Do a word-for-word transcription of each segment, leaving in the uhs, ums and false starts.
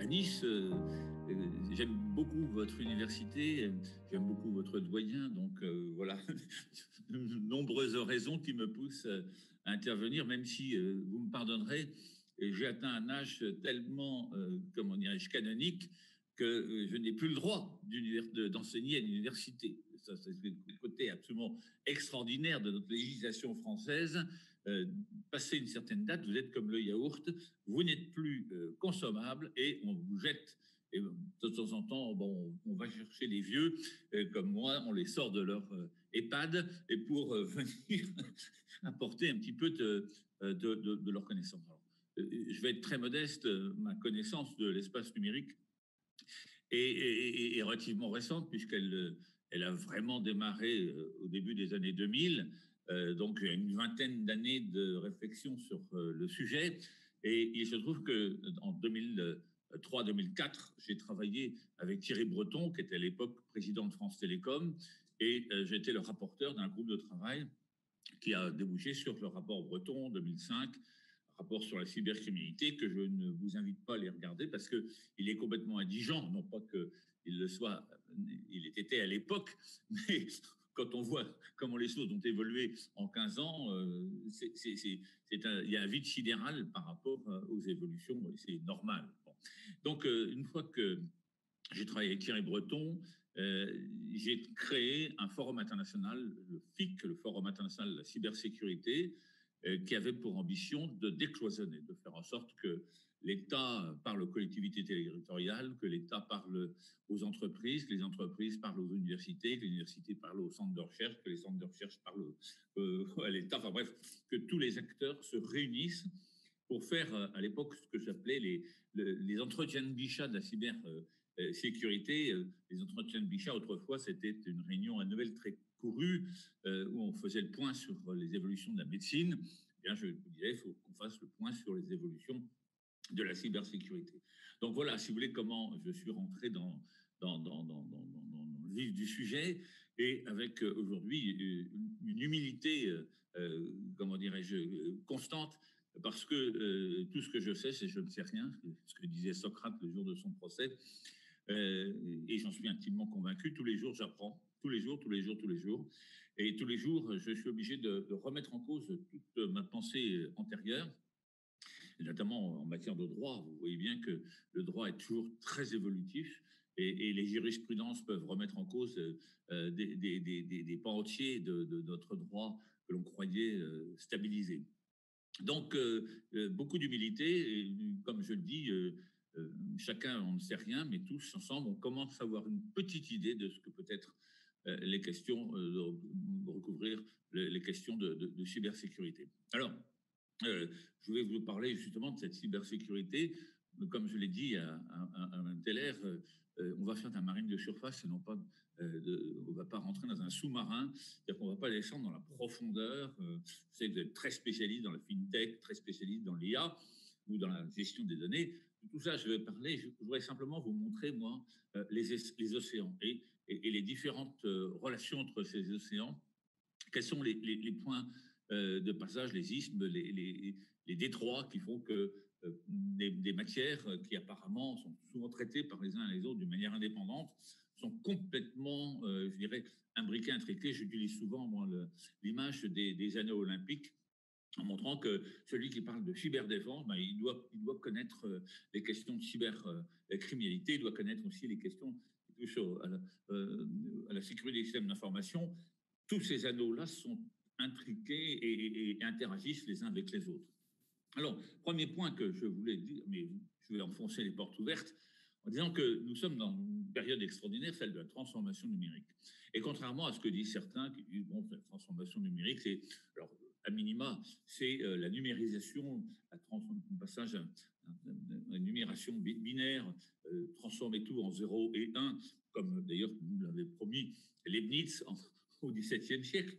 à Nice. Euh, euh, j'aime beaucoup votre université, j'aime beaucoup votre doyen, donc euh, voilà, de nombreuses raisons qui me poussent à intervenir, même si euh, vous me pardonnerez, j'ai atteint un âge tellement, euh, comment dirais-je, canonique, que euh, je n'ai plus le droit d'enseigner à l'université. Ça, c'est le côté absolument extraordinaire de notre législation française. Euh, passé une certaine date, vous êtes comme le yaourt, vous n'êtes plus euh, consommable et on vous jette. Et de temps en temps, bon, on va chercher les vieux, euh, comme moi, on les sort de leur euh, EHPAD et pour euh, venir apporter un petit peu de, de, de, de leur connaissance. Alors, euh, je vais être très modeste, ma connaissance de l'espace numérique est, est, est relativement récente puisqu'elle elle a vraiment démarré au début des années deux mille. Euh, donc, il y a une vingtaine d'années de réflexion sur euh, le sujet. Et il se trouve qu'en deux mille trois deux mille quatre, j'ai travaillé avec Thierry Breton, qui était à l'époque président de France Télécom, et euh, j'étais le rapporteur d'un groupe de travail qui a débouché sur le rapport Breton deux mille cinq, rapport sur la cybercriminalité, que je ne vous invite pas à les regarder parce qu'il est complètement indigent. Non pas qu'il le soit, il était à l'époque, mais quand on voit comment les choses ont évolué en quinze ans, euh, c'est, c'est, c'est, c'est un, il y a un vide sidéral par rapport aux évolutions, et c'est normal. Bon. Donc, euh, une fois que j'ai travaillé avec Thierry Breton, euh, j'ai créé un forum international, le F I C, le Forum international de la cybersécurité, euh, qui avait pour ambition de décloisonner, de faire en sorte que l'État parle aux collectivités territoriales, que l'État parle aux entreprises, que les entreprises parlent aux universités, que les universités parlent aux centres de recherche, que les centres de recherche parlent euh, à l'État. Enfin bref, que tous les acteurs se réunissent pour faire, à l'époque, ce que j'appelais les, les, les entretiens de Bichat de la cyber euh, sécurité. Les entretiens de Bichat, autrefois, c'était une réunion annuelle très courue euh, où on faisait le point sur les évolutions de la médecine. Eh bien, je vous disais, il faut qu'on fasse le point sur les évolutions de la cybersécurité. Donc voilà, si vous voulez, comment je suis rentré dans, dans, dans, dans, dans, dans, dans le vif du sujet, et avec euh, aujourd'hui une, une humilité, euh, comment dirais-je, constante, parce que euh, tout ce que je sais, c'est je ne sais rien, ce que disait Socrate le jour de son procès, euh, et j'en suis intimement convaincu. Tous les jours, j'apprends, tous les jours, tous les jours, tous les jours, et tous les jours, je suis obligé de, de remettre en cause toute ma pensée antérieure, et notamment en matière de droit. Vous voyez bien que le droit est toujours très évolutif, et, et les jurisprudences peuvent remettre en cause euh, des, des, des, des pans entiers de, de notre droit que l'on croyait euh, stabilisé. Donc, euh, euh, beaucoup d'humilité, et comme je le dis, euh, euh, chacun, on ne sait rien, mais tous ensemble, on commence à avoir une petite idée de ce que peut être euh, les questions, euh, de recouvrir les, les questions de, de, de cybersécurité. Alors, euh, je voulais vous parler justement de cette cybersécurité. Comme je l'ai dit à, à, à un tel air, euh, on va faire de la marine de surface et non pas, euh, de, on ne va pas rentrer dans un sous-marin, c'est-à-dire qu'on ne va pas descendre dans la profondeur. Euh, je sais que vous êtes très spécialiste dans la fintech, très spécialiste dans l'I A ou dans la gestion des données. De tout ça, je vais parler. Je voudrais simplement vous montrer, moi, euh, les, les océans et, et, et les différentes euh, relations entre ces océans. Quels sont les, les, les points euh, de passage, les isthmes, les, les, les détroits qui font que euh, des, des matières qui apparemment sont souvent traitées par les uns et les autres d'une manière indépendante sont complètement, euh, je dirais, imbriquées, intriquées. J'utilise souvent moi, le, l'image des, des anneaux olympiques en montrant que celui qui parle de cyberdéfense, ben, il, doit, il doit connaître euh, les questions de cybercriminalité, euh, il doit connaître aussi les questions qui touchent à la, euh, à la sécurité des systèmes d'information. Tous ces anneaux-là sont intriqués et, et, et interagissent les uns avec les autres. Alors, premier point que je voulais dire, mais je vais enfoncer les portes ouvertes, en disant que nous sommes dans une période extraordinaire, celle de la transformation numérique. Et contrairement à ce que disent certains qui disent, bon, la transformation numérique, c'est, alors, à minima, c'est euh, la numérisation, la le passage à, à une numération binaire, euh, transformer tout en zéro et un, comme d'ailleurs nous l'avait promis Leibniz en, au dix-septième siècle.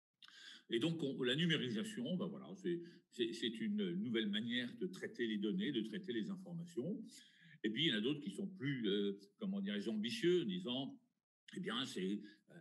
Et donc, on, la numérisation, ben voilà, c'est, c'est, c'est une nouvelle manière de traiter les données, de traiter les informations. Et puis, il y en a d'autres qui sont plus, euh, comment dirais-je, ambitieux, en disant, eh bien, c'est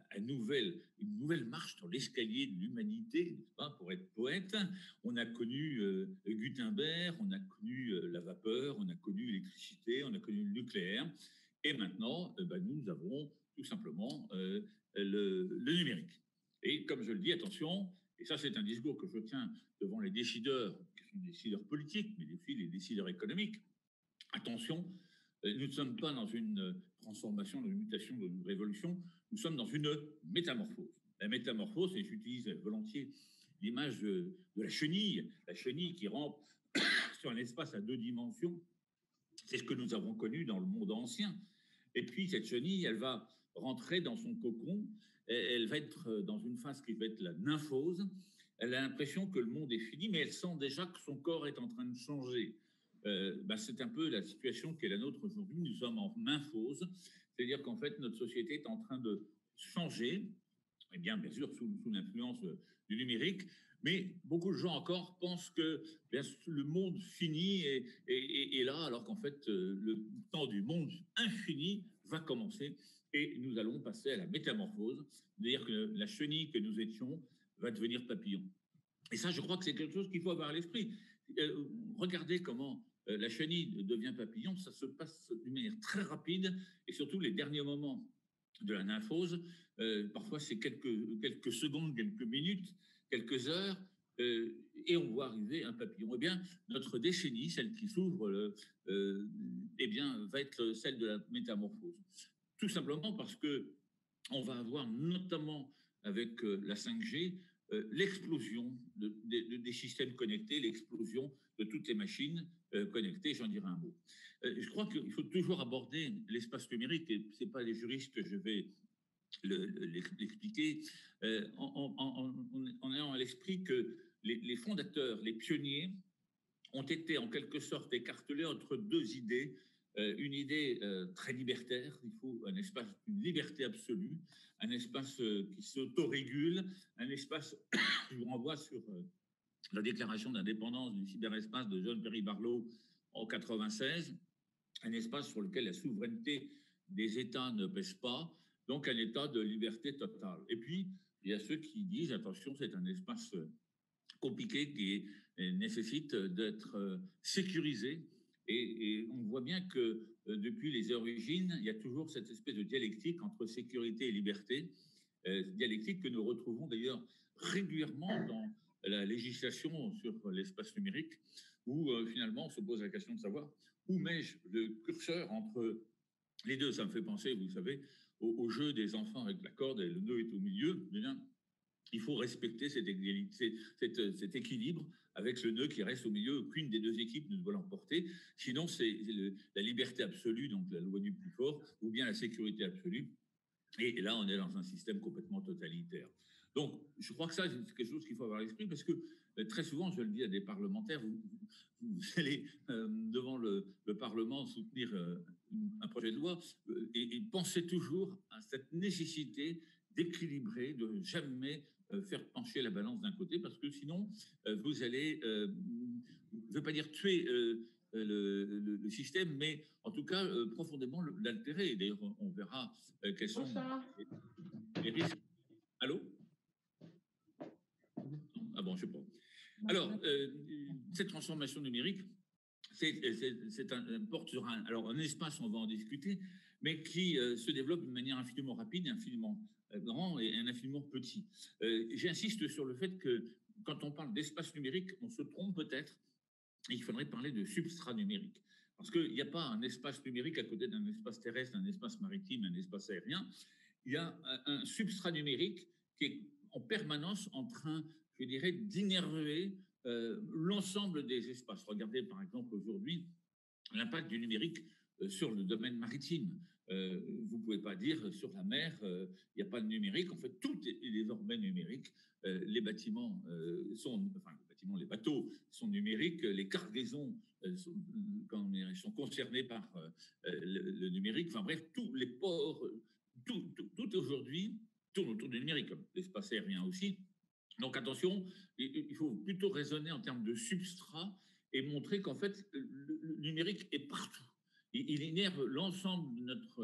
à nouvelle, une nouvelle marche dans l'escalier de l'humanité, n'est-ce pas, pour être poète. On a connu euh, Gutenberg, on a connu euh, la vapeur, on a connu l'électricité, on a connu le nucléaire. Et maintenant, euh, ben, nous avons tout simplement euh, le, le numérique. Et comme je le dis, attention, et ça c'est un discours que je tiens devant les décideurs, qui sont des décideurs politiques, mais aussi les décideurs économiques. Attention, nous ne sommes pas dans une transformation, dans une mutation, dans une révolution, nous sommes dans une métamorphose. La métamorphose, et j'utilise volontiers l'image de, de la chenille, la chenille qui rampe sur un espace à deux dimensions, c'est ce que nous avons connu dans le monde ancien. Et puis cette chenille, elle va rentrer dans son cocon, elle va être dans une phase qui va être la nymphose. Elle a l'impression que le monde est fini, mais elle sent déjà que son corps est en train de changer. Euh, bah, c'est un peu la situation qui est la nôtre aujourd'hui. Nous sommes en nymphose, c'est-à-dire qu'en fait, notre société est en train de changer, et bien, bien sûr, sous, sous l'influence du numérique, mais beaucoup de gens encore pensent que bien, le monde fini est, est, est là, alors qu'en fait, le temps du monde infini va commencer et nous allons passer à la métamorphose, c'est-à-dire que la chenille que nous étions va devenir papillon. Et ça, je crois que c'est quelque chose qu'il faut avoir à l'esprit. Euh, regardez comment euh, la chenille devient papillon, ça se passe d'une manière très rapide, et surtout les derniers moments de la nymphose, euh, parfois c'est quelques, quelques secondes, quelques minutes, quelques heures, euh, et on voit arriver un papillon. Eh bien, notre décennie, celle qui s'ouvre, euh, eh bien, va être celle de la métamorphose. Tout simplement parce que on va avoir notamment avec euh, la cinq G euh, l'explosion de, de, des systèmes connectés, l'explosion de toutes les machines euh, connectées. J'en dirai un mot. Euh, je crois qu'il faut toujours aborder l'espace numérique, et ce n'est pas les juristes que je vais le, le, l'expliquer, euh, en, en, en, en ayant à l'esprit que les, les fondateurs, les pionniers, ont été en quelque sorte écartelés entre deux idées. Euh, une idée euh, très libertaire, il faut un espace, une liberté absolue, un espace euh, qui s'autorégule, un espace, je vous renvoie sur euh, la déclaration d'indépendance du cyberespace de John Perry Barlow en quatre-vingt-seize, un espace sur lequel la souveraineté des États ne pèse pas, donc un état de liberté totale. Et puis, il y a ceux qui disent, attention, c'est un espace compliqué qui nécessite d'être sécurisé. Et, et on voit bien que euh, depuis les origines, il y a toujours cette espèce de dialectique entre sécurité et liberté, euh, dialectique que nous retrouvons d'ailleurs régulièrement dans la législation sur l'espace numérique, où euh, finalement on se pose la question de savoir où mets-je le curseur entre les deux. Ça me fait penser, vous savez, au, au jeu des enfants avec la corde et le nœud est au milieu. Bien, il faut respecter cette égalité, cette, cet équilibre avec le nœud qui reste au milieu. Aucune des deux équipes ne doit l'emporter. Sinon, c'est le, la liberté absolue, donc la loi du plus fort, ou bien la sécurité absolue. Et là, on est dans un système complètement totalitaire. Donc, je crois que ça, c'est quelque chose qu'il faut avoir à l'esprit, parce que euh, très souvent, je le dis à des parlementaires, vous, vous allez euh, devant le, le Parlement soutenir euh, un projet de loi euh, et, et pensez toujours à cette nécessité d'équilibrer, de jamais euh, faire pencher la balance d'un côté, parce que sinon, euh, vous allez, euh, je ne veux pas dire tuer euh, le, le, le système, mais en tout cas, euh, profondément l'altérer. D'ailleurs, on, on verra euh, quels sont les, les risques. Allô? Ah bon, je sais pas. Alors, euh, cette transformation numérique, c'est, c'est, c'est un, porte sur un, alors un espace, on va en discuter, mais qui euh, se développe d'une manière infiniment rapide, infiniment grand et infiniment petit. Euh, j'insiste sur le fait que quand on parle d'espace numérique, on se trompe peut-être, et il faudrait parler de substrat numérique. Parce qu'il n'y a pas un espace numérique à côté d'un espace terrestre, un espace maritime, un espace aérien. Il y a un, un substrat numérique qui est en permanence en train, je dirais, d'innerver euh, l'ensemble des espaces. Regardez par exemple aujourd'hui l'impact du numérique euh, sur le domaine maritime. Euh, vous ne pouvez pas dire sur la mer, il euh, n'y a pas de numérique. En fait, tout est désormais numérique. Euh, les bâtiments euh, sont, enfin, les bâtiments, les bateaux sont numériques. Les cargaisons euh, sont, sont concernées par euh, le, le numérique. Enfin bref, tous les ports, tout, tout, tout aujourd'hui tourne autour du numérique, l'espace aérien aussi. Donc attention, il faut plutôt raisonner en termes de substrat et montrer qu'en fait, le numérique est partout. Il innerve l'ensemble de notre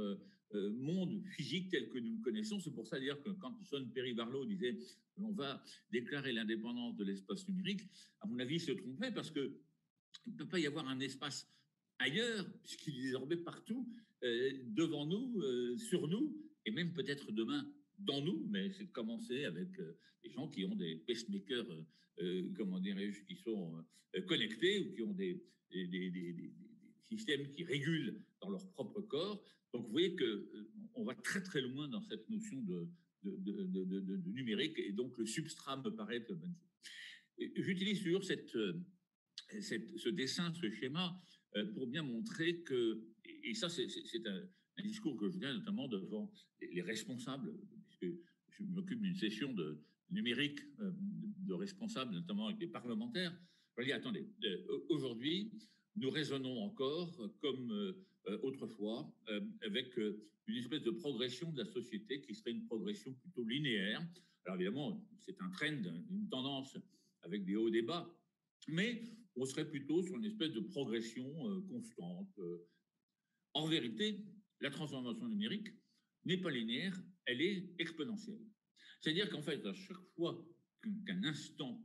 euh, monde physique tel que nous le connaissons. C'est pour ça d'ailleurs que quand Sean Perry Barlow disait on va déclarer l'indépendance de l'espace numérique, à mon avis, il se trompait parce que il ne peut pas y avoir un espace ailleurs, puisqu'il est désormais partout, euh, devant nous, euh, sur nous, et même peut-être demain dans nous, mais c'est de commencer avec euh, des gens qui ont des pacemakers, euh, euh, comment dirais-je, qui sont euh, connectés ou qui ont des, des, des, des, des, systèmes qui régulent dans leur propre corps. Donc vous voyez qu'on euh, va très très loin dans cette notion de, de, de, de, de, de numérique, et donc le substrat me paraît être le bonne chose. J'utilise toujours cette... Euh, Cette, ce dessin, ce schéma, euh, pour bien montrer que, et ça c'est, c'est un, un discours que je viens notamment devant les responsables, puisque je m'occupe d'une session de numérique euh, de responsables, notamment avec les parlementaires. Je dis, attendez, euh, aujourd'hui, nous raisonnons encore comme euh, autrefois, euh, avec euh, une espèce de progression de la société qui serait une progression plutôt linéaire. Alors évidemment, c'est un trend, une tendance avec des hauts et des bas, mais on serait plutôt sur une espèce de progression euh, constante. Euh, en vérité, la transformation numérique n'est pas linéaire, elle est exponentielle. C'est-à-dire qu'en fait, à chaque fois qu'un instant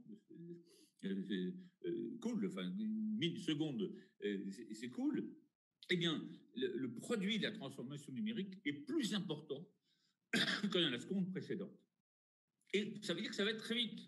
euh, euh, cool, enfin une milliseconde euh, s'écoule, eh bien, le, le produit de la transformation numérique est plus important que dans la seconde précédente. Et ça veut dire que ça va être très vite.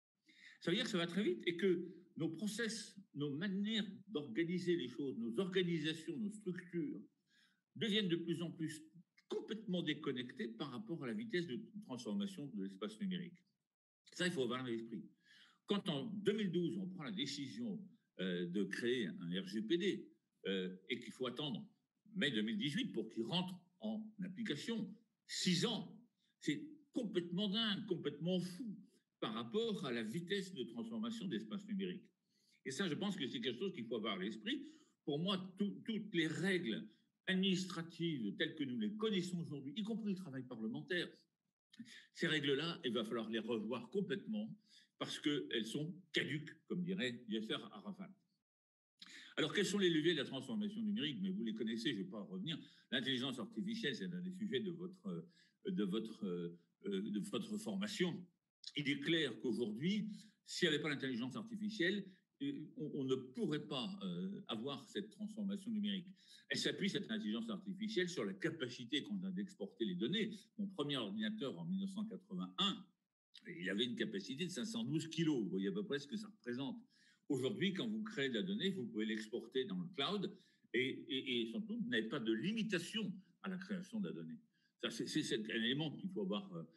Ça veut dire que ça va très vite et que nos process, nos manières d'organiser les choses, nos organisations, nos structures deviennent de plus en plus complètement déconnectées par rapport à la vitesse de transformation de l'espace numérique. Ça, il faut avoir à l'esprit. Quand en deux mille douze, on prend la décision euh, de créer un R G P D euh, et qu'il faut attendre mai deux mille dix-huit pour qu'il rentre en application, six ans, c'est complètement dingue, complètement fou par rapport à la vitesse de transformation d'espace numérique. Et ça, je pense que c'est quelque chose qu'il faut avoir à l'esprit. Pour moi, tout, toutes les règles administratives telles que nous les connaissons aujourd'hui, y compris le travail parlementaire, ces règles-là, il va falloir les revoir complètement parce qu'elles sont caduques, comme dirait Yasser Arafat. Alors, quels sont les leviers de la transformation numérique? Mais vous les connaissez, je ne vais pas en revenir. L'intelligence artificielle, c'est un des sujets de votre, de votre, de votre formation. Il est clair qu'aujourd'hui, s'il n'y avait pas l'intelligence artificielle, on, on ne pourrait pas euh, avoir cette transformation numérique. Elle s'appuie, cette intelligence artificielle, sur la capacité qu'on a d'exporter les données. Mon premier ordinateur, en mille neuf cent quatre-vingt-un, il avait une capacité de cinq cent douze kilos. Vous voyez à peu près ce que ça représente. Aujourd'hui, quand vous créez de la donnée, vous pouvez l'exporter dans le cloud et, et, et surtout, vous n'avez pas de limitation à la création de la donnée. Ça, c'est, c'est un élément qu'il faut avoir euh,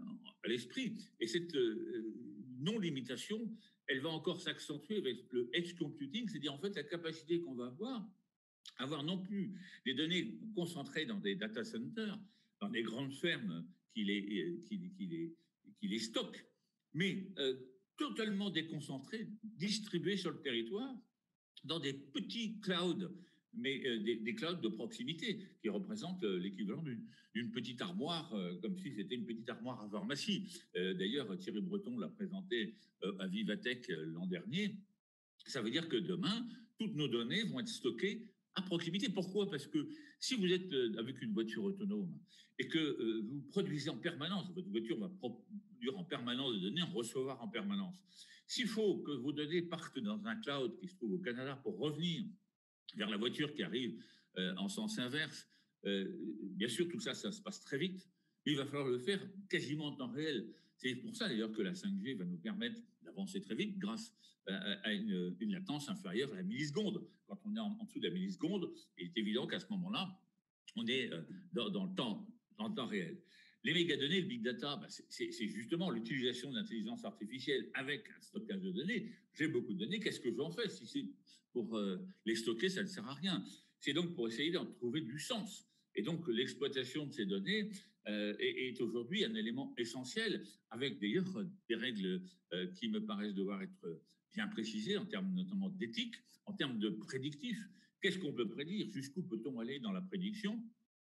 à l'esprit. Et cette euh, non-limitation, elle va encore s'accentuer avec le edge computing, c'est-à-dire en fait la capacité qu'on va avoir, avoir non plus des données concentrées dans des data centers, dans des grandes fermes qui les, qui, qui les, qui les stockent, mais euh, totalement déconcentrées, distribuées sur le territoire dans des petits clouds, mais euh, des, des clouds de proximité qui représentent euh, l'équivalent d'une, d'une petite armoire, euh, comme si c'était une petite armoire à pharmacie. Euh, d'ailleurs, Thierry Breton l'a présenté euh, à Vivatech euh, l'an dernier. Ça veut dire que demain, toutes nos données vont être stockées à proximité. Pourquoi? Parce que si vous êtes euh, avec une voiture autonome et que euh, vous produisez en permanence, votre voiture va produire en permanence des données, en recevoir en permanence. S'il faut que vos données partent dans un cloud qui se trouve au Canada pour revenir vers la voiture qui arrive euh, en sens inverse, euh, bien sûr, tout ça, ça se passe très vite, mais il va falloir le faire quasiment en temps réel. C'est pour ça d'ailleurs que la cinq G va nous permettre d'avancer très vite grâce à une, une latence inférieure à la milliseconde. Quand on est en, en dessous de la milliseconde, il est évident qu'à ce moment-là, on est euh, dans, dans, le temps, dans le temps réel. Les mégadonnées, le big data, bah c'est, c'est justement l'utilisation de l'intelligence artificielle avec un stockage de données. J'ai beaucoup de données, qu'est-ce que j'en fais? Si c'est pour euh, les stocker, ça ne sert à rien. C'est donc pour essayer d'en trouver du sens. Et donc l'exploitation de ces données euh, est, est aujourd'hui un élément essentiel, avec d'ailleurs des règles euh, qui me paraissent devoir être bien précisées en termes notamment d'éthique, en termes de prédictif. Qu'est-ce qu'on peut prédire? Jusqu'où peut-on aller dans la prédiction?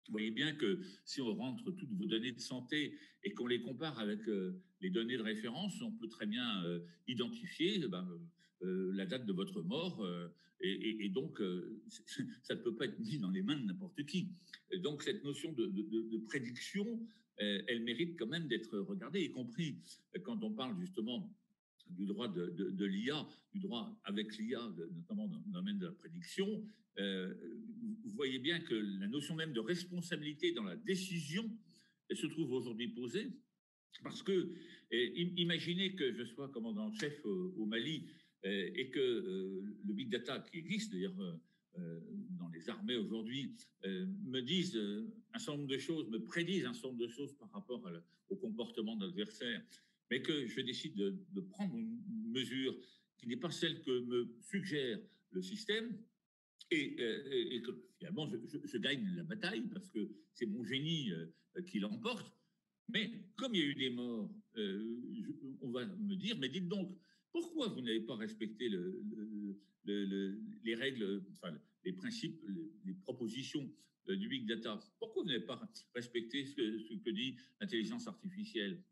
Vous voyez bien que si on rentre toutes vos données de santé et qu'on les compare avec euh, les données de référence, on peut très bien euh, identifier eh ben, euh, la date de votre mort. Euh, et, et, et, donc, euh, ça ne peut pas être mis dans les mains de n'importe qui. Et donc, cette notion de, de, de, de prédiction, euh, elle mérite quand même d'être regardée, y compris quand on parle justement du droit de, de, de l'I A, du droit avec l'I A, notamment dans le domaine de la prédiction. Euh, vous voyez bien que la notion même de responsabilité dans la décision, elle se trouve aujourd'hui posée parce que, eh, imaginez que je sois commandant-chef au, au Mali eh, et que euh, le big data qui existe d'ailleurs euh, dans les armées aujourd'hui euh, me dise euh, un certain nombre de choses, me prédise un certain nombre de choses par rapport à, au comportement de l'adversaire, mais que je décide de, de prendre une mesure qui n'est pas celle que me suggère le système, et, euh, et que finalement je, je, je gagne la bataille parce que c'est mon génie euh, qui l'emporte. Mais comme il y a eu des morts, euh, je, on va me dire, mais dites donc, pourquoi vous n'avez pas respecté le, le, le, le, les règles, enfin, les principes, les, les propositions euh, du big data? Pourquoi vous n'avez pas respecté ce que, ce que dit l'intelligence artificielle?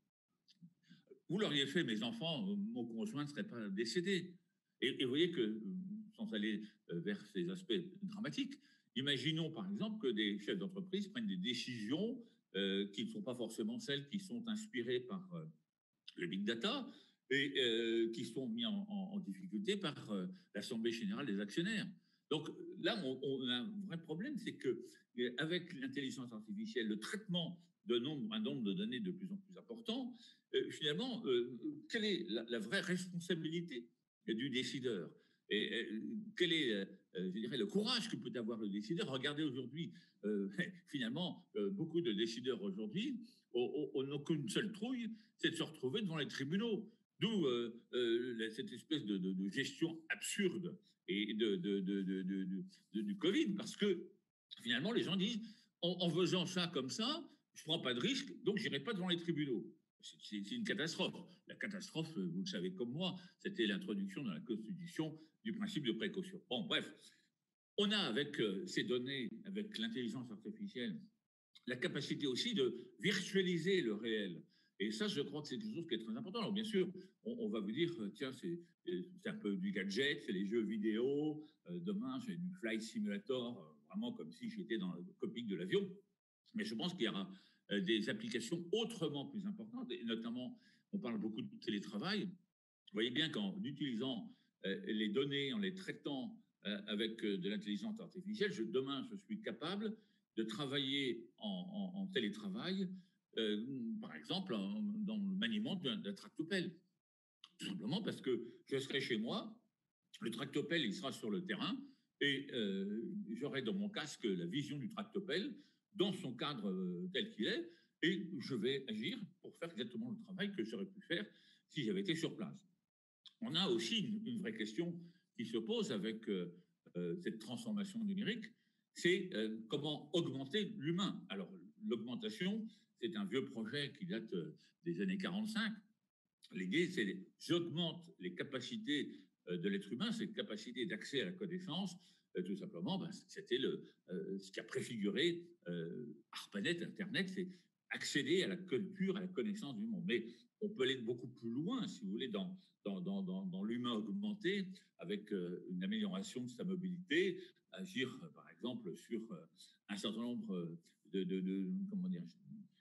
Vous l'auriez fait, mes enfants, mon conjoint ne serait pas décédé. Et, et vous voyez que, sans aller vers ces aspects dramatiques, imaginons par exemple que des chefs d'entreprise prennent des décisions euh, qui ne sont pas forcément celles qui sont inspirées par euh, le big data et euh, qui sont mis en, en, en difficulté par euh, l'Assemblée générale des actionnaires. Donc là, on, on a un vrai problème, c'est que avec l'intelligence artificielle, le traitement de nombre, un nombre de données de plus en plus important, euh, finalement, euh, quelle est la, la vraie responsabilité du décideur? Et euh, quel est, euh, je dirais, le courage que peut avoir le décideur? Regardez aujourd'hui, euh, finalement, euh, beaucoup de décideurs aujourd'hui n'ont qu'une seule trouille, c'est de se retrouver devant les tribunaux. D'où euh, euh, cette espèce de, de, de, gestion absurde et de, de, de, de, de, de, du Covid, parce que finalement, les gens disent, en, en faisant ça comme ça, je ne prends pas de risque, donc je n'irai pas devant les tribunaux. C'est une catastrophe. La catastrophe, vous le savez comme moi, c'était l'introduction dans la Constitution du principe de précaution. Bon, bref, on a avec euh, ces données, avec l'intelligence artificielle, la capacité aussi de virtualiser le réel. Et ça, je crois que c'est quelque chose qui est très important. Alors, bien sûr, on, on va vous dire, tiens, c'est un peu du gadget, c'est les jeux vidéo. Euh, demain, j'ai du flight simulator, euh, vraiment comme si j'étais dans le cockpit de l'avion. Mais je pense qu'il y aura euh, des applications autrement plus importantes. Et notamment, on parle beaucoup de télétravail. Vous voyez bien qu'en utilisant euh, les données, en les traitant euh, avec euh, de l'intelligence artificielle, je, demain, je suis capable de travailler en, en, en télétravail, euh, par exemple, en, dans le maniement d'un tractopelle. Tout simplement parce que je serai chez moi, le tractopelle, il sera sur le terrain, et euh, j'aurai dans mon casque la vision du tractopelle dans son cadre euh, tel qu'il est, et je vais agir pour faire exactement le travail que j'aurais pu faire si j'avais été sur place. On a aussi une, une vraie question qui se pose avec euh, euh, cette transformation numérique, c'est euh, comment augmenter l'humain. Alors, l'augmentation, c'est un vieux projet qui date euh, des années quarante-cinq. L'idée, c'est j'augmente les capacités euh, de l'être humain, ses capacités d'accès à la connaissance. Euh, tout simplement, ben, c'était le, euh, ce qui a préfiguré euh, ARPANET, Internet, c'est accéder à la culture, à la connaissance du monde. Mais on peut aller beaucoup plus loin, si vous voulez, dans, dans, dans, dans, dans l'humain augmenté, avec euh, une amélioration de sa mobilité, agir, euh, par exemple, sur euh, un certain nombre de, de, de comment dire,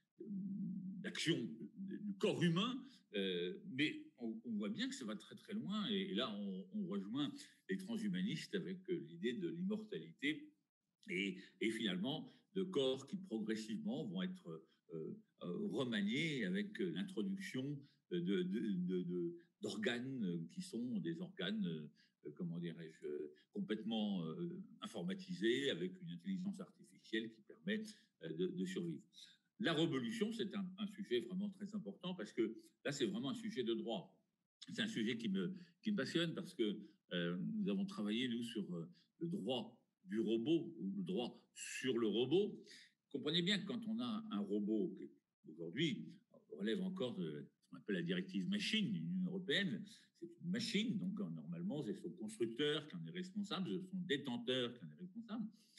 d'actions du corps humain, euh, mais on, on voit bien que ça va très très loin, et, et là on, on rejoint les transhumanistes avec euh, l'idée de l'immortalité et, et finalement de corps qui progressivement vont être euh, euh, remaniés avec l'introduction de, de, de, de, d'organes qui sont des organes, euh, comment dirais-je, complètement euh, informatisés avec une intelligence artificielle qui permet euh, de, de survivre. La révolution, c'est un, un sujet vraiment très important parce que là, c'est vraiment un sujet de droit. C'est un sujet qui me, qui me passionne parce que euh, nous avons travaillé, nous, sur euh, le droit du robot ou le droit sur le robot. Comprenez bien que quand on a un robot qui, aujourd'hui, relève encore de ce qu'on appelle la directive machine de l'Union européenne, c'est une machine, donc normalement, c'est son constructeur qui en est responsable, son détenteur qui en est responsable.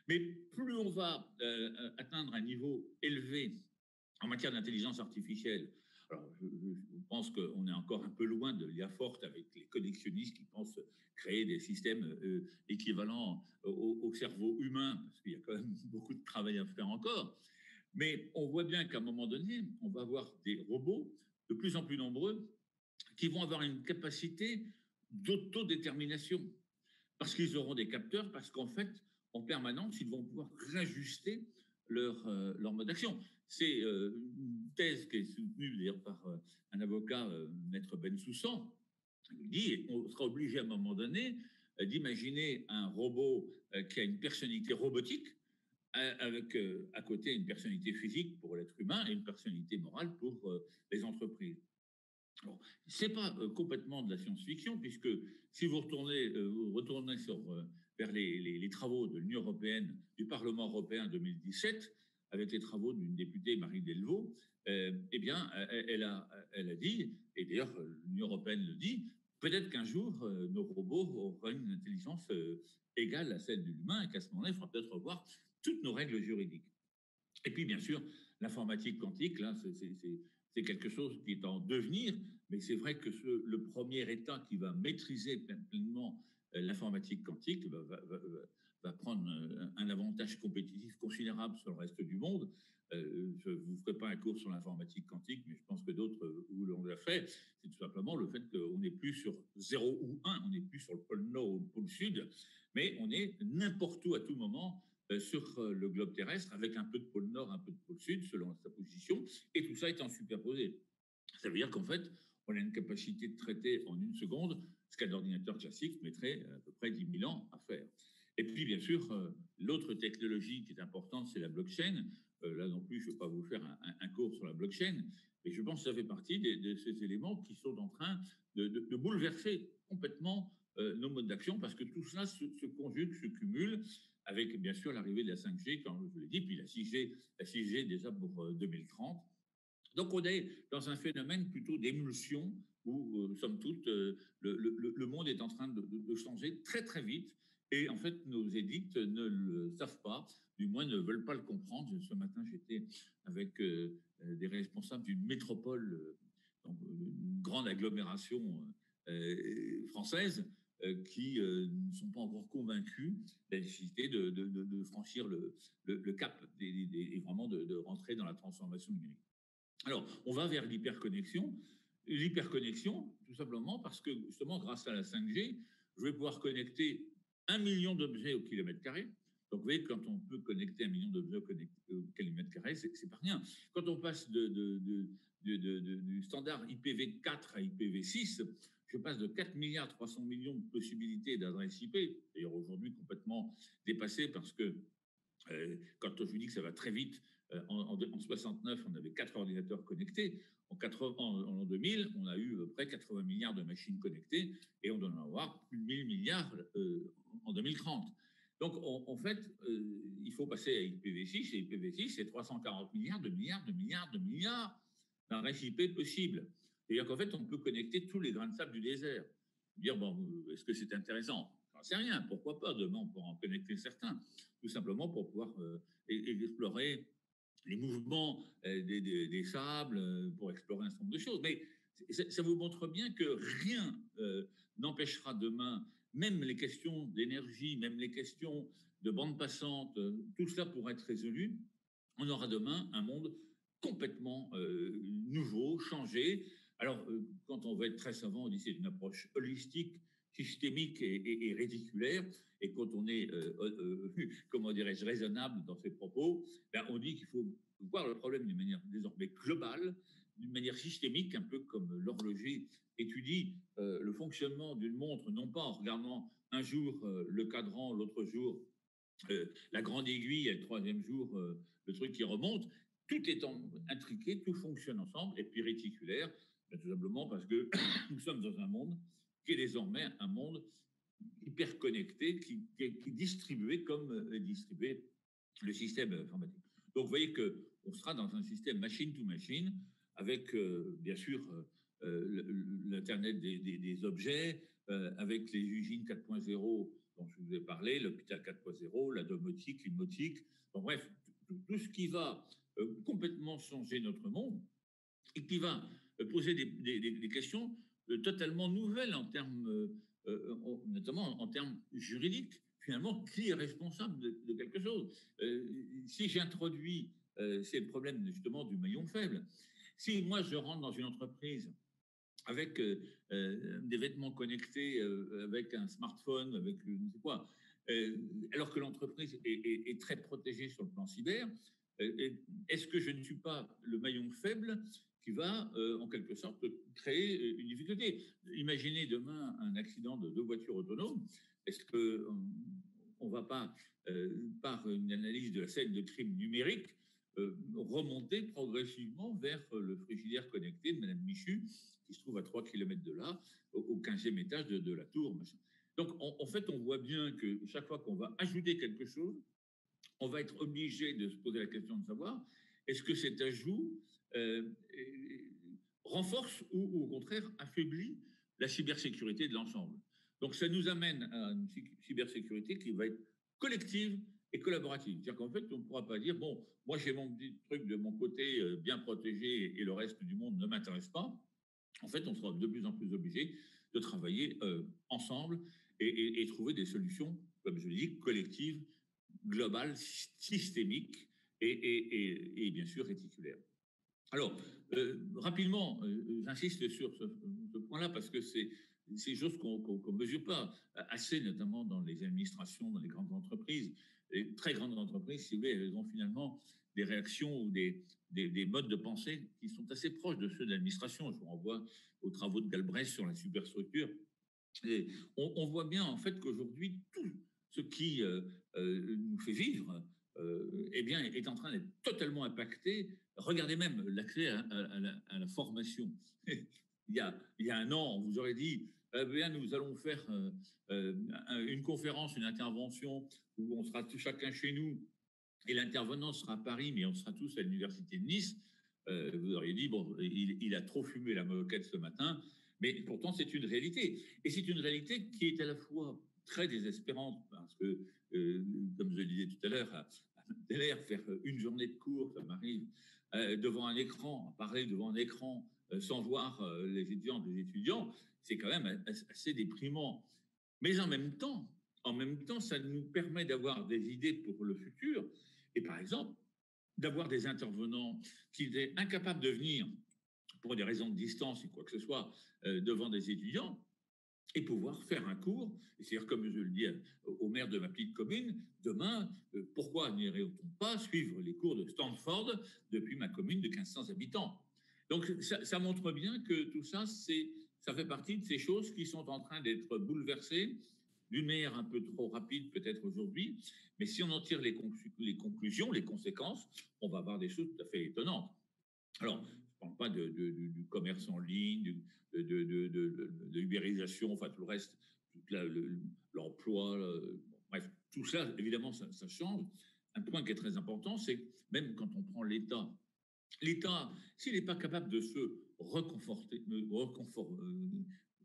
Mais plus on va euh, atteindre un niveau élevé en matière d'intelligence artificielle, alors je, je pense qu'on est encore un peu loin de l'I A forte avec les connexionnistes qui pensent créer des systèmes euh, équivalents au, au cerveau humain, parce qu'il y a quand même beaucoup de travail à faire encore. Mais on voit bien qu'à un moment donné, on va avoir des robots de plus en plus nombreux qui vont avoir une capacité d'autodétermination parce qu'ils auront des capteurs, parce qu'en fait, en permanence, ils vont pouvoir réajuster leur, euh, leur mode d'action. C'est euh, une thèse qui est soutenue d'ailleurs par euh, un avocat, euh, Maître Bensoussan, qui dit on sera obligé à un moment donné euh, d'imaginer un robot euh, qui a une personnalité robotique, euh, avec euh, à côté une personnalité physique pour l'être humain et une personnalité morale pour euh, les entreprises. Alors, c'est pas euh, complètement de la science-fiction, puisque si vous retournez, euh, vous retournez sur, euh, vers les, les, les travaux de l'Union européenne, du Parlement européen deux mille dix-sept, avec les travaux d'une députée, Marie Delvaux, euh, eh bien, elle a, elle a dit, et d'ailleurs l'Union européenne le dit, peut-être qu'un jour, euh, nos robots auront une intelligence euh, égale à celle de l'humain, et qu'à ce moment-là, il faudra peut-être revoir toutes nos règles juridiques. Et puis, bien sûr, l'informatique quantique, là, c'est quelque chose qui est en devenir, mais c'est vrai que ce, le premier État qui va maîtriser pleinement euh, l'informatique quantique va, va, va, va prendre un, un avantage compétitif considérable sur le reste du monde. Euh, je ne vous ferai pas un cours sur l'informatique quantique, mais je pense que d'autres vous l'ont déjà fait. C'est tout simplement le fait qu'on n'est plus sur zéro ou un, on n'est plus sur le pôle nord ou le pôle sud, mais on est n'importe où à tout moment sur le globe terrestre, avec un peu de pôle nord, un peu de pôle sud, selon sa position, et tout ça étant superposé. Ça veut dire qu'en fait, on a une capacité de traiter en une seconde ce qu'un ordinateur classique mettrait à peu près dix mille ans à faire. Et puis, bien sûr, euh, l'autre technologie qui est importante, c'est la blockchain. Euh, là non plus, je ne vais pas vous faire un, un, cours sur la blockchain, mais je pense que ça fait partie de, de ces éléments qui sont en train de, de, de bouleverser complètement euh, nos modes d'action, parce que tout cela se, se conjugue, se cumule, avec bien sûr l'arrivée de la cinq G, comme je vous l'ai dit, puis la six G, la six G déjà pour euh, deux mille trente. Donc on est dans un phénomène plutôt d'émulsion où, euh, somme toute, euh, le, le, le, monde est en train de, de, de changer très très vite. Et en fait, nos édicts ne le savent pas, du moins ne veulent pas le comprendre. Ce matin, j'étais avec euh, des responsables d'une métropole, euh, donc, une grande agglomération euh, française, euh, qui euh, ne sont pas encore convaincus de la nécessité de, de, de, de franchir le, le, le cap des, des, et vraiment de, de rentrer dans la transformation numérique. Alors, on va vers l'hyperconnexion. L'hyperconnexion, tout simplement parce que, justement, grâce à la cinq G, je vais pouvoir connecter un million d'objets au kilomètre carré. Donc, vous voyez, quand on peut connecter un million d'objets au kilomètre carré, c'est pas rien. Quand on passe de, de, de, de, de, de, du standard I P v quatre à I P v six, je passe de quatre milliards trois cents millions de possibilités d'adresses I P, d'ailleurs aujourd'hui complètement dépassées parce que euh, quand je vous dis que ça va très vite, euh, en, en, en soixante-neuf, on avait quatre ordinateurs connectés. En, quatre-vingts, en, en deux mille, on a eu près quatre-vingts milliards de machines connectées et on doit en avoir plus de mille milliards euh, en deux mille trente. Donc, on, en fait, euh, il faut passer à I P v six et I P v six, c'est trois cent quarante milliards de milliards de milliards de milliards d'adresses I P possibles. C'est-à-dire qu'en fait, on peut connecter tous les grains de sable du désert. Dire, bon, est-ce que c'est intéressant? J'en sais rien, pourquoi pas, demain on pourra en connecter certains, tout simplement pour pouvoir euh, explorer les mouvements euh, des, des, des sables, euh, pour explorer un certain nombre de choses. Mais ça vous montre bien que rien euh, n'empêchera demain, même les questions d'énergie, même les questions de bande passante, euh, tout cela pourra être résolu. On aura demain un monde complètement euh, nouveau, changé. Alors, euh, quand on veut être très savant, on dit c'est une approche holistique, systémique et, et, et réticulaire. Et quand on est, euh, euh, comment dirais-je, raisonnable dans ses propos, ben on dit qu'il faut voir le problème d'une manière désormais globale, d'une manière systémique, un peu comme l'horloger étudie euh, le fonctionnement d'une montre, non pas en regardant un jour euh, le cadran, l'autre jour euh, la grande aiguille, et le troisième jour euh, le truc qui remonte. Tout est en, intriqué, tout fonctionne ensemble, et puis réticulaire, ben, tout simplement parce que nous sommes dans un monde qui est désormais un monde hyper connecté, qui, qui est distribué comme est distribué le système informatique. Donc, vous voyez qu'on sera dans un système machine to machine, avec, euh, bien sûr, euh, l'Internet des, des, des objets, euh, avec les usines quatre point zéro dont je vous ai parlé, l'hôpital quatre point zéro, la domotique, l'imotique, bon, bref, tout, tout ce qui va euh, complètement changer notre monde et qui va euh, poser des, des, des questions euh, totalement nouvelles en termes, euh, euh, notamment en termes juridiques. Finalement, qui est responsable de, de quelque chose? euh, Si j'introduis, euh, c'est le problème justement du maillon faible. Si moi je rentre dans une entreprise avec euh, euh, des vêtements connectés, euh, avec un smartphone, avec je ne sais quoi, euh, alors que l'entreprise est, est, est, très protégée sur le plan cyber, euh, est-ce que je ne suis pas le maillon faible qui va, euh, en quelque sorte, créer une difficulté? Imaginez demain un accident de deux voitures autonomes. Est-ce qu'on ne va pas, euh, par une analyse de la scène de crime numérique, euh, remonter progressivement vers le frigidaire connecté de Madame Michu, qui se trouve à trois kilomètres de là, au quinzième étage de, de la tour. Machin. Donc, en, en fait, on voit bien que chaque fois qu'on va ajouter quelque chose, on va être obligé de se poser la question de savoir est-ce que cet ajout euh, renforce ou, ou, au contraire affaiblit la cybersécurité de l'ensemble. Donc, ça nous amène à une cybersécurité qui va être collective et collaborative. C'est-à-dire qu'en fait, on ne pourra pas dire bon, moi j'ai mon petit truc de mon côté euh, bien protégé et le reste du monde ne m'intéresse pas. En fait, on sera de plus en plus obligé de travailler euh, ensemble et, et, et trouver des solutions, comme je l'ai dit, collectives, globales, systémiques et, et, et bien sûr réticulaires. Alors, euh, rapidement, euh, j'insiste sur ce, ce point-là parce que c'est des choses qu'on ne mesure pas assez, notamment dans les administrations, dans les grandes entreprises. Les très grandes entreprises, si vous voulez, elles ont finalement des réactions ou des, des, des modes de pensée qui sont assez proches de ceux de l'administration. Je vous renvoie aux travaux de Galbraith sur la superstructure. Et on, on voit bien en fait qu'aujourd'hui, tout ce qui euh, euh, nous fait vivre euh, eh bien, est en train d'être totalement impacté. Regardez même l'accès à, à, à, la, à la formation. il, y a, il y a un an, on vous aurait dit eh bien, nous allons faire euh, euh, une conférence, une intervention où on sera tout, chacun chez nous et l'intervenant sera à Paris, mais on sera tous à l'université de Nice. Euh, vous auriez dit, bon, il, il a trop fumé la moquette ce matin, mais pourtant c'est une réalité. Et c'est une réalité qui est à la fois très désespérante, parce que, euh, comme je le disais tout à l'heure, à, à Deller, faire une journée de cours, ça m'arrive, euh, devant un écran, parler devant un écran, euh, sans voir euh, les étudiants des étudiants, c'est quand même assez déprimant. Mais en même temps, en même temps, ça nous permet d'avoir des idées pour le futur. Et par exemple, d'avoir des intervenants qui étaient incapables de venir pour des raisons de distance ou quoi que ce soit euh, devant des étudiants et pouvoir faire un cours. C'est-à-dire, comme je le dis au maire de ma petite commune, demain, euh, pourquoi n'irait-on pas suivre les cours de Stanford depuis ma commune de quinze cents habitants? Donc, ça, ça montre bien que tout ça, c'est, ça fait partie de ces choses qui sont en train d'être bouleversées d'une manière un peu trop rapide peut-être aujourd'hui, mais si on en tire les, conclu- les conclusions, les conséquences, on va avoir des choses tout à fait étonnantes. Alors, je ne parle pas de, de, de, du commerce en ligne, de, de, de, de, de ubérisation, enfin tout le reste, tout la, le, l'emploi, le, bon, bref, tout ça, évidemment, ça, ça change. Un point qui est très important, c'est que même quand on prend l'État, l'État, s'il n'est pas capable de se reconforter, reconfort, euh,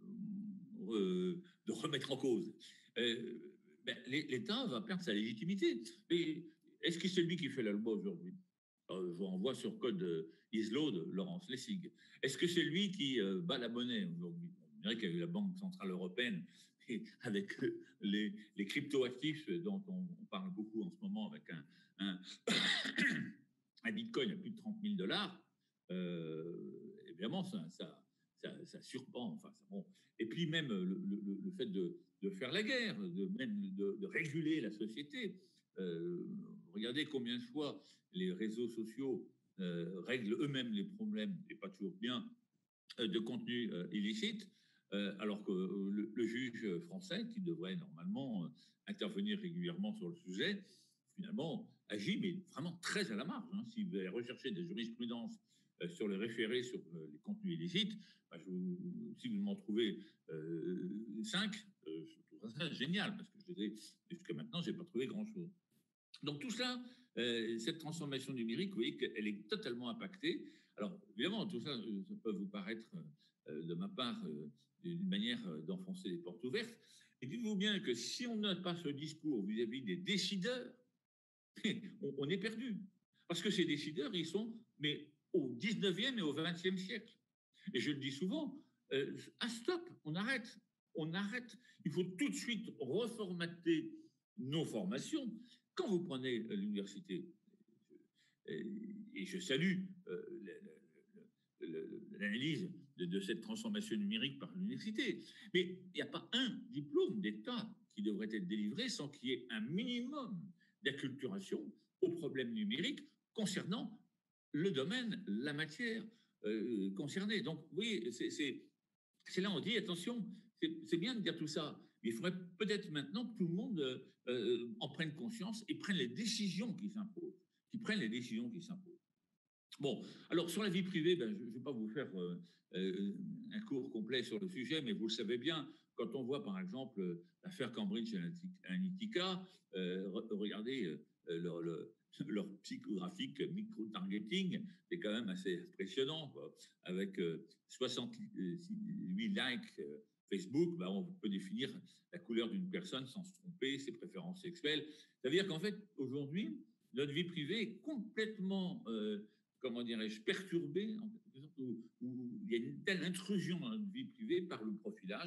euh, de remettre en cause, euh, ben, l'État va perdre sa légitimité. Et est-ce que c'est lui qui fait la loi aujourd'hui? Je vous renvoie sur code Islo de Laurence Lessig. Est-ce que c'est lui qui euh, bat la monnaie aujourd'hui? On dirait qu'il y a eu la Banque Centrale Européenne et avec les, les cryptoactifs dont on, on parle beaucoup en ce moment avec un, un, un bitcoin à plus de trente mille dollars. Euh, évidemment, ça, ça, ça, ça surprend. Enfin, ça, bon. Et puis même le, le, le fait de, de faire la guerre, de, même de, de réguler la société. Euh, regardez combien de fois les réseaux sociaux euh, règlent eux-mêmes les problèmes, et pas toujours bien, euh, de contenu euh, illicite, euh, alors que euh, le, le juge français, qui devrait normalement euh, intervenir régulièrement sur le sujet, finalement agit, mais vraiment très à la marge. Hein. Si vous allez rechercher des jurisprudences euh, sur les référés sur euh, les contenus illicites, bah, je vous, si vous m'en trouvez euh, cinq, euh, je trouve ça génial, parce que je les ai, jusqu'à maintenant, je n'ai pas trouvé grand-chose. Donc tout cela, euh, cette transformation numérique, vous voyez qu'elle est totalement impactée. Alors évidemment, tout ça, ça peut vous paraître euh, de ma part euh, une manière d'enfoncer les portes ouvertes, Et dites-vous bien que si on n'a pas ce discours vis-à-vis des décideurs, on, on est perdu. Parce que ces décideurs, ils sont mais au dix-neuvième et au vingtième siècle. Et je le dis souvent, euh, ah stop, on arrête, on arrête. Il faut tout de suite reformater nos formations. Quand vous prenez l'université, et je salue euh, l'analyse de, de cette transformation numérique par l'université, mais il n'y a pas un diplôme d'État qui devrait être délivré sans qu'il y ait un minimum d'acculturation aux problèmes numériques concernant le domaine, la matière euh, concernée. Donc, oui, c'est là on dit, attention, c'est bien de dire tout ça, mais il faudrait peut-être maintenant que tout le monde euh, en prenne conscience et prenne les décisions qui s'imposent, qui prennent les décisions qui s'imposent. Bon, alors sur la vie privée, ben, je ne vais pas vous faire euh, euh, un cours complet sur le sujet, mais vous le savez bien, quand on voit par exemple l'affaire Cambridge Analytica, euh, regardez euh, leur, leur, leur psychographique micro-targeting, c'est quand même assez impressionnant, quoi. Avec euh, soixante-huit likes euh, Facebook, ben, on peut définir la couleur d'une personne sans se tromper, ses préférences sexuelles. Ça veut dire qu'en fait, aujourd'hui, notre vie privée est complètement... Euh, comment dirais-je, perturbé, où, où il y a une telle intrusion dans notre vie privée par le profilage.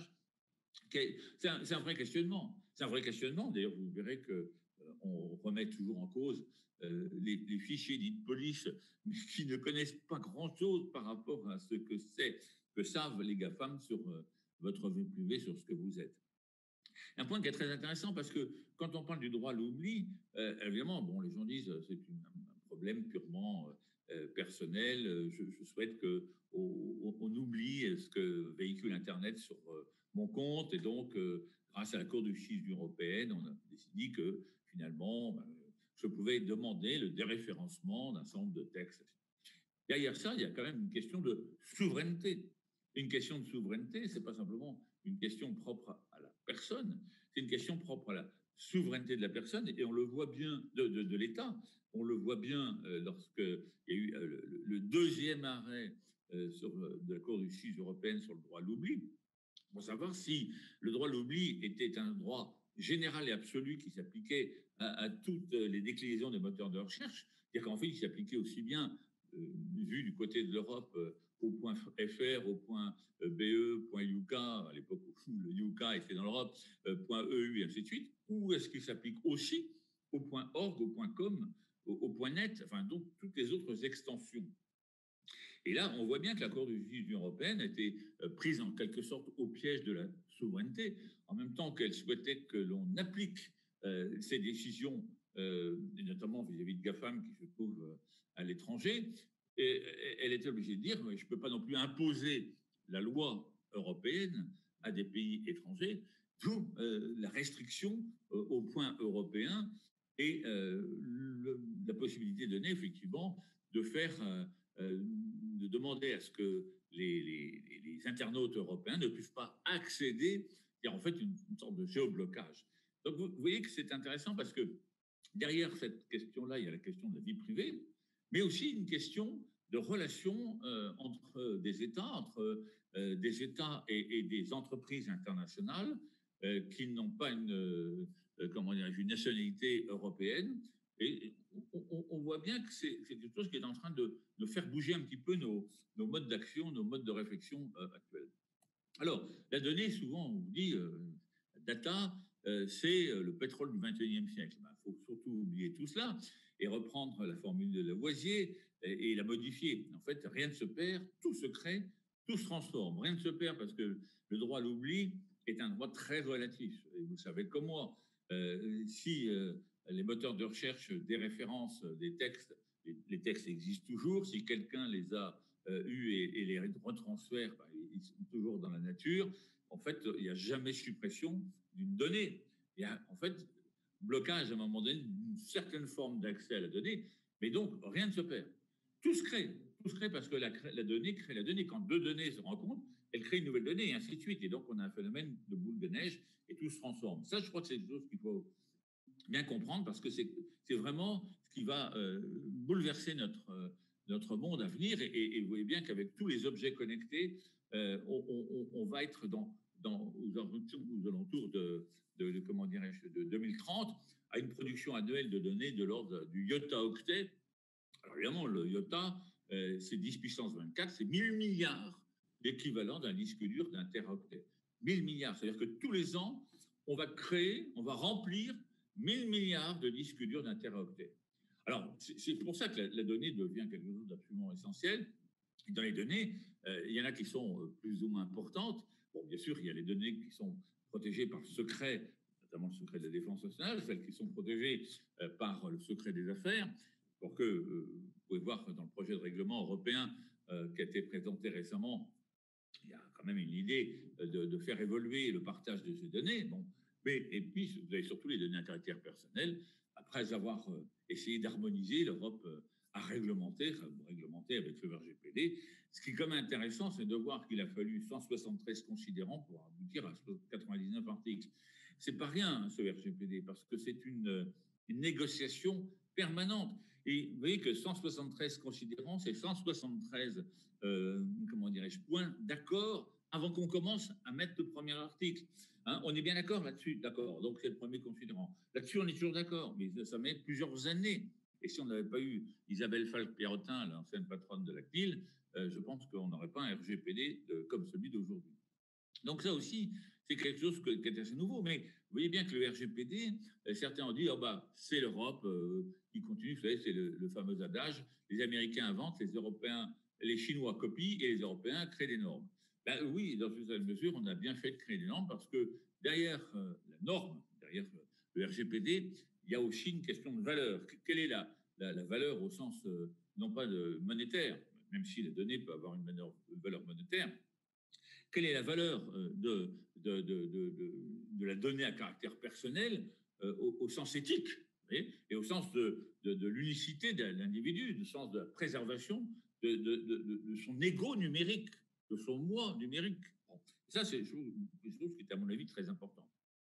C'est un, un vrai questionnement. C'est un vrai questionnement. D'ailleurs, vous verrez qu'on euh, remet toujours en cause euh, les, les fichiers dits de police, mais qui ne connaissent pas grand-chose par rapport à ce que c'est, que savent les GAFAM sur euh, votre vie privée, sur ce que vous êtes. Un point qui est très intéressant parce que quand on parle du droit à l'oubli, euh, évidemment, bon, les gens disent c'est un problème purement euh, personnel. Je, je souhaite qu'on on oublie ce que véhicule Internet sur euh, mon compte. Et donc, euh, grâce à la Cour de justice européenne, on a décidé que finalement, ben, je pouvais demander le déréférencement d'un certain nombre de textes. Derrière ça, il y a quand même une question de souveraineté. Une question de souveraineté, ce n'est pas simplement une question propre à la personne, c'est une question propre à la souveraineté de la personne, et on le voit bien de, de, de l'État. On le voit bien euh, lorsqu'il y a eu euh, le, le deuxième arrêt euh, sur, de la Cour de justice européenne sur le droit à l'oubli, pour savoir si le droit à l'oubli était un droit général et absolu qui s'appliquait à, à toutes les déclinaisons des moteurs de recherche, c'est-à-dire qu'en fait, il s'appliquait aussi bien, euh, vu du côté de l'Europe, euh, au point F R, au point B E, point U K, à l'époque où le U K était dans l'Europe, euh, point E U et ainsi de suite, ou est-ce qu'il s'applique aussi au point org, au point com, au, au point net, enfin donc toutes les autres extensions. Et là, on voit bien que la Cour de justice européenne a été prise en quelque sorte au piège de la souveraineté, en même temps qu'elle souhaitait que l'on applique euh, ces décisions, euh, et notamment vis-à-vis de GAFAM qui se trouvent à l'étranger. Et elle était obligée de dire, je ne peux pas non plus imposer la loi européenne à des pays étrangers, d'où euh, la restriction euh, au point européen et euh, le, la possibilité donnée effectivement de faire... Euh, euh, de demander à ce que les, les, les internautes européens ne puissent pas accéder, il y a en fait une, une sorte de géoblocage. Donc vous, vous voyez que c'est intéressant parce que derrière cette question-là, il y a la question de la vie privée, mais aussi une question de relation euh, entre des États, entre euh, des États et, et des entreprises internationales euh, qui n'ont pas une, euh, comment dire, une nationalité européenne. Et on, on voit bien que c'est quelque chose qui est en train de, de faire bouger un petit peu nos, nos modes d'action, nos modes de réflexion euh, actuels. Alors, la donnée, souvent, on vous dit, euh, data, euh, c'est le pétrole du vingt et unième siècle. Il ben, faut surtout oublier tout cela et reprendre la formule de Lavoisier et, et la modifier. En fait, rien ne se perd, tout se crée, tout se transforme. Rien ne se perd parce que le droit à l'oubli est un droit très relatif. Et vous savez comme moi, euh, si euh, les moteurs de recherche déréférencent des textes, les, les textes existent toujours. Si quelqu'un les a euh, eus et, et les retransfère, ben, ils sont toujours dans la nature. En fait, il n'y a jamais suppression d'une donnée. Il y a en fait blocage à un moment donné d'une certaine forme d'accès à la donnée, mais donc rien ne se perd. Tout se crée, tout se crée parce que la, la donnée crée la donnée. Quand deux données se rencontrent, elles créent une nouvelle donnée et ainsi de suite. Et donc on a un phénomène de boule de neige et tout se transforme. Ça, je crois que c'est quelque chose qu'il faut bien comprendre parce que c'est vraiment ce qui va euh, bouleverser notre, euh, notre monde à venir. Et, et, et vous voyez bien qu'avec tous les objets connectés, euh, on, on, on va être dans, dans, aux, aux alentours de, de, de comment dirais-je, de deux mille trente, à une production annuelle de données de l'ordre du iota-octet. Alors évidemment, le iota, euh, c'est dix puissance vingt-quatre, c'est mille milliards l'équivalent d'un disque dur d'un teraoctet. mille milliards, c'est-à-dire que tous les ans, on va créer, on va remplir mille milliards de disques durs d'un teraoctet. Alors, c'est pour ça que la, la donnée devient quelque chose d'absolument essentiel. Dans les données, euh, il y en a qui sont plus ou moins importantes. Bon, bien sûr, il y a les données qui sont protégées par le secret, notamment le secret de la défense nationale, celles qui sont protégées euh, par le secret des affaires, pour que, euh, vous pouvez voir dans le projet de règlement européen euh, qui a été présenté récemment, il y a quand même une idée de, de faire évoluer le partage de ces données. Bon, mais, et puis, vous avez surtout les données à caractère personnel. Après avoir euh, essayé d'harmoniser, l'Europe euh, a réglementé, réglementé avec le R G P D. Ce qui est quand même intéressant, c'est de voir qu'il a fallu cent soixante-treize considérants pour aboutir à quatre-vingt-dix-neuf articles. C'est pas rien, ce R G P D, parce que c'est une, une négociation permanente. Et vous voyez que cent soixante-treize considérants, c'est cent soixante-treize euh, comment dirais-je, points d'accord avant qu'on commence à mettre le premier article. Hein, on est bien d'accord là-dessus, d'accord. Donc c'est le premier considérant. Là-dessus, on est toujours d'accord, mais ça, ça met plusieurs années. Et si on n'avait pas eu Isabelle Falque-Pierrotin, l'ancienne patronne de la C N I L, euh, je pense qu'on n'aurait pas un R G P D euh, comme celui d'aujourd'hui. Donc ça aussi, c'est quelque chose que, qui est assez nouveau. Mais vous voyez bien que le R G P D, euh, certains ont dit, oh bah, c'est l'Europe euh, qui continue. Vous savez, c'est le, le fameux adage, les Américains inventent, les Européens, les Chinois copient et les Européens créent des normes. Ben, oui, dans une certaine mesure, on a bien fait de créer des normes parce que derrière euh, la norme, derrière le R G P D, il y a aussi une question de valeur. Quelle est la, la, la valeur au sens, euh, non pas de monétaire, même si la donnée peut avoir une valeur, une valeur monétaire, quelle est la valeur de, de, de, de, de la donnée à caractère personnel euh, au, au sens éthique et, et au sens de, de, de l'unicité de l'individu, du sens de la préservation de, de, de, de son ego numérique, de son moi numérique. Bon, ça, c'est quelque chose qui est, à mon avis, très important.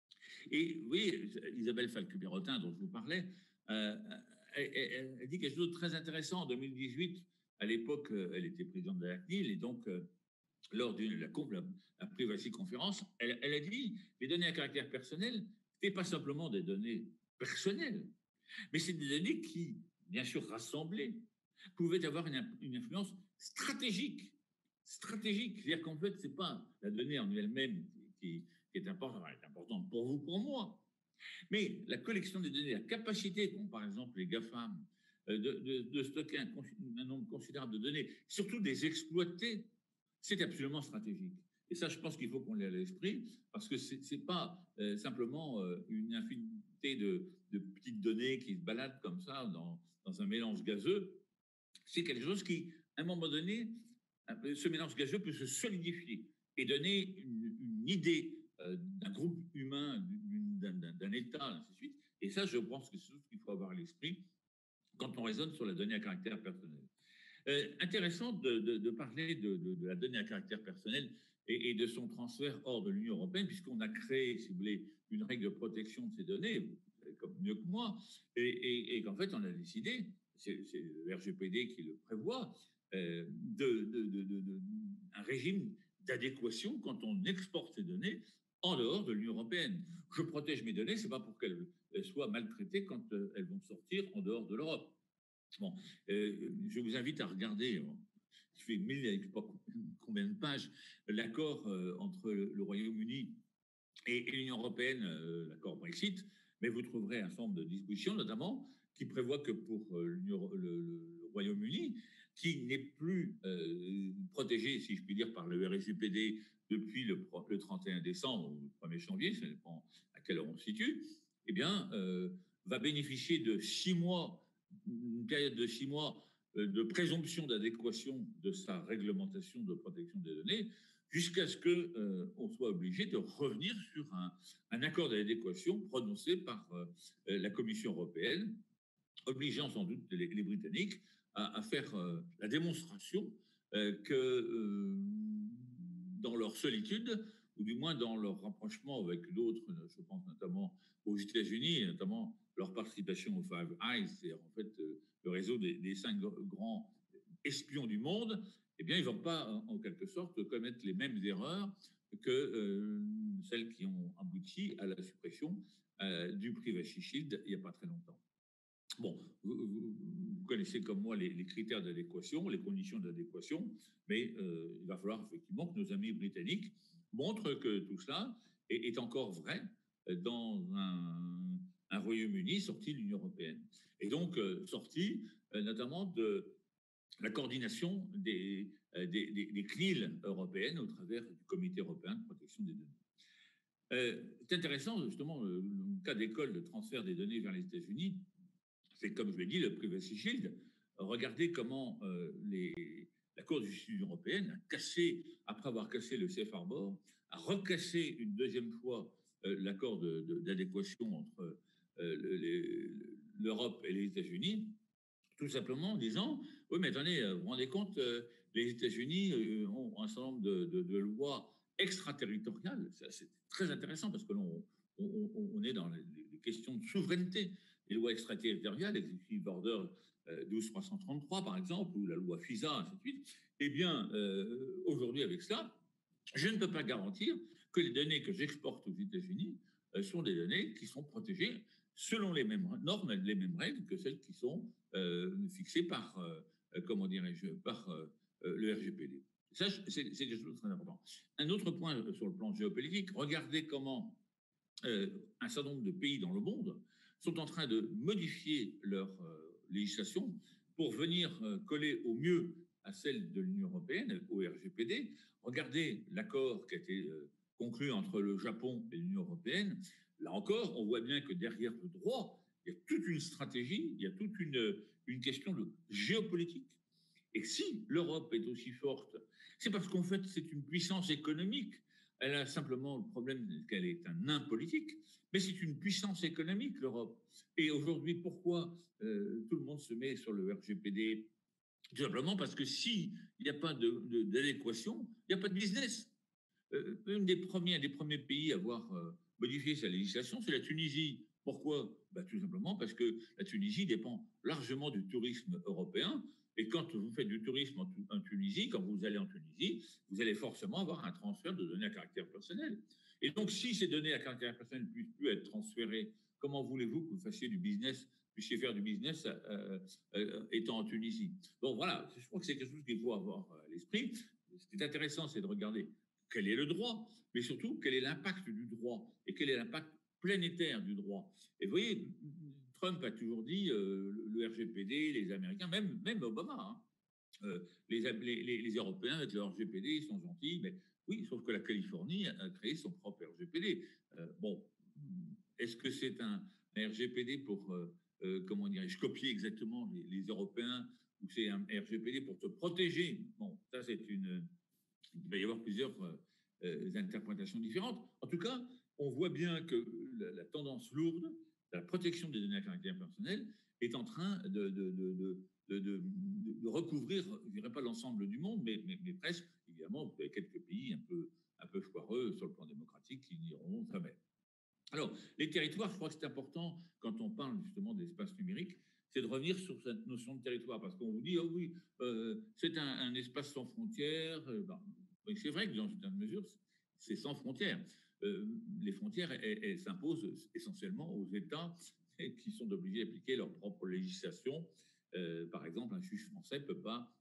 Et oui, Isabelle Falque-Pierrotin, dont je vous parlais, euh, elle, elle, elle dit quelque chose de très intéressant. En deux mille dix-huit, à l'époque, elle était présidente de la C N I L, et donc, euh, lors de la, la, la Privacy Conférence, elle, elle a dit les données à caractère personnel, ce n'est pas simplement des données personnelles, mais c'est des données qui, bien sûr rassemblées, pouvaient avoir une, une influence stratégique. Stratégique, c'est-à-dire qu'en fait, ce n'est pas la donnée en elle-même qui, qui est importante, elle est importante pour vous, pour moi, mais la collection des données, la capacité, comme par exemple les GAFAM, de, de, de stocker un, un nombre considérable de données, surtout des exploiter, c'est absolument stratégique. Et ça, je pense qu'il faut qu'on l'ait à l'esprit, parce que ce n'est pas euh, simplement euh, une infinité de, de petites données qui se baladent comme ça dans, dans un mélange gazeux. C'est quelque chose qui, à un moment donné, ce mélange gazeux peut se solidifier et donner une, une idée euh, d'un groupe humain, d'un État, ainsi de suite. Et ça, je pense que c'est ce qu'il faut avoir à l'esprit quand on raisonne sur la donnée à caractère personnel. Euh, intéressant de, de, de parler de, de, de la donnée à caractère personnel et, et de son transfert hors de l'Union européenne, puisqu'on a créé, si vous voulez, une règle de protection de ces données, comme mieux que moi, et, et, et qu'en fait, on a décidé, c'est le R G P D qui le prévoit, euh, de, de, de, de, de, un régime d'adéquation quand on exporte ces données en dehors de l'Union européenne. Je protège mes données, ce n'est pas pour qu'elles soient maltraitées quand elles vont sortir en dehors de l'Europe. Bon, euh, je vous invite à regarder, je fais mille, je ne sais pas combien de pages, l'accord euh, entre le, le Royaume-Uni et, et l'Union européenne, euh, l'accord Brexit, mais vous trouverez un certain nombre de dispositions, notamment, qui prévoient que pour euh, le, le, le Royaume-Uni, qui n'est plus euh, protégé, si je puis dire, par le R G P D depuis le, le trente et un décembre ou le premier janvier, ça dépend à quelle heure on se situe, eh bien, euh, va bénéficier de six mois, une période de six mois euh, de présomption d'adéquation de sa réglementation de protection des données, jusqu'à ce qu'on euh, soit obligé de revenir sur un, un accord d'adéquation prononcé par euh, la Commission européenne, obligeant sans doute les, les Britanniques à, à faire euh, la démonstration euh, que euh, dans leur solitude, ou du moins dans leur rapprochement avec d'autres, je pense notamment aux États-Unis, et notamment leur participation au Five Eyes, c'est en fait euh, le réseau des, des cinq grands espions du monde, eh bien, ils ne vont pas, en, en quelque sorte, commettre les mêmes erreurs que euh, celles qui ont abouti à la suppression euh, du Privacy Shield il n'y a pas très longtemps. Bon, vous, vous, vous connaissez comme moi les, les critères d'adéquation, les conditions d'adéquation, mais euh, il va falloir effectivement que nos amis britanniques montrent que tout cela est, est encore vrai dans un, un Royaume-Uni sorti de l'Union européenne. Et donc, euh, sorti euh, notamment de la coordination des, euh, des, des, des C N I L européennes au travers du Comité européen de protection des données. Euh, c'est intéressant, justement, le, le cas d'école de transfert des données vers les États-Unis. C'est comme je l'ai dit, le Privacy Shield. Regardez comment euh, les, la Cour de justice européenne a cassé, après avoir cassé le Safe Harbor, a recassé une deuxième fois euh, l'accord de, de, d'adéquation entre euh, l'Europe et les États-Unis, tout simplement en disant oui, mais attendez, vous vous rendez compte, euh, les États-Unis euh, ont un certain nombre de, de, de lois extraterritoriales. C'est très intéressant parce que l'on on, on est dans les, les questions de souveraineté. Les lois extraterritoriales, Executive Order euh, douze trois cent trente-trois, par exemple, ou la loi FISA, ainsi de suite. Eh bien, euh, aujourd'hui, avec cela, je ne peux pas garantir que les données que j'exporte aux États-Unis euh, sont des données qui sont protégées selon les mêmes normes, les mêmes règles que celles qui sont euh, fixées par, euh, comment dirais-je, par euh, le R G P D. Ça, c'est quelque chose de très important. Un autre point sur le plan géopolitique, regardez comment euh, un certain nombre de pays dans le monde sont en train de modifier leur euh, législation pour venir euh, coller au mieux à celle de l'Union européenne, au R G P D. Regardez l'accord qui a été euh, conclu entre le Japon et l'Union européenne. Là encore, on voit bien que derrière le droit, il y a toute une stratégie, il y a toute une, une question de géopolitique. Et si l'Europe est aussi forte, c'est parce qu'en fait, c'est une puissance économique. Elle a simplement le problème qu'elle est un nain politique, mais c'est une puissance économique, l'Europe. Et aujourd'hui, pourquoi euh, tout le monde se met sur le R G P D? Tout simplement parce que s'il n'y a pas d'adéquation, de, de, il n'y a pas de business. Euh, une des premiers, des premiers pays à avoir euh, modifié sa législation, c'est la Tunisie. Pourquoi? Ben, tout simplement parce que la Tunisie dépend largement du tourisme européen. Et quand vous faites du tourisme en, en Tunisie, quand vous allez en Tunisie, vous allez forcément avoir un transfert de données à caractère personnel. Et donc, si ces données à caractère personnel ne puissent plus être transférées, comment voulez-vous que vous fassiez du business, puissiez faire du business euh, euh, étant en Tunisie? Donc voilà, je crois que c'est quelque chose qu'il faut avoir à l'esprit. Ce qui est intéressant, c'est de regarder quel est le droit, mais surtout quel est l'impact du droit et quel est l'impact planétaire du droit. Et vous voyez, Trump a toujours dit euh, le R G P D, les Américains, même, même Obama, hein, euh, les, les, les Européens avec le R G P D, ils sont gentils, mais oui, sauf que la Californie a créé son propre R G P D. Euh, bon, est-ce que c'est un, un R G P D pour, euh, euh, comment dirais-je, copier exactement les, les Européens, ou c'est un R G P D pour te protéger? Bon, ça c'est une... Il va y avoir plusieurs euh, interprétations différentes. En tout cas, on voit bien que la, la tendance lourde de la protection des données à caractère personnel est en train de, de, de, de, de, de, de recouvrir, je ne dirais pas l'ensemble du monde, mais, mais, mais presque. Évidemment, vous avez quelques pays un peu, un peu foireux sur le plan démocratique qui n'iront jamais. Alors, les territoires, je crois que c'est important quand on parle justement d'espace numérique, c'est de revenir sur cette notion de territoire, parce qu'on vous dit, oh oui, euh, c'est un, un espace sans frontières. Euh, ben, oui, c'est vrai que dans une mesure, c'est sans frontières. Euh, les frontières, elles, elles s'imposent essentiellement aux États qui sont obligés d'appliquer leur propre législation. Euh, par exemple, un juge français ne peut pas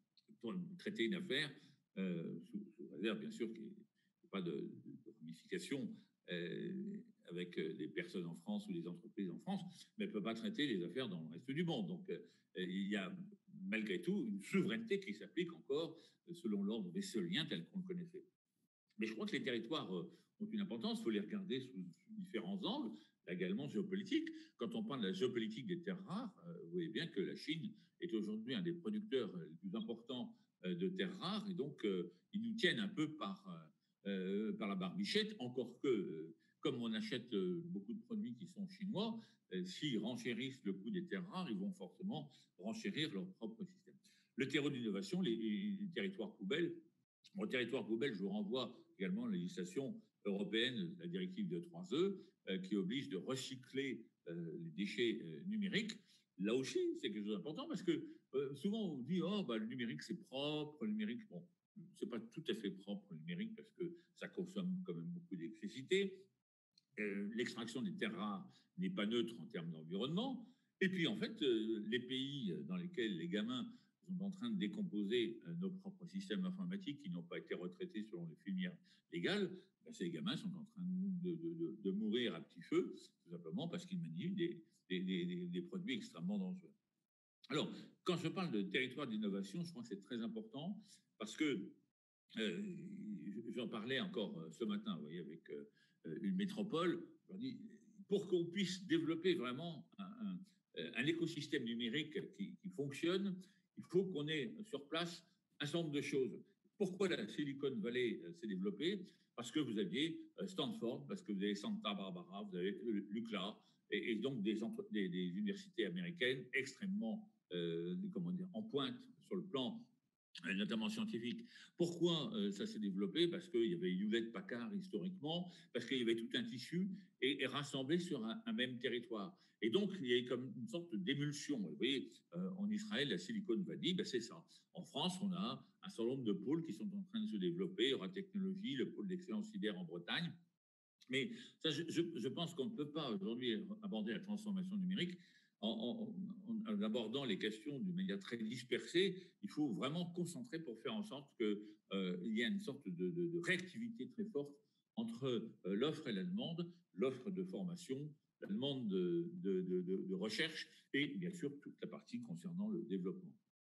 traiter une affaire, euh, sous, sous réserve bien sûr qu'il n'y ait pas de, de, de ramification euh, avec des personnes en France ou des entreprises en France, mais ne peut pas traiter les affaires dans le reste du monde. Donc, euh, il y a malgré tout une souveraineté qui s'applique encore selon l'ordre vesselien tel qu'on le connaissait. Mais je crois que les territoires ont une importance, il faut les regarder sous, sous différents angles, également géopolitique. Quand on parle de la géopolitique des terres rares, vous voyez bien que la Chine est aujourd'hui un des producteurs les plus importants de terres rares, et donc ils nous tiennent un peu par, euh, par la barbichette, encore que, euh, comme on achète euh, beaucoup de produits qui sont chinois, euh, s'ils renchérissent le coût des terres rares, ils vont forcément renchérir leur propre système. Le terreau d'innovation, les, les territoires poubelles. Mon territoire poubelle, je vous renvoie également à la législation européenne, la directive de trois E, euh, qui oblige de recycler euh, les déchets euh, numériques. là aussi, c'est quelque chose d'important parce que euh, souvent on dit oh bah le numérique c'est propre, le numérique bon c'est pas tout à fait propre le numérique parce que ça consomme quand même beaucoup d'électricité. Euh, l'extraction des terres rares n'est pas neutre en termes d'environnement. Et puis, en fait, euh, les pays dans lesquels les gamins sont en train de décomposer euh, nos propres systèmes informatiques qui n'ont pas été retraités selon les filières légales, ben, ces gamins sont en train de, de, de, de, mourir à petit feu, tout simplement parce qu'ils manient des, des, des, des produits extrêmement dangereux. Alors, quand je parle de territoire d'innovation, je crois que c'est très important parce que euh, j'en parlais encore euh, ce matin, vous voyez, avec euh, une métropole. Je leur dis, pour qu'on puisse développer vraiment un, un, un écosystème numérique qui, qui, fonctionne, il faut qu'on ait sur place un certain nombre de choses. Pourquoi la Silicon Valley euh, s'est développée? Parce que vous aviez Stanford, parce que vous avez Santa Barbara, vous avez l'U C L A, et, et donc des, des, des universités américaines extrêmement euh, comment dire, en pointe sur le plan notamment scientifique. Pourquoi euh, ça s'est développé? Parce qu'il y avait Hewlett-Packard historiquement, parce qu'il y avait tout un tissu et, et rassemblé sur un, un, même territoire. Et donc, il y a comme une sorte d'émulsion. Vous voyez, euh, en Israël, la Silicon Valley, ben c'est ça. En France, on a un certain nombre de pôles qui sont en train de se développer. Eurotechnologie, le pôle d'excellence cyber en Bretagne. Mais ça, je, je, je pense qu'on ne peut pas aujourd'hui aborder la transformation numérique en, en, en, abordant les questions d'une manière très dispersée. Il faut vraiment concentrer pour faire en sorte qu'il euh, y ait une sorte de, de, de réactivité très forte entre euh, l'offre et la demande, l'offre de formation, la demande de, de, de, de recherche et bien sûr toute la partie concernant le développement.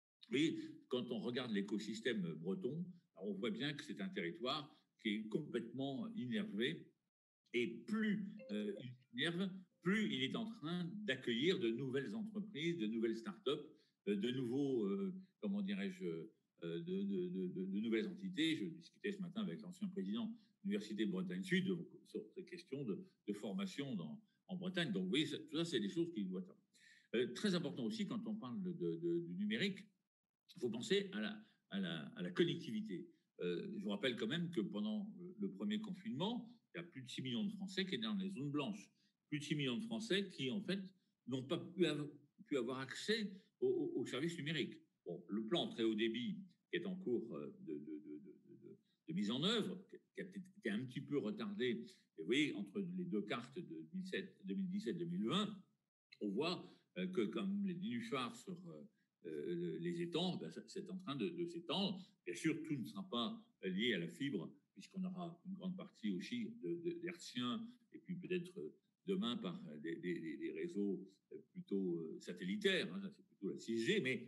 Et quand on regarde l'écosystème breton, on voit bien que c'est un territoire qui est complètement innervé. Et plus euh, il s'énerve, plus il est en train d'accueillir de nouvelles entreprises, de nouvelles start-up, euh, de nouveaux, euh, comment dirais-je, euh, de, de, de, de, nouvelles entités. Je discutais ce matin avec l'ancien président de l'Université de Bretagne Sud sur ces questions de, de formation dans, en Bretagne. Donc, vous voyez, tout ça, c'est des choses qui doivent être euh, très important aussi quand on parle de, de, du numérique. Il faut penser à la, à la, à la connectivité. Euh, je vous rappelle quand même que pendant le premier confinement, il y a plus de six millions de Français qui étaient dans les zones blanches. Plus de six millions de Français qui, en fait, n'ont pas pu avoir, pu avoir accès aux, aux services numériques. Bon, le plan très haut débit qui est en cours de, de, de, de, de mise en œuvre, qui a été un petit peu retardé, et vous voyez, entre les deux cartes de deux mille dix-sept deux mille vingt, on voit que comme les nénuphars sur euh, les étangs, ben, c'est en train de, de s'étendre. Bien sûr, tout ne sera pas lié à la fibre, puisqu'on aura une grande partie aussi d'hertziens, de, de, et puis peut-être demain par des, des, des, réseaux plutôt satellitaires, hein, c'est plutôt la six G, mais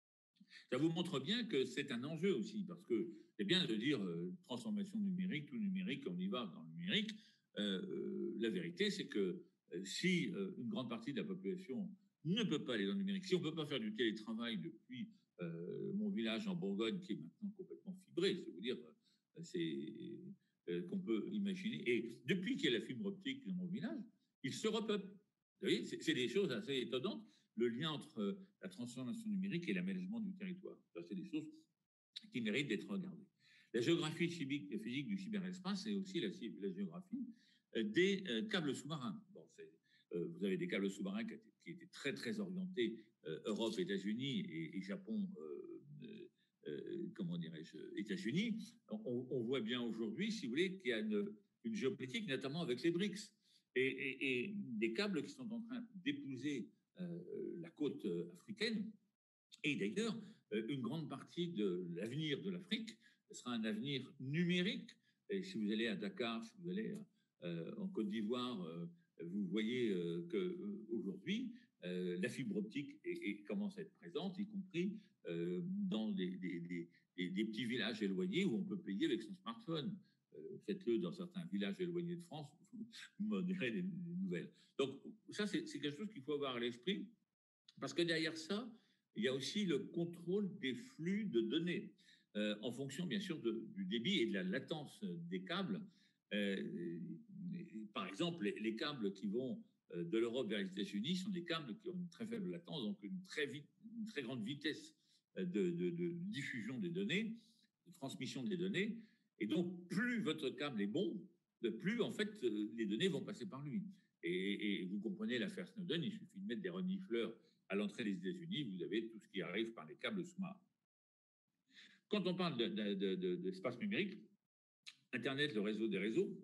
ça vous montre bien que c'est un enjeu aussi, parce que c'est bien de dire euh, transformation numérique, tout numérique, on y va dans le numérique. Euh, la vérité, c'est que euh, si euh, une grande partie de la population ne peut pas aller dans le numérique, si on ne peut pas faire du télétravail depuis euh, mon village en Bourgogne, qui est maintenant complètement fibré, c'est vous dire, euh, c'est euh, qu'on peut imaginer. Et depuis qu'il y a la fibre optique dans mon village, il se repeuple. Vous voyez, c'est des choses assez étonnantes. Le lien entre la transformation numérique et l'aménagement du territoire. Ça, c'est des choses qui méritent d'être regardées. La géographie physique, physique du cyberespace et aussi la, la géographie des euh, câbles sous-marins. Bon, euh, vous avez des câbles sous-marins qui, qui étaient très, très orientés euh, Europe, États-Unis et, et Japon, euh, euh, comment dirais-je, États-Unis. On, on voit bien aujourd'hui, si vous voulez, qu'il y a une, une géopolitique, notamment avec les BRICS, et, et, et des câbles qui sont en train d'épouser Euh, la côte africaine. Et d'ailleurs, euh, une grande partie de l'avenir de l'Afrique sera un avenir numérique. Et si vous allez à Dakar, si vous allez euh, en Côte d'Ivoire, euh, vous voyez euh, qu'aujourd'hui, euh, la fibre optique est, est, commence à être présente, y compris euh, dans des, des, des, des petits villages éloignés où on peut payer avec son smartphone. Euh, faites-le dans certains villages éloignés de France, vous m'en direz des, des nouvelles. Donc ça, c'est quelque chose qu'il faut avoir à l'esprit, parce que derrière ça, il y a aussi le contrôle des flux de données, euh, en fonction bien sûr de, du débit et de la latence des câbles. Euh, par exemple, les, les câbles qui vont de l'Europe vers les États-Unis sont des câbles qui ont une très faible latence, donc une très, vite, une très grande vitesse de, de, de diffusion des données, de transmission des données. Et donc, plus votre câble est bon, plus en fait les données vont passer par lui. Et, et vous comprenez l'affaire Snowden, il suffit de mettre des renifleurs à l'entrée des États-Unis, vous avez tout ce qui arrive par les câbles sous-marins. Quand on parle d'espace de, de, de, de numérique, Internet, le réseau des réseaux,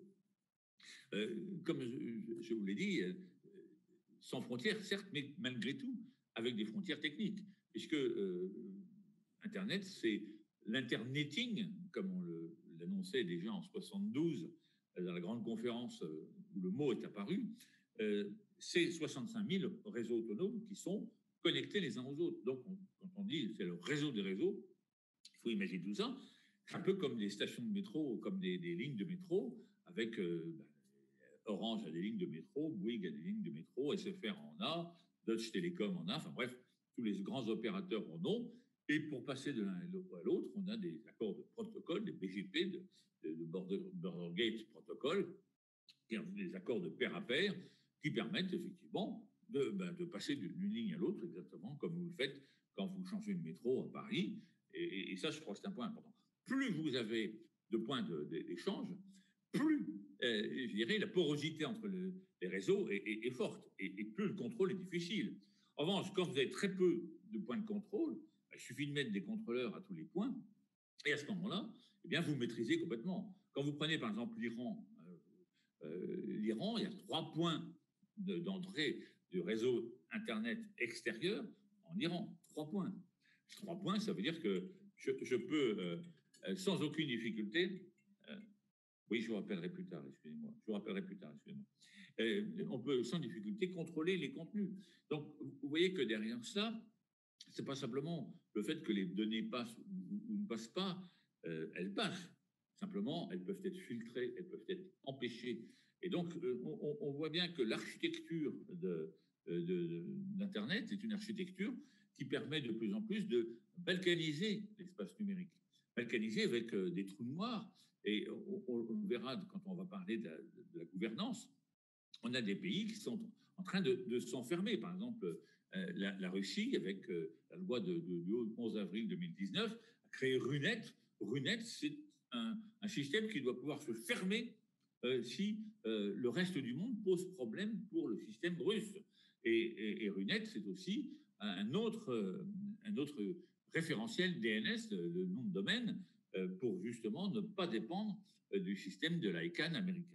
euh, comme je, je vous l'ai dit, euh, sans frontières, certes, mais malgré tout, avec des frontières techniques, puisque euh, Internet, c'est l'internetting, comme on l'annonçait déjà en soixante-douze, dans la grande conférence où le mot est apparu, euh, c'est soixante-cinq mille réseaux autonomes qui sont connectés les uns aux autres. Donc, on, quand on dit c'est le réseau des réseaux, il faut imaginer tout ça. C'est un peu comme des stations de métro, comme des, des lignes de métro, avec euh, ben, Orange a des lignes de métro, Bouygues a des lignes de métro, S F R en a, Deutsche Telekom en a, enfin bref, tous les grands opérateurs en ont. Et pour passer de l'un à l'autre, on a des accords de protocole, des B G P, de, de, de Border, Border Gate Protocol, qui sont des accords de pair à pair, qui permettent effectivement de, ben, de passer d'une ligne à l'autre, exactement comme vous le faites quand vous changez de métro à Paris. Et, et, et ça, je crois que c'est un point important. Plus vous avez de points d'échange, plus, euh, je dirais, la porosité entre le, les réseaux est, est, est forte, et, et plus le contrôle est difficile. En revanche, quand vous avez très peu de points de contrôle, il suffit de mettre des contrôleurs à tous les points, et à ce moment-là, eh bien, vous maîtrisez complètement. Quand vous prenez par exemple l'Iran, euh, euh, l'Iran, il y a trois points d'entrée de, du réseau Internet extérieur en Iran. Trois points. Trois points, ça veut dire que je, je peux, euh, sans aucune difficulté, euh, oui, je vous rappellerai plus tard, excusez-moi, je vous rappellerai plus tard, excusez-moi, euh, on peut sans difficulté contrôler les contenus. Donc, vous voyez que derrière ça, c'est pas simplement le fait que les données passent ou ne passent pas, euh, elles passent. Simplement, elles peuvent être filtrées, elles peuvent être empêchées. Et donc, euh, on, on, voit bien que l'architecture de, de, d'Internet est une architecture qui permet de plus en plus de balkaniser l'espace numérique. Balkaniser avec euh, des trous noirs. Et on, on, verra quand on va parler de la, de la gouvernance, on a des pays qui sont en train de, de s'enfermer. Par exemple, euh, la, la Russie, avec euh, la loi de, de, du onze avril deux mille dix-neuf, a créé RUNET. RUNET, c'est un, un système qui doit pouvoir se fermer euh, si euh, le reste du monde pose problème pour le système russe. Et, et, et RUNET, c'est aussi un autre, un autre référentiel D N S, le nom de domaine, euh, pour justement ne pas dépendre euh, du système de l'ICANN américain.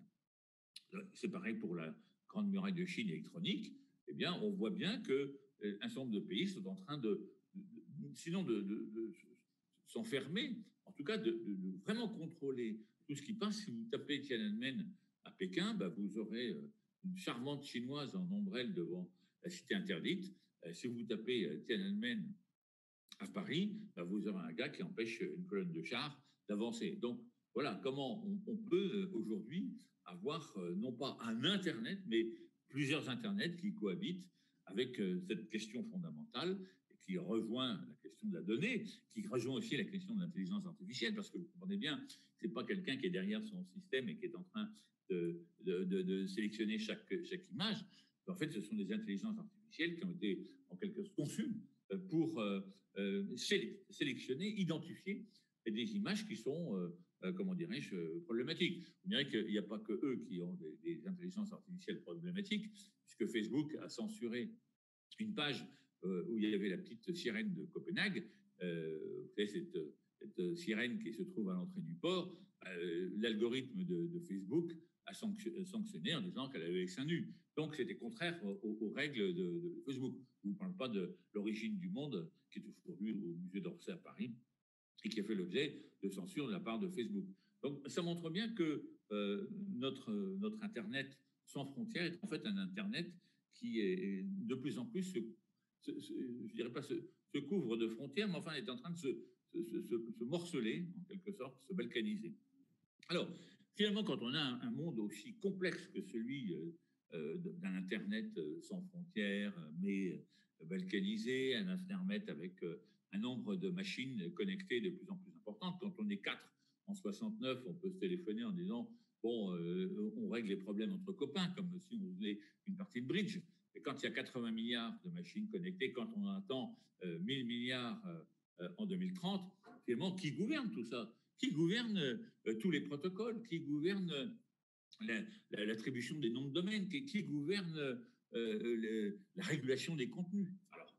C'est pareil pour la Grande Muraille de Chine électronique. Eh bien, on voit bien qu'un certain nombre de pays sont en train de, de sinon de, de, de s'enfermer, en tout cas de, de, de vraiment contrôler tout ce qui passe. Si vous tapez Tiananmen à Pékin, bah vous aurez une charmante chinoise en ombrelle devant la cité interdite. Si vous tapez Tiananmen à Paris, bah vous aurez un gars qui empêche une colonne de chars d'avancer. Donc, voilà comment on, on peut aujourd'hui avoir euh, non pas un Internet, mais plusieurs Internets qui cohabitent avec euh, cette question fondamentale et qui rejoint la question de la donnée, qui rejoint aussi la question de l'intelligence artificielle, parce que vous comprenez bien, c'est pas quelqu'un qui est derrière son système et qui est en train de, de, de, de sélectionner chaque, chaque image. En fait, ce sont des intelligences artificielles qui ont été en quelque sorte conçues pour euh, euh, sélectionner, identifier des images qui sont euh, Euh, comment dirais-je, problématiques. Vous direz qu'il n'y a pas que eux qui ont des, des intelligences artificielles problématiques, puisque Facebook a censuré une page euh, où il y avait la petite sirène de Copenhague. Euh, vous savez, cette, cette sirène qui se trouve à l'entrée du port, euh, l'algorithme de, de Facebook a sanctionné en disant qu'elle avait les seins nus. Donc, c'était contraire aux, aux règles de, de Facebook. Je ne vous parle pas de l'origine du monde, qui est aujourd'hui au musée d'Orsay à Paris, et qui a fait l'objet de censure de la part de Facebook. Donc, ça montre bien que euh, notre, notre Internet sans frontières est en fait un Internet qui est de plus en plus, se, se, se, je dirais pas se, se couvre de frontières, mais enfin est en train de se, se, se, se morceler, en quelque sorte, se balkaniser. Alors, finalement, quand on a un, un monde aussi complexe que celui euh, d'un Internet sans frontières, mais balkanisé, un Internet avec euh, un nombre de machines connectées de plus en plus importante. Quand on est quatre en soixante-neuf, on peut se téléphoner en disant bon, euh, on règle les problèmes entre copains, comme si on faisait une partie de bridge. Et quand il y a quatre-vingts milliards de machines connectées, quand on attend euh, mille milliards euh, en deux mille trente, finalement, qui gouverne tout ça? Qui gouverne euh, tous les protocoles? Qui gouverne euh, l'attribution des noms de domaine? Qui, qui gouverne euh, le, la régulation des contenus? Alors,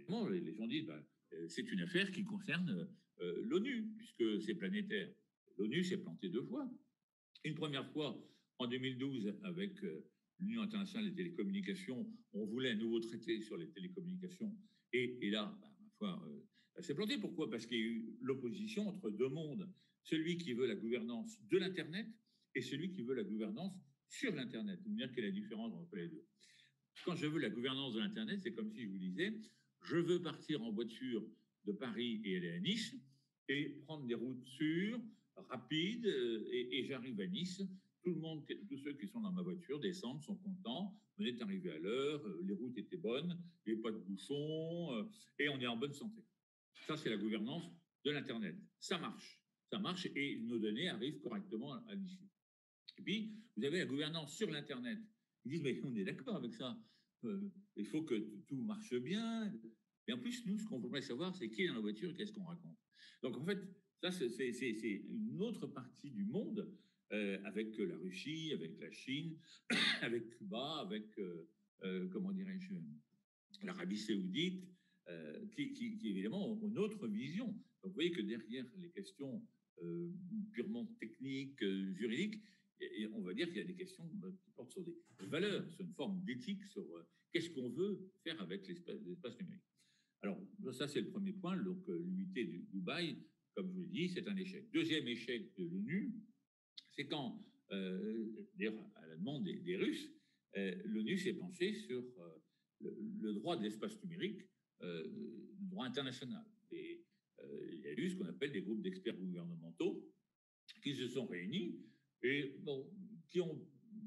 Bon, les gens disent, bah, euh, c'est une affaire qui concerne euh, l'ONU, puisque c'est planétaire. L'ONU s'est plantée deux fois. Une première fois, en deux mille douze, avec euh, l'Union internationale des télécommunications, on voulait un nouveau traité sur les télécommunications. Et, et là, bah, ma foi, euh, elle s'est plantée. Pourquoi? Parce qu'il y a eu l'opposition entre deux mondes. Celui qui veut la gouvernance de l'Internet et celui qui veut la gouvernance sur l'Internet. Vous me dire quelle est la différence entre les deux. Quand je veux la gouvernance de l'Internet, c'est comme si je vous disais, je veux partir en voiture de Paris et aller à Nice et prendre des routes sûres, rapides, euh, et, et j'arrive à Nice. Tout le monde, tous ceux qui sont dans ma voiture descendent, sont contents. On est arrivé à l'heure, euh, les routes étaient bonnes, il n'y avait pas de bouchons, euh, et on est en bonne santé. Ça, c'est la gouvernance de l'Internet. Ça marche. Ça marche et nos données arrivent correctement à l'issue. Et puis, vous avez la gouvernance sur l'Internet. Ils disent, mais on est d'accord avec ça. Euh, il faut que tout marche bien. Et en plus, nous, ce qu'on voudrait savoir, c'est qui est dans la voiture et qu'est-ce qu'on raconte. Donc, en fait, ça, c'est une autre partie du monde, euh, avec la Russie, avec la Chine, avec Cuba, avec, euh, euh, comment dirais-je, l'Arabie saoudite, euh, qui, qui, qui, évidemment, ont une autre vision. Donc, vous voyez que derrière les questions euh, purement techniques, euh, juridiques, et on va dire qu'il y a des questions qui portent sur des valeurs, sur une forme d'éthique, sur euh, qu'est-ce qu'on veut faire avec l'espace numérique. Alors, ça, c'est le premier point. Donc, l'U I T du Dubaï, comme je vous l'ai dit, c'est un échec. Deuxième échec de l'ONU, c'est quand, euh, d'ailleurs, à la demande des, des Russes, euh, l'ONU s'est penchée sur euh, le, le droit de l'espace numérique, euh, le droit international. Et euh, il y a eu ce qu'on appelle des groupes d'experts gouvernementaux qui se sont réunis et bon, qui ont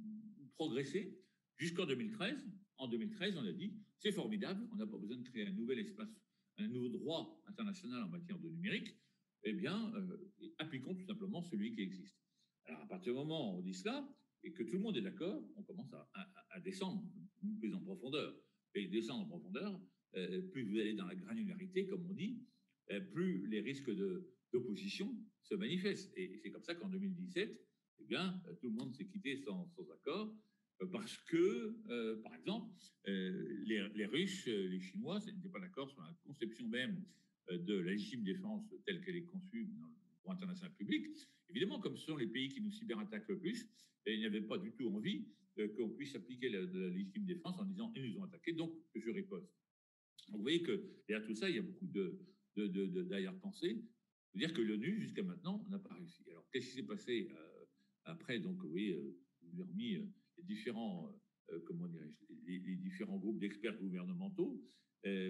progressé jusqu'en deux mille treize. En deux mille treize, on a dit, c'est formidable, on n'a pas besoin de créer un nouvel espace, un nouveau droit international en matière de numérique, eh bien, euh, appliquons tout simplement celui qui existe. Alors, à partir du moment où on dit cela, et que tout le monde est d'accord, on commence à, à, à descendre plus en profondeur. Et descendre en profondeur, euh, plus vous allez dans la granularité, comme on dit, euh, plus les risques d'opposition se manifestent. Et c'est comme ça qu'en deux mille dix-sept, eh bien, tout le monde s'est quitté sans, sans accord, parce que, euh, par exemple, euh, les, les Russes, les Chinois n'étaient pas d'accord sur la conception même de la légitime défense telle qu'elle est conçue dans le droit international public. Évidemment, comme ce sont les pays qui nous cyberattaquent le plus, et ils n'avaient pas du tout envie euh, qu'on puisse appliquer la, la légitime défense en disant ils nous ont attaqués, donc je riposte. Donc, vous voyez que derrière tout ça, il y a beaucoup de, de, de, de d'arrière-pensée. C'est-à-dire que l'ONU, jusqu'à maintenant, n'a pas réussi. Alors, qu'est-ce qui s'est passé euh, après? Donc, vous voyez, euh, vous avez remis euh, les différents, euh, comment dirais-je, les, les différents groupes d'experts gouvernementaux. Euh,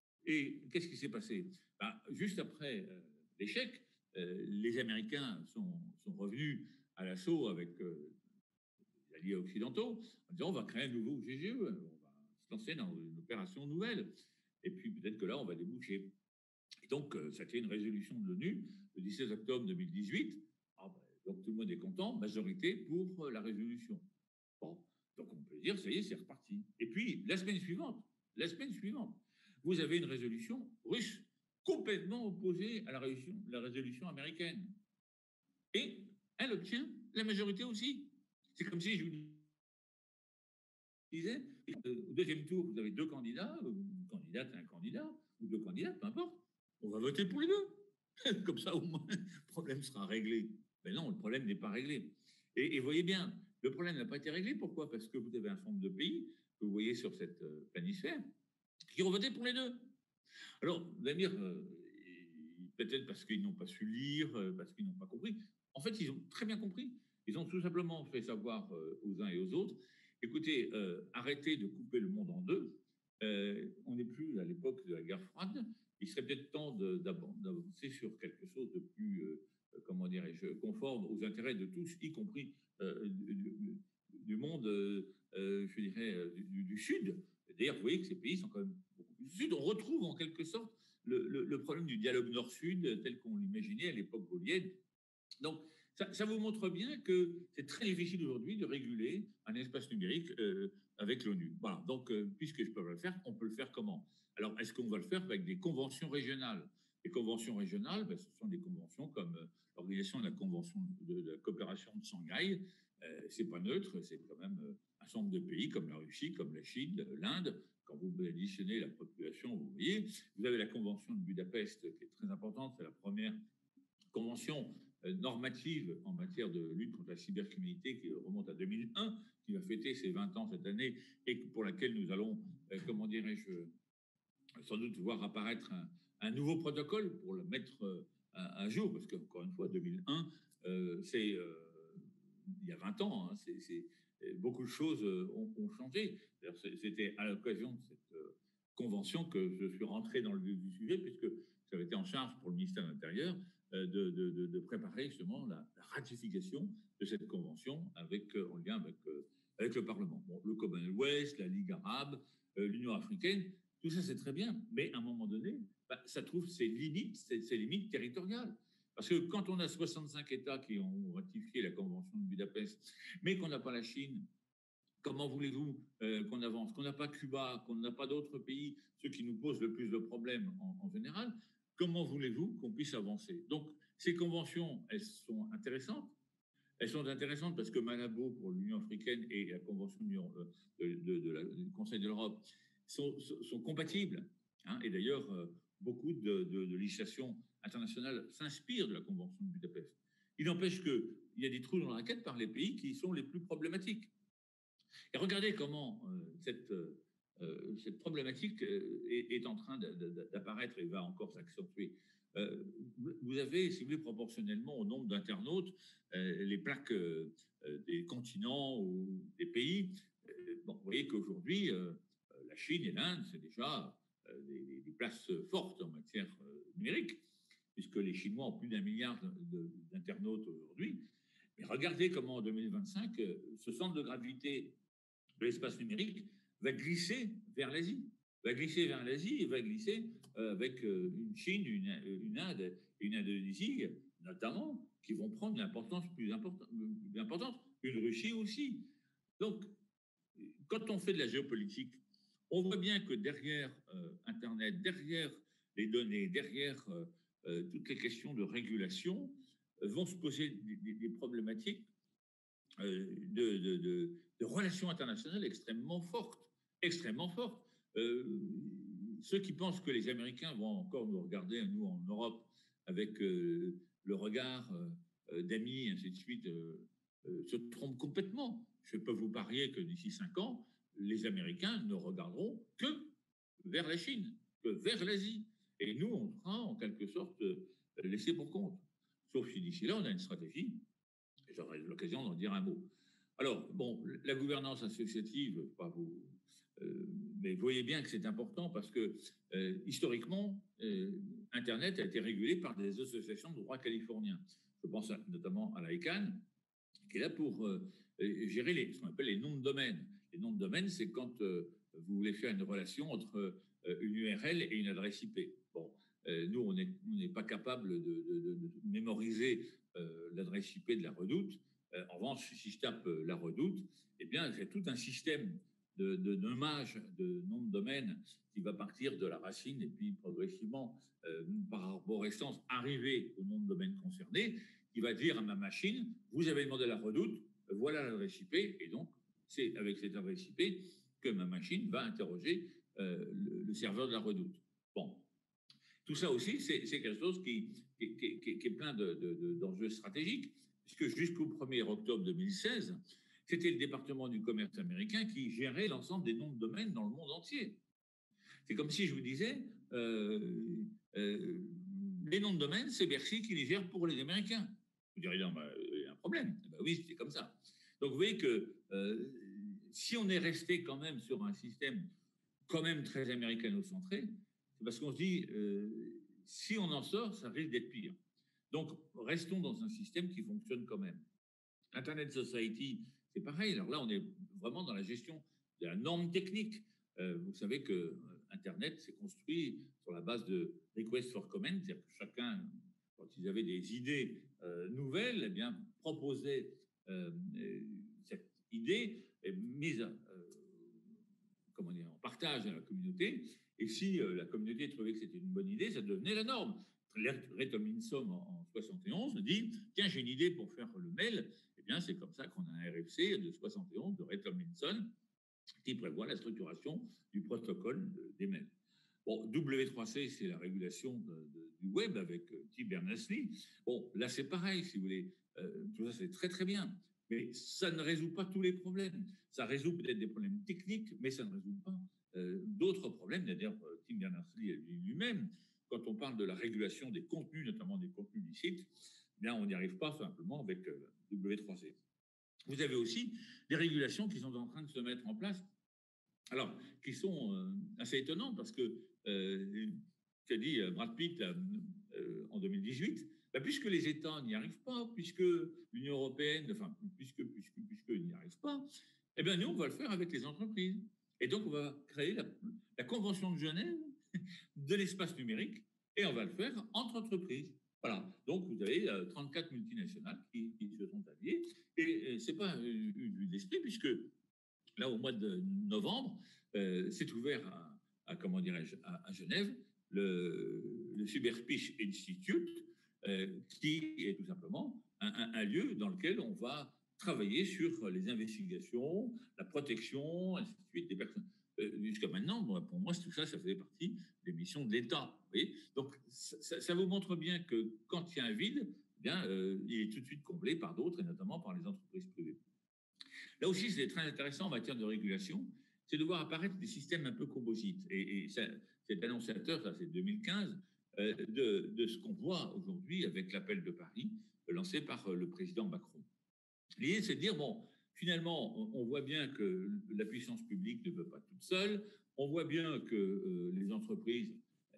et qu'est-ce qui s'est passé? Ben, juste après euh, l'échec, euh, les Américains sont, sont revenus à l'assaut avec euh, les alliés occidentaux en disant on va créer un nouveau G G E, on va se lancer dans une opération nouvelle. Et puis peut-être que là, on va déboucher. Et donc, euh, ça a été une résolution de l'ONU le dix-sept octobre deux mille dix-huit. Ah ben, donc tout le monde est content, majorité pour la résolution. Bon, donc on peut dire, ça y est, c'est reparti. Et puis, la semaine suivante, la semaine suivante, vous avez une résolution russe complètement opposée à la résolution, la résolution américaine. Et elle obtient la majorité aussi. C'est comme si je vous disais, au deuxième tour, vous avez deux candidats, une candidate et un candidat, ou deux candidats, peu importe. On va voter pour les deux. Comme ça, au moins, le problème sera réglé. Mais non, le problème n'est pas réglé. Et, et voyez bien, le problème n'a pas été réglé. Pourquoi? Parce que vous avez un certain nombre de pays que vous voyez sur cette euh, planisphère qui ont voté pour les deux. Alors, vous allez me dire, euh, peut-être parce qu'ils n'ont pas su lire, euh, parce qu'ils n'ont pas compris. En fait, ils ont très bien compris. Ils ont tout simplement fait savoir euh, aux uns et aux autres, écoutez, euh, arrêtez de couper le monde en deux. Euh, on n'est plus à l'époque de la guerre froide. Il serait peut-être temps d'avancer sur quelque chose de plus, euh, comment dirais-je, conforme aux intérêts de tous, y compris euh, du, du, monde, euh, je dirais, du, du Sud. D'ailleurs, vous voyez que ces pays sont quand même beaucoup plus du Sud. On retrouve en quelque sorte le, le, le problème du dialogue Nord-Sud tel qu'on l'imaginait à l'époque gaulienne. Donc, ça, ça vous montre bien que c'est très difficile aujourd'hui de réguler un espace numérique euh, avec l'ONU. Voilà. Donc, euh, puisque je peux le faire, on peut le faire comment? Alors, est-ce qu'on va le faire avec des conventions régionales? Les conventions régionales, ben, ce sont des conventions comme euh, l'organisation de la convention de, de la coopération de Shanghai. Euh, c'est pas neutre, c'est quand même euh, un certain nombre de pays comme la Russie, comme la Chine, l'Inde. Quand vous additionnez la population, vous voyez, vous avez la convention de Budapest qui est très importante, c'est la première convention euh, normative en matière de lutte contre la cybercriminalité qui remonte à deux mille un, qui va fêter ses vingt ans cette année et pour laquelle nous allons, euh, comment dirais-je, sans doute voir apparaître un, un nouveau protocole pour le mettre euh, à, à jour, parce qu'encore une fois, deux mille un, euh, c'est euh, il y a vingt ans, hein, c'est, c'est, beaucoup de choses ont, ont changé. C'était à l'occasion de cette euh, convention que je suis rentré dans le vif du sujet, puisque j'avais été en charge pour le ministère de l'Intérieur euh, de, de, de, préparer justement la, la ratification de cette convention avec, euh, en lien avec, euh, avec le Parlement. Bon, le Commonwealth, la Ligue arabe, euh, l'Union africaine, tout ça c'est très bien, mais à un moment donné, bah, ça trouve ses limites, ses, ses limites territoriales. Parce que quand on a soixante-cinq États qui ont ratifié la Convention de Budapest, mais qu'on n'a pas la Chine, comment voulez-vous euh, qu'on avance? Qu'on n'a pas Cuba, qu'on n'a pas d'autres pays, ceux qui nous posent le plus de problèmes en, en général, comment voulez-vous qu'on puisse avancer? Donc, ces conventions, elles sont intéressantes. Elles sont intéressantes parce que Malabo pour l'Union africaine et la Convention de, de, de, de la, du Conseil de l'Europe sont, sont compatibles. Hein, et d'ailleurs, euh, beaucoup de, de, de législation internationale s'inspirent de la Convention de Budapest. Il n'empêche qu'il y a des trous dans la raquette par les pays qui sont les plus problématiques. Et regardez comment euh, cette, euh, cette problématique est, est en train d'apparaître et va encore s'accentuer. Euh, vous avez, si vous voulez, proportionnellement au nombre d'internautes, euh, les plaques euh, des continents ou des pays. Euh, bon, vous voyez qu'aujourd'hui, euh, la Chine et l'Inde, c'est déjà euh, des, des places fortes en matière euh, numérique, puisque les Chinois ont plus d'un milliard d'internautes aujourd'hui. Mais regardez comment en deux mille vingt-cinq, ce centre de gravité de l'espace numérique va glisser vers l'Asie, va glisser vers l'Asie et va glisser euh, avec euh, une Chine, une, une Inde et une Indonésie, notamment, qui vont prendre une importance plus importante, plus importante, une Russie aussi. Donc, quand on fait de la géopolitique, on voit bien que derrière euh, Internet, derrière les données, derrière euh, euh, toutes les questions de régulation, euh, vont se poser des, des, des problématiques euh, de, de, de, de relations internationales extrêmement fortes, extrêmement fortes. Euh, ceux qui pensent que les Américains vont encore nous regarder, nous en Europe, avec euh, le regard euh, d'amis, ainsi de suite, euh, euh, se trompent complètement. Je peux vous parier que d'ici cinq ans, les Américains ne regarderont que vers la Chine, que vers l'Asie. Et nous, on sera en quelque sorte laissés pour compte. Sauf si d'ici là, on a une stratégie. J'aurai l'occasion d'en dire un mot. Alors, bon, la gouvernance associative, pas vous, euh, mais vous voyez bien que c'est important parce que euh, historiquement, euh, Internet a été régulé par des associations de droit californien. Je pense à, notamment à la I C A N, qui est là pour euh, gérer les, ce qu'on appelle les noms de domaine. Les noms de domaine, c'est quand euh, vous voulez faire une relation entre euh, une U R L et une adresse I P. Bon, euh, nous, on n'est on pas capable de, de, de, de mémoriser euh, l'adresse I P de la Redoute. Euh, en revanche, si je tape euh, la Redoute, eh bien, j'ai tout un système de, de nommage de nom de domaine qui va partir de la racine et puis progressivement, euh, par arborescence, arriver au nom de domaine concerné, qui va dire à ma machine, vous avez demandé la Redoute, voilà l'adresse I P, et donc c'est avec cette adresse I P que ma machine va interroger euh, le, le serveur de la Redoute. Bon, tout ça aussi, c'est quelque chose qui, qui, qui, qui est plein d'enjeux de, de, stratégiques, puisque jusqu'au premier octobre deux mille seize, c'était le département du commerce américain qui gérait l'ensemble des noms de domaine dans le monde entier. C'est comme si je vous disais, euh, euh, les noms de domaine, c'est Bercy qui les gère pour les Américains. Vous direz, non, bah, il y a un problème. Ben oui, c'est comme ça. Donc vous voyez que euh, si on est resté quand même sur un système quand même très américano-centré, c'est parce qu'on se dit, euh, si on en sort, ça risque d'être pire. Donc, restons dans un système qui fonctionne quand même. Internet Society, c'est pareil. Alors là, on est vraiment dans la gestion de la norme technique. Euh, vous savez que euh, Internet s'est construit sur la base de request for comment, c'est-à-dire que chacun, quand ils avaient des idées euh, nouvelles, eh bien, proposait euh, cette idée est mise euh, comment dire, en partage à la communauté. Et si euh, la communauté trouvait que c'était une bonne idée, ça devenait la norme. Ray Tomlinson, en, en soixante et onze, dit tiens, j'ai une idée pour faire le mail. Eh bien, c'est comme ça qu'on a un R F C de soixante et onze de Ray Tomlinson qui prévoit la structuration du protocole de, des mails. Bon, W trois C, c'est la régulation de, de, du web avec euh, Tim Berners-Lee. Bon, là, c'est pareil, si vous voulez. Euh, tout ça, c'est très, très bien. Mais ça ne résout pas tous les problèmes. Ça résout peut-être des problèmes techniques, mais ça ne résout pas euh, d'autres problèmes. D'ailleurs, Tim Berners-Lee lui-même, quand on parle de la régulation des contenus, notamment des contenus licites, eh bien, on n'y arrive pas simplement avec euh, W trois C. Vous avez aussi des régulations qui sont en train de se mettre en place, alors, qui sont euh, assez étonnantes parce que, euh, qu'a dit Brad Pitt là, euh, en deux mille dix-huit, bah, puisque les États n'y arrivent pas, puisque l'Union européenne, enfin, puisque, puisque, puisque n'y arrivent pas, eh bien, nous, on va le faire avec les entreprises. Et donc, on va créer la, la Convention de Genève de l'espace numérique et on va le faire entre entreprises. Voilà. Donc, vous avez euh, trente-quatre multinationales qui, qui se sont alliées. Et, et ce n'est pas une vue d'esprit, puisque là, au mois de novembre, euh, s'est ouvert à, à comment dirais-je, à, à Genève, le, le Cyberfish Institute, euh, qui est tout simplement un, un, un lieu dans lequel on va travailler sur les investigations, la protection, ainsi de suite, des personnes. Euh, jusqu'à maintenant, pour moi, tout ça, ça faisait partie des missions de l'État. Vous voyez. Donc, ça, ça, vous montre bien que quand il y a un vide, eh bien, euh, il est tout de suite comblé par d'autres, et notamment par les entreprises privées. Là aussi, c'est très intéressant en matière de régulation, c'est de voir apparaître des systèmes un peu composites. Et, et ça, c'est annonciateur, ça c'est deux mille quinze, euh, de, de ce qu'on voit aujourd'hui avec l'appel de Paris lancé par le président Macron. L'idée, c'est de dire, bon, finalement, on, on voit bien que la puissance publique ne peut pas toute seule, on voit bien que euh, les entreprises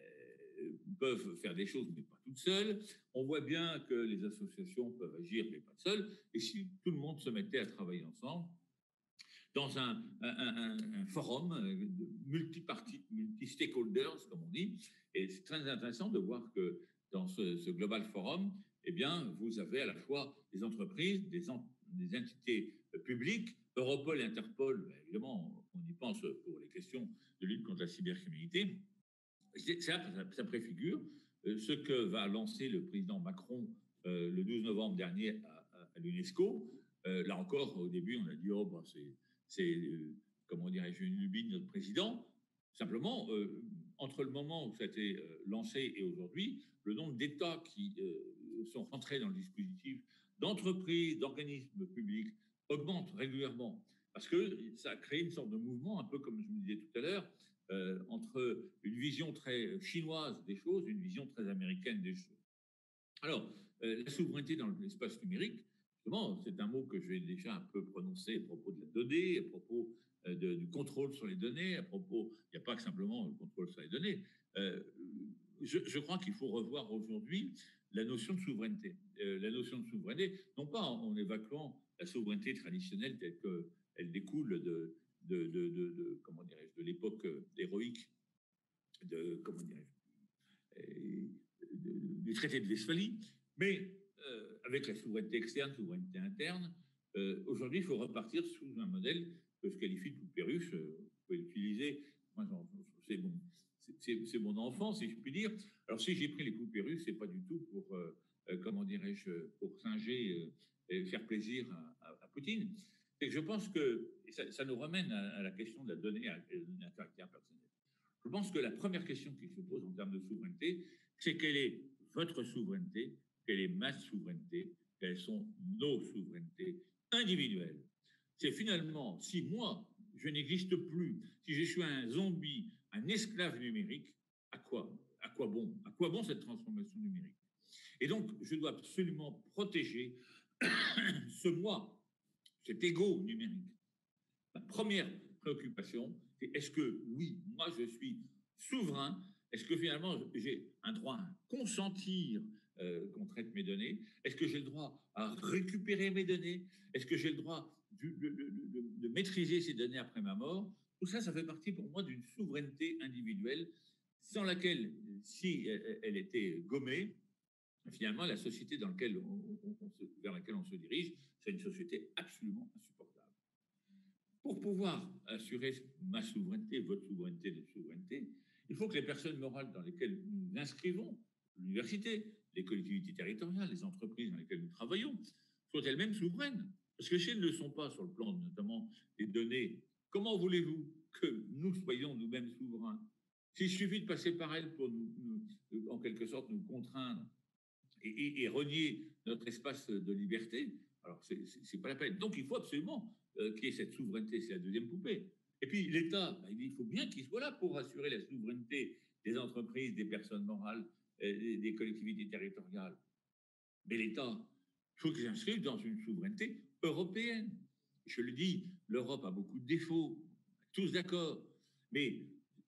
euh, peuvent faire des choses, mais pas toutes seules, on voit bien que les associations peuvent agir, mais pas seules, et si tout le monde se mettait à travailler ensemble, dans un, un, un, un forum multipartite, multi-stakeholders, comme on dit. Et c'est très intéressant de voir que dans ce, ce Global Forum, eh bien, vous avez à la fois des entreprises, des, en, des entités publiques, Europol, Interpol, évidemment, on y pense pour les questions de lutte contre la cybercriminalité. Ça, ça, ça préfigure ce que va lancer le président Macron euh, le douze novembre dernier à, à, à l'UNESCO. Euh, là encore, au début, on a dit, oh, bah, c'est c'est, euh, comment dirais-je, une lubie de notre président. Simplement, euh, entre le moment où ça a été euh, lancé et aujourd'hui, le nombre d'États qui euh, sont rentrés dans le dispositif, d'entreprises, d'organismes publics, augmente régulièrement. Parce que ça a créé une sorte de mouvement, un peu comme je me disais tout à l'heure, euh, entre une vision très chinoise des choses et une vision très américaine des choses. Alors, euh, la souveraineté dans l'espace numérique, c'est un mot que j'ai déjà un peu prononcé à propos de la donnée, à propos euh, de, du contrôle sur les données, à propos, il n'y a pas que simplement le contrôle sur les données. Euh, je, je crois qu'il faut revoir aujourd'hui la notion de souveraineté. Euh, la notion de souveraineté, non pas en, en évacuant la souveraineté traditionnelle telle qu'elle découle de, de, de, de, de comment dirais-je, de l'époque héroïque de, comment dirais-je, du traité de Westphalie, mais euh, avec la souveraineté externe, souveraineté interne, euh, aujourd'hui, il faut repartir sous un modèle que je qualifie de poupérus. Euh, vous pouvez l'utiliser. Moi, c'est bon, c'est mon enfant, si je puis dire. Alors, si j'ai pris les poupérus, c'est pas du tout pour, euh, comment dirais-je, pour singer euh, et faire plaisir à, à, à Poutine. C'est que je pense que et ça, ça nous ramène à, à la question de la donnée à, à un caractère personnel. Je pense que la première question qui se pose en termes de souveraineté, c'est quelle est votre souveraineté, quelle est ma souveraineté, quelles sont nos souverainetés individuelles. C'est finalement, si moi, je n'existe plus, si je suis un zombie, un esclave numérique, à quoi, à quoi bon, à quoi bon cette transformation numérique? Et donc, je dois absolument protéger ce moi, cet ego numérique. Ma première préoccupation, c'est est-ce que, oui, moi, je suis souverain? Est-ce que finalement, j'ai un droit à consentir euh, qu'on traite mes données? Est-ce que j'ai le droit à récupérer mes données? Est-ce que j'ai le droit de, de, de, de maîtriser ces données après ma mort? Tout ça, ça fait partie pour moi d'une souveraineté individuelle sans laquelle, si elle, elle était gommée, finalement, la société dans laquelle on, on, on se, vers laquelle on se dirige, c'est une société absolument insupportable. Pour pouvoir assurer ma souveraineté, votre souveraineté, notre souveraineté, il faut que les personnes morales dans lesquelles nous inscrivons l'université, les collectivités territoriales, les entreprises dans lesquelles nous travaillons, soient elles-mêmes souveraines. Parce que si elles ne le sont pas sur le plan notamment des données, comment voulez-vous que nous soyons nous-mêmes souverains? S'il suffit de passer par elles pour nous, nous, en quelque sorte nous contraindre et, et, et renier notre espace de liberté, alors c'est, c'est, c'est pas la peine. Donc il faut absolument euh, qu'il y ait cette souveraineté, c'est la deuxième poupée. Et puis l'État, ben, il faut bien qu'il soit là pour assurer la souveraineté des entreprises, des personnes morales, euh, des collectivités territoriales. Mais l'État, il faut qu'il s'inscrive dans une souveraineté européenne. Je le dis, l'Europe a beaucoup de défauts, tous d'accord. Mais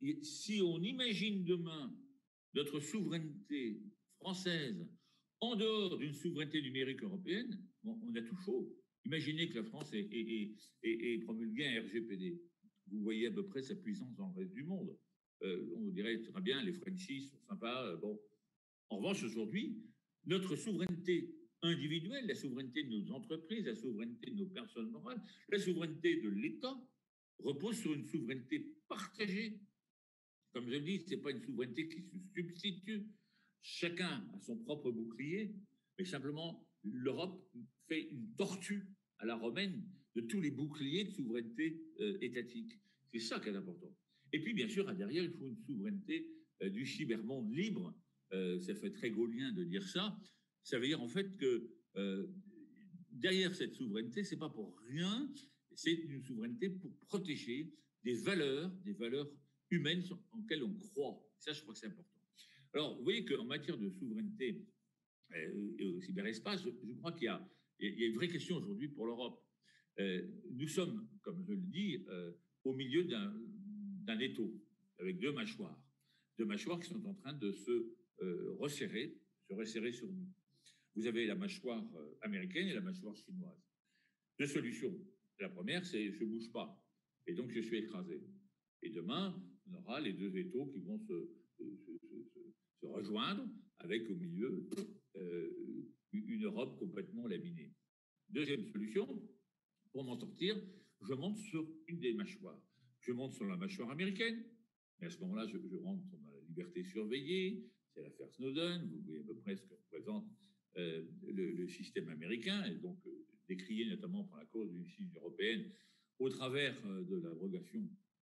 si on imagine demain notre souveraineté française en dehors d'une souveraineté numérique européenne, on a tout faux. Imaginez que la France ait, ait, ait, ait promulgué un R G P D. Vous voyez à peu près sa puissance dans le reste du monde. Euh, on dirait très bien, les Frenchies sont sympas. Bon. En revanche, aujourd'hui, notre souveraineté individuelle, la souveraineté de nos entreprises, la souveraineté de nos personnes morales, la souveraineté de l'État repose sur une souveraineté partagée. Comme je le dis, ce n'est pas une souveraineté qui se substitue. Chacun a son propre bouclier, mais simplement l'Europe fait une tortue à la romaine de tous les boucliers de souveraineté euh, étatique. C'est ça qui est important. Et puis, bien sûr, derrière, il faut une souveraineté euh, du cybermonde libre. Euh, ça fait très gaulien de dire ça. Ça veut dire en fait que euh, derrière cette souveraineté, ce n'est pas pour rien, c'est une souveraineté pour protéger des valeurs, des valeurs humaines en lesquelles on croit. Ça, je crois que c'est important. Alors, vous voyez qu'en matière de souveraineté euh, et au cyberespace, je, je crois qu'il y a, il y a une vraie question aujourd'hui pour l'Europe. Euh, nous sommes, comme je le dis, euh, au milieu d'un, d'un étau avec deux mâchoires. Deux mâchoires qui sont en train de se euh, resserrer, se resserrer sur nous. Vous avez la mâchoire euh, américaine et la mâchoire chinoise. Deux solutions. La première, c'est je ne bouge pas. Et donc, je suis écrasé. Et demain, on aura les deux étaux qui vont se, se, se, se rejoindre avec au milieu euh, une Europe complètement laminée. Deuxième solution, pour m'en sortir, je monte sur une des mâchoires. Je monte sur la mâchoire américaine, mais à ce moment-là, je, je rentre dans la liberté surveillée, c'est l'affaire Snowden, vous voyez à peu près ce que représente euh, le, le système américain, et donc euh, décrié notamment par la cause d'une Chine européenne au travers euh, de l'abrogation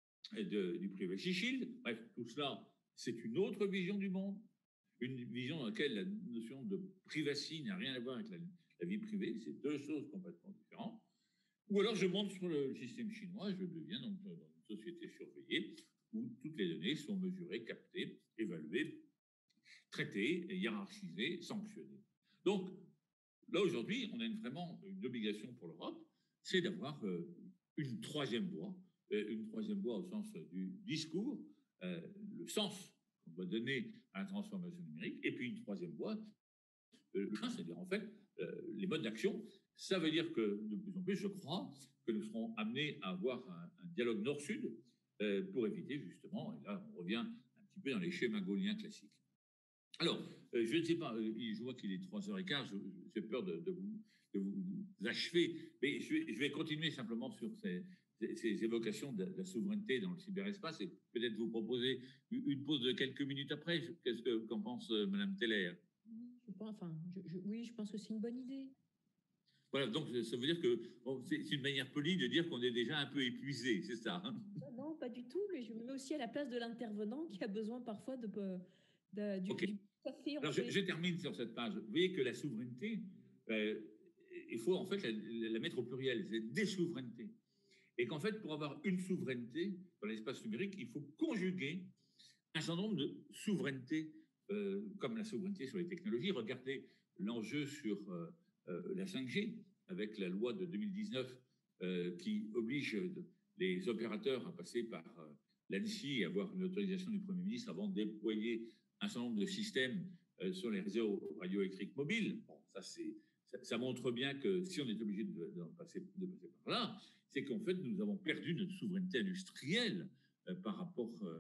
de, du Privacy Shield. Bref, tout cela, c'est une autre vision du monde, une vision dans laquelle la notion de privacy n'a rien à voir avec la, la vie privée, c'est deux choses complètement différentes. Ou alors je monte sur le système chinois et je deviens donc dans une société surveillée où toutes les données sont mesurées, captées, évaluées, traitées, hiérarchisées, sanctionnées. Donc là aujourd'hui, on a une, vraiment une obligation pour l'Europe, c'est d'avoir euh, une troisième voie, euh, une troisième voie au sens du discours, euh, le sens qu'on doit donner à la transformation numérique, et puis une troisième voie, euh, c'est-à-dire en fait euh, les modes d'action. Ça veut dire que de plus en plus, je crois, que nous serons amenés à avoir un, un dialogue nord-sud euh, pour éviter justement, et là on revient un petit peu dans les schémas gauliens classiques. Alors, euh, je ne sais pas, euh, je vois qu'il est trois heures quinze, j'ai peur de, de, vous, de vous achever, mais je vais, je vais continuer simplement sur ces, ces évocations de la souveraineté dans le cyberespace et peut-être vous proposer une pause de quelques minutes après. Qu'est-ce que, qu'en pense euh, Madame Teller? Je pense, enfin, je, je, oui, je pense que c'est une bonne idée. Voilà, donc ça veut dire que bon, c'est une manière polie de dire qu'on est déjà un peu épuisé, c'est ça, hein? Non, pas du tout, mais je me mets aussi à la place de l'intervenant qui a besoin parfois de, de, du, okay. du café. Alors, je, je termine sur cette page. Vous voyez que la souveraineté, euh, il faut en fait la, la mettre au pluriel, c'est des souverainetés. Et qu'en fait, pour avoir une souveraineté dans l'espace numérique, il faut conjuguer un certain nombre de souverainetés, euh, comme la souveraineté sur les technologies. Regardez l'enjeu sur euh, euh, la cinq G, avec la loi de deux mille dix-neuf euh, qui oblige les opérateurs à passer par euh, l'ANSSI et avoir une autorisation du Premier ministre avant de déployer un certain nombre de systèmes euh, sur les réseaux radioélectriques mobiles. Bon, ça, c'est, ça, ça montre bien que si on est obligé de, de, passer, de passer par là, c'est qu'en fait, nous avons perdu notre souveraineté industrielle euh, par rapport euh,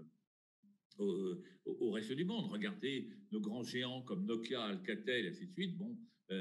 au, au reste du monde. Regardez nos grands géants comme Nokia, Alcatel, et ainsi de suite. Bon,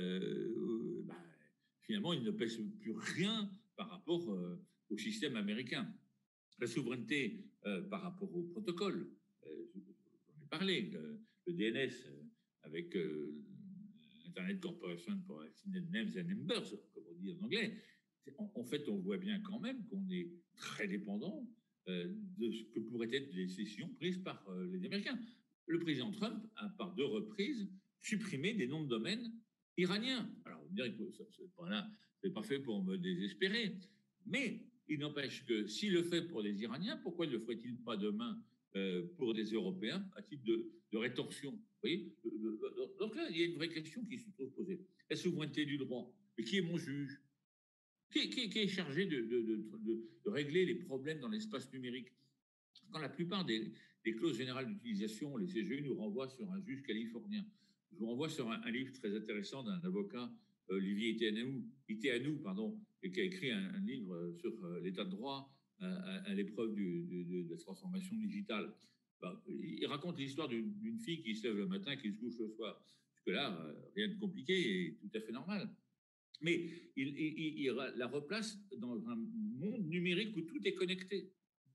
euh, bah, finalement, ils ne pèsent plus rien par rapport euh, au système américain. La souveraineté euh, par rapport au protocole, euh, j'en ai parlé, le, le D N S avec euh, l'Internet Corporation for Accident Names and Numbers, comme on dit en anglais. En, en fait, on voit bien quand même qu'on est très dépendant euh, de ce que pourraient être les décisions prises par euh, les Américains. Le président Trump a, par deux reprises, supprimé des noms de domaine iraniens. Alors, vous me direz que ça, c'est pas là, c'est pas fait pour me désespérer, mais il n'empêche que s'il le fait pour les Iraniens, pourquoi ne le ferait-il pas demain euh, pour des Européens à titre de, de rétorsion? Vous voyez. Donc là, il y a une vraie question qui se trouve posée. La souveraineté du droit. Et qui est mon juge? Qui, qui, qui est chargé de, de, de, de, de régler les problèmes dans l'espace numérique? Quand la plupart des, des clauses générales d'utilisation, les C G U, nous renvoient sur un juge californien. Je vous renvoie sur un, un livre très intéressant d'un avocat, euh, Olivier Iteanou, pardon, et qui a écrit un, un livre sur euh, l'état de droit à, à, à l'épreuve du, du, de la transformation digitale. Ben, il raconte l'histoire d'une fille qui se lève le matin et qui se couche le soir. Jusque-là, euh, rien de compliqué et tout à fait normal. Mais il, il, il la replace dans un monde numérique où tout est connecté.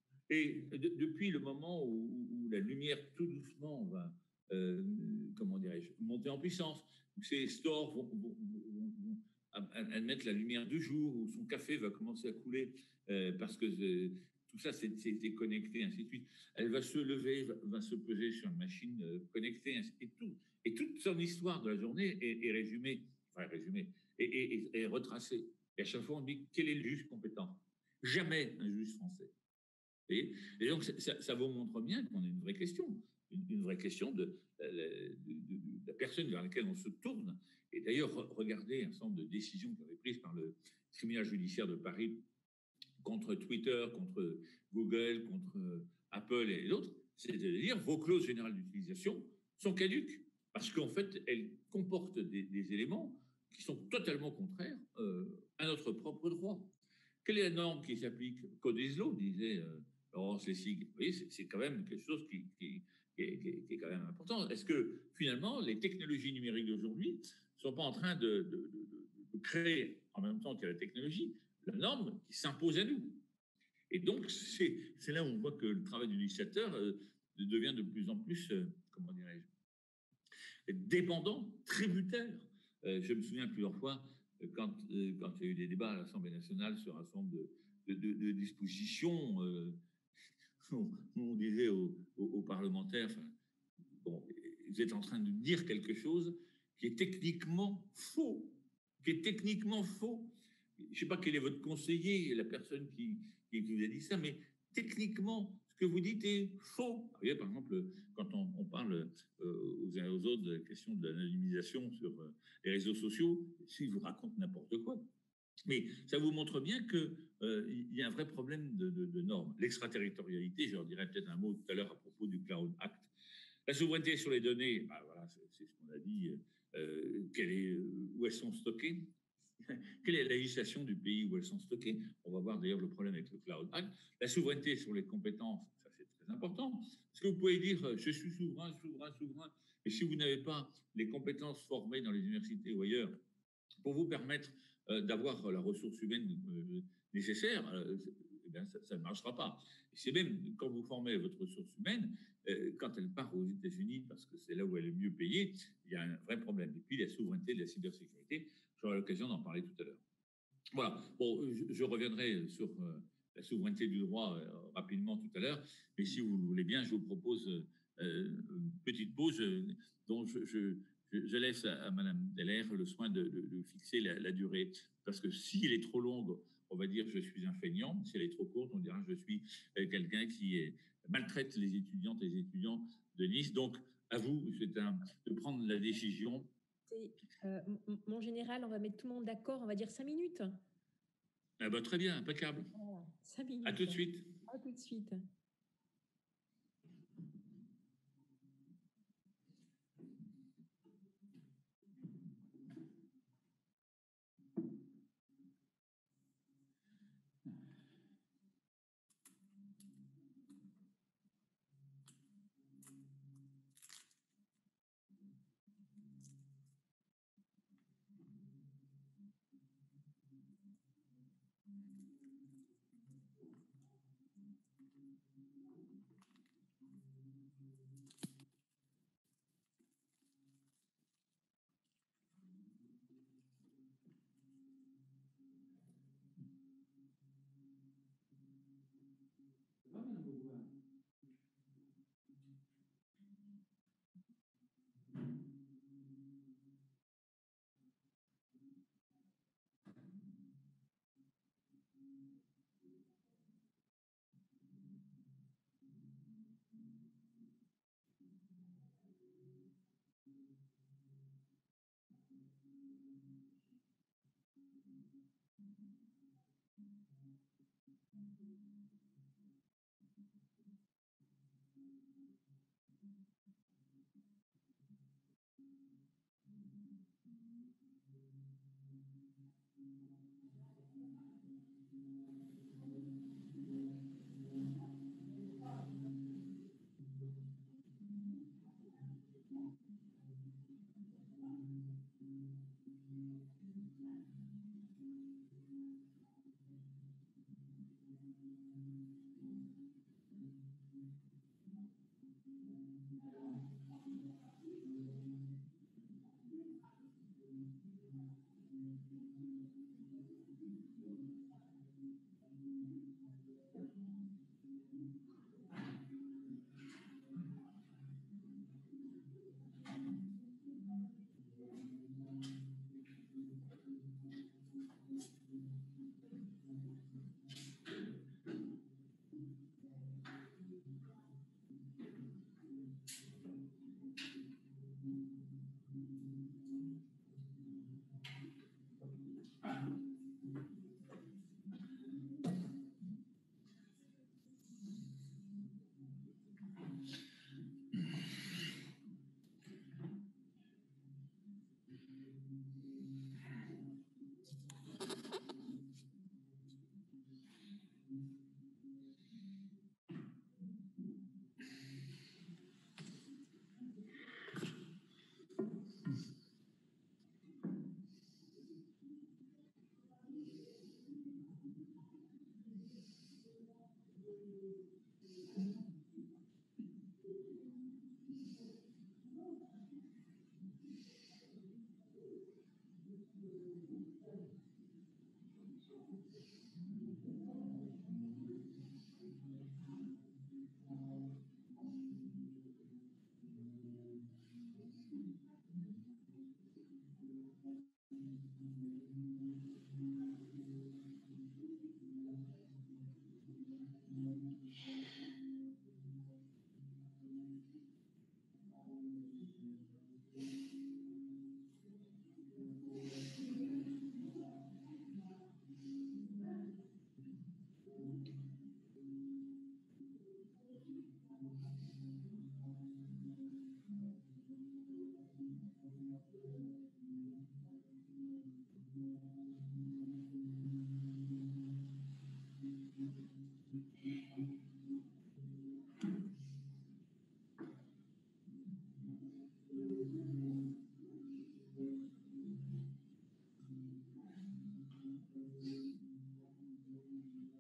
Et de, depuis le moment où, où la lumière tout doucement va, euh, comment dirais-je, monter en puissance, où ces stores vont, vont, vont, vont admettre la lumière du jour, où son café va commencer à couler euh, parce que euh, tout ça c'est connecté, ainsi de suite. Elle va se lever, va, va se peser sur une machine euh, connectée, ainsi, et tout. Et toute son histoire de la journée est, est résumée, enfin résumée, est, est, est retracée. Et à chaque fois on dit quel est le juge compétent? Jamais un juge français. Et, et donc, ça, ça vous montre bien qu'on a une vraie question, une, une vraie question de, de, de, de la personne vers laquelle on se tourne. Et d'ailleurs, regardez un certain nombre de décisions qui ont été prises par le tribunal judiciaire de Paris contre Twitter, contre Google, contre Apple et d'autres, c'est-à-dire vos clauses générales d'utilisation sont caduques parce qu'en fait, elles comportent des, des éléments qui sont totalement contraires euh, à notre propre droit. Quelle est la norme qui s'applique? Code Islo, disait euh, Laurence Lessig. Vous voyez, c'est quand même quelque chose qui, qui, qui, est, qui, est, quand même important. Est-ce que finalement, les technologies numériques d'aujourd'hui ne sont pas en train de, de, de, de créer, en même temps que la technologie, la norme qui s'impose à nous? Et donc, c'est là où on voit que le travail du législateur euh, devient de plus en plus, euh, comment dirais-je, dépendant, tributaire. Euh, je me souviens plusieurs fois, euh, quand, euh, quand il y a eu des débats à l'Assemblée nationale sur un certain nombre de, de, de, de dispositions, euh, on, on disait aux, aux, aux parlementaires, bon, vous êtes en train de dire quelque chose qui est techniquement faux, qui est techniquement faux. Je ne sais pas quel est votre conseiller, la personne qui, qui, qui vous a dit ça, mais techniquement, ce que vous dites est faux. Vous voyez, par exemple, quand on, on parle euh, aux uns et aux autres de la question de l'anonymisation sur euh, les réseaux sociaux, ils vous racontent n'importe quoi. Mais ça vous montre bien qu'il euh, y a un vrai problème de, de, de normes. L'extraterritorialité, je leur dirai peut-être un mot tout à l'heure à propos du Cloud Act. La souveraineté sur les données, ben voilà, c'est ce qu'on a dit, euh, quelle est, où elles sont stockées. Quelle est la législation du pays où elles sont stockées? On va voir d'ailleurs le problème avec le Cloud Act. La souveraineté sur les compétences, ça c'est très important. Parce que vous pouvez dire, je suis souverain, souverain, souverain, mais si vous n'avez pas les compétences formées dans les universités ou ailleurs pour vous permettre euh, d'avoir la ressource humaine euh, nécessaire, euh, eh bien, ça, ça ne marchera pas. C'est même quand vous formez votre ressource humaine, euh, quand elle part aux États-Unis, parce que c'est là où elle est mieux payée, il y a un vrai problème. Et puis la souveraineté de la cybersécurité, j'aurai l'occasion d'en parler tout à l'heure. Voilà, bon, je, je reviendrai sur euh, la souveraineté du droit euh, rapidement tout à l'heure, mais si vous le voulez bien, je vous propose euh, une petite pause euh, dont je, je, je laisse à, à Madame Dellaire le soin de, de, de fixer la, la durée, parce que si elle est trop longue, on va dire je suis un feignant, si elle est trop courte, on dira je suis euh, quelqu'un qui est, maltraite les étudiantes et les étudiants de Nice. Donc, à vous, c'est de prendre la décision. Euh, mon général, on va mettre tout le monde d'accord, on va dire cinq minutes. Ah bah, très bien, impeccable. Voilà, cinq minutes. À tout de suite. À tout de suite.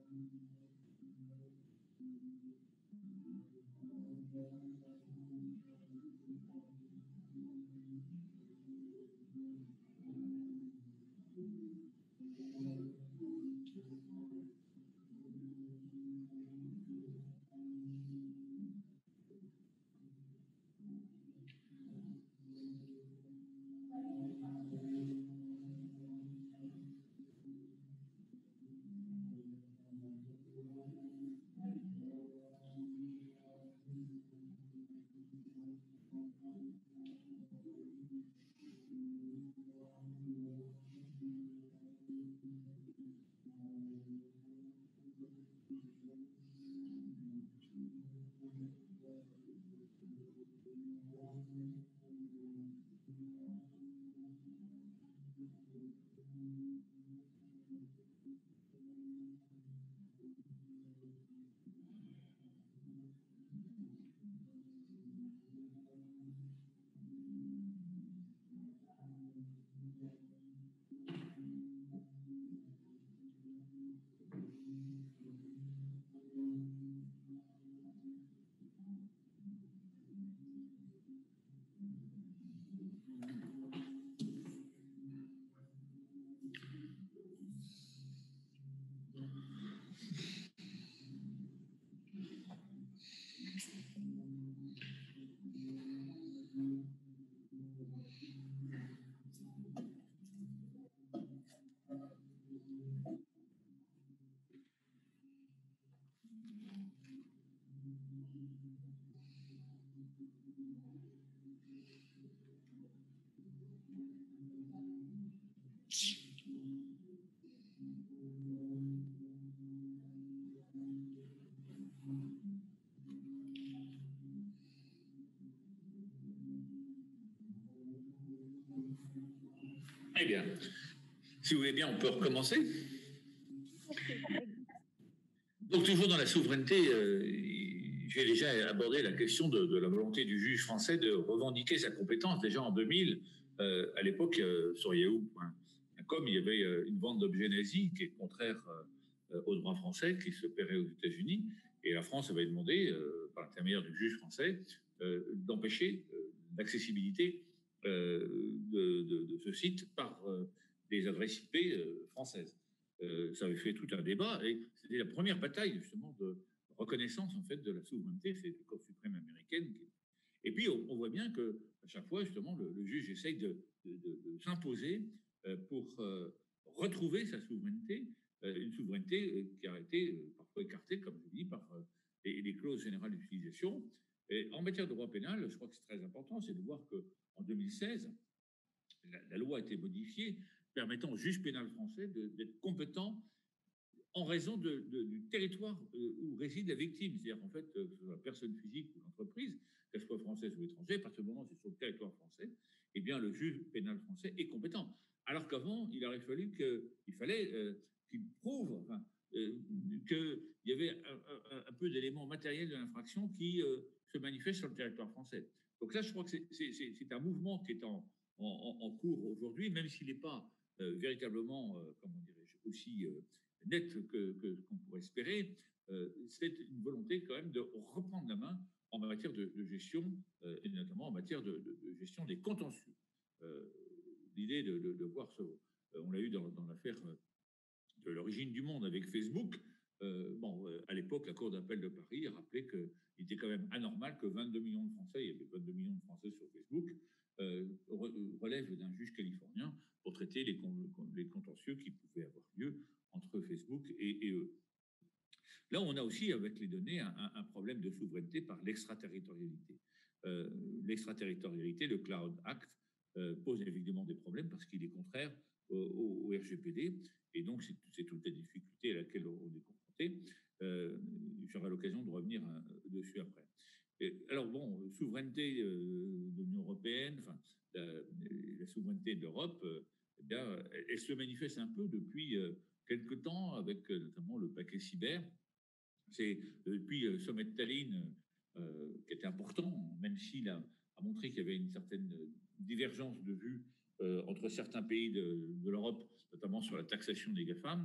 Eh bien, si vous voulez bien, on peut recommencer. Donc, toujours dans la souveraineté, euh, j'ai déjà abordé la question de, de la volonté du juge français de revendiquer sa compétence. Déjà en deux mille, euh, à l'époque, euh, sur yahoo point com, il y avait euh, une vente d'objets nazis qui est contraire euh, au droit français, qui s'opérait aux États-Unis. Et la France avait demandé, euh, par l'intermédiaire du juge français, euh, d'empêcher euh, l'accessibilité euh, de, de, de ce site par euh, des adresses I P euh, françaises. Euh, ça avait fait tout un débat et c'était la première bataille justement de reconnaissance en fait de la souveraineté, c'est la Cour suprême américaine. Et puis on, on voit bien que à chaque fois justement le, le juge essaye de, de, de, de s'imposer euh, pour euh, retrouver sa souveraineté, euh, une souveraineté euh, qui a été euh, parfois écartée, comme je dis, par euh, les, les clauses générales d'utilisation. Et en matière de droit pénal, je crois que c'est très important, c'est de voir que en deux mille seize, la, la loi a été modifiée, permettant au juge pénal français d'être compétent en raison de, de, du territoire où réside la victime. C'est-à-dire qu'en fait, que ce soit la personne physique ou l'entreprise, qu'elle soit française ou étrangère, à partir du moment où c'est sur le territoire français, eh bien, le juge pénal français est compétent. Alors qu'avant, il aurait fallu qu'il fallait euh, qu'il prouve enfin, euh, qu'il y avait un, un, un peu d'éléments matériels de l'infraction qui euh, se manifestent sur le territoire français. Donc là, je crois que c'est un mouvement qui est en, en, en cours aujourd'hui, même s'il n'est pas euh, véritablement, euh, comment dirais-je, aussi euh, net que, que qu'on pourrait espérer. Euh, c'est une volonté quand même de reprendre la main en matière de, de gestion, euh, et notamment en matière de, de, de gestion des contentieux. Euh, L'idée de, de, de voir ce... Euh, on l'a eu dans, dans l'affaire de l'origine du monde avec Facebook. Euh, bon, euh, à l'époque, la Cour d'appel de Paris a rappelé qu'il était quand même anormal que vingt-deux millions de Français, il y avait vingt-deux millions de Français sur Facebook, euh, relèvent d'un juge californien pour traiter les, les contentieux qui pouvaient avoir lieu entre Facebook et, et eux. Là, on a aussi, avec les données, un, un problème de souveraineté par l'extraterritorialité. Euh, l'extraterritorialité, le Cloud Act, euh, pose évidemment des problèmes parce qu'il est contraire au, au, au R G P D, et donc c'est toute la difficulté à laquelle on est confronté. Euh, J'aurai l'occasion de revenir à, dessus après. Et, alors bon, souveraineté euh, de l'Union européenne, enfin, la, la souveraineté de l'Europe, euh, eh bien, elle, elle se manifeste un peu depuis euh, quelque temps avec euh, notamment le paquet cyber. C'est depuis le sommet de Tallinn euh, qui était important, même s'il a, a montré qu'il y avait une certaine divergence de vues euh, entre certains pays de, de l'Europe, notamment sur la taxation des GAFAM.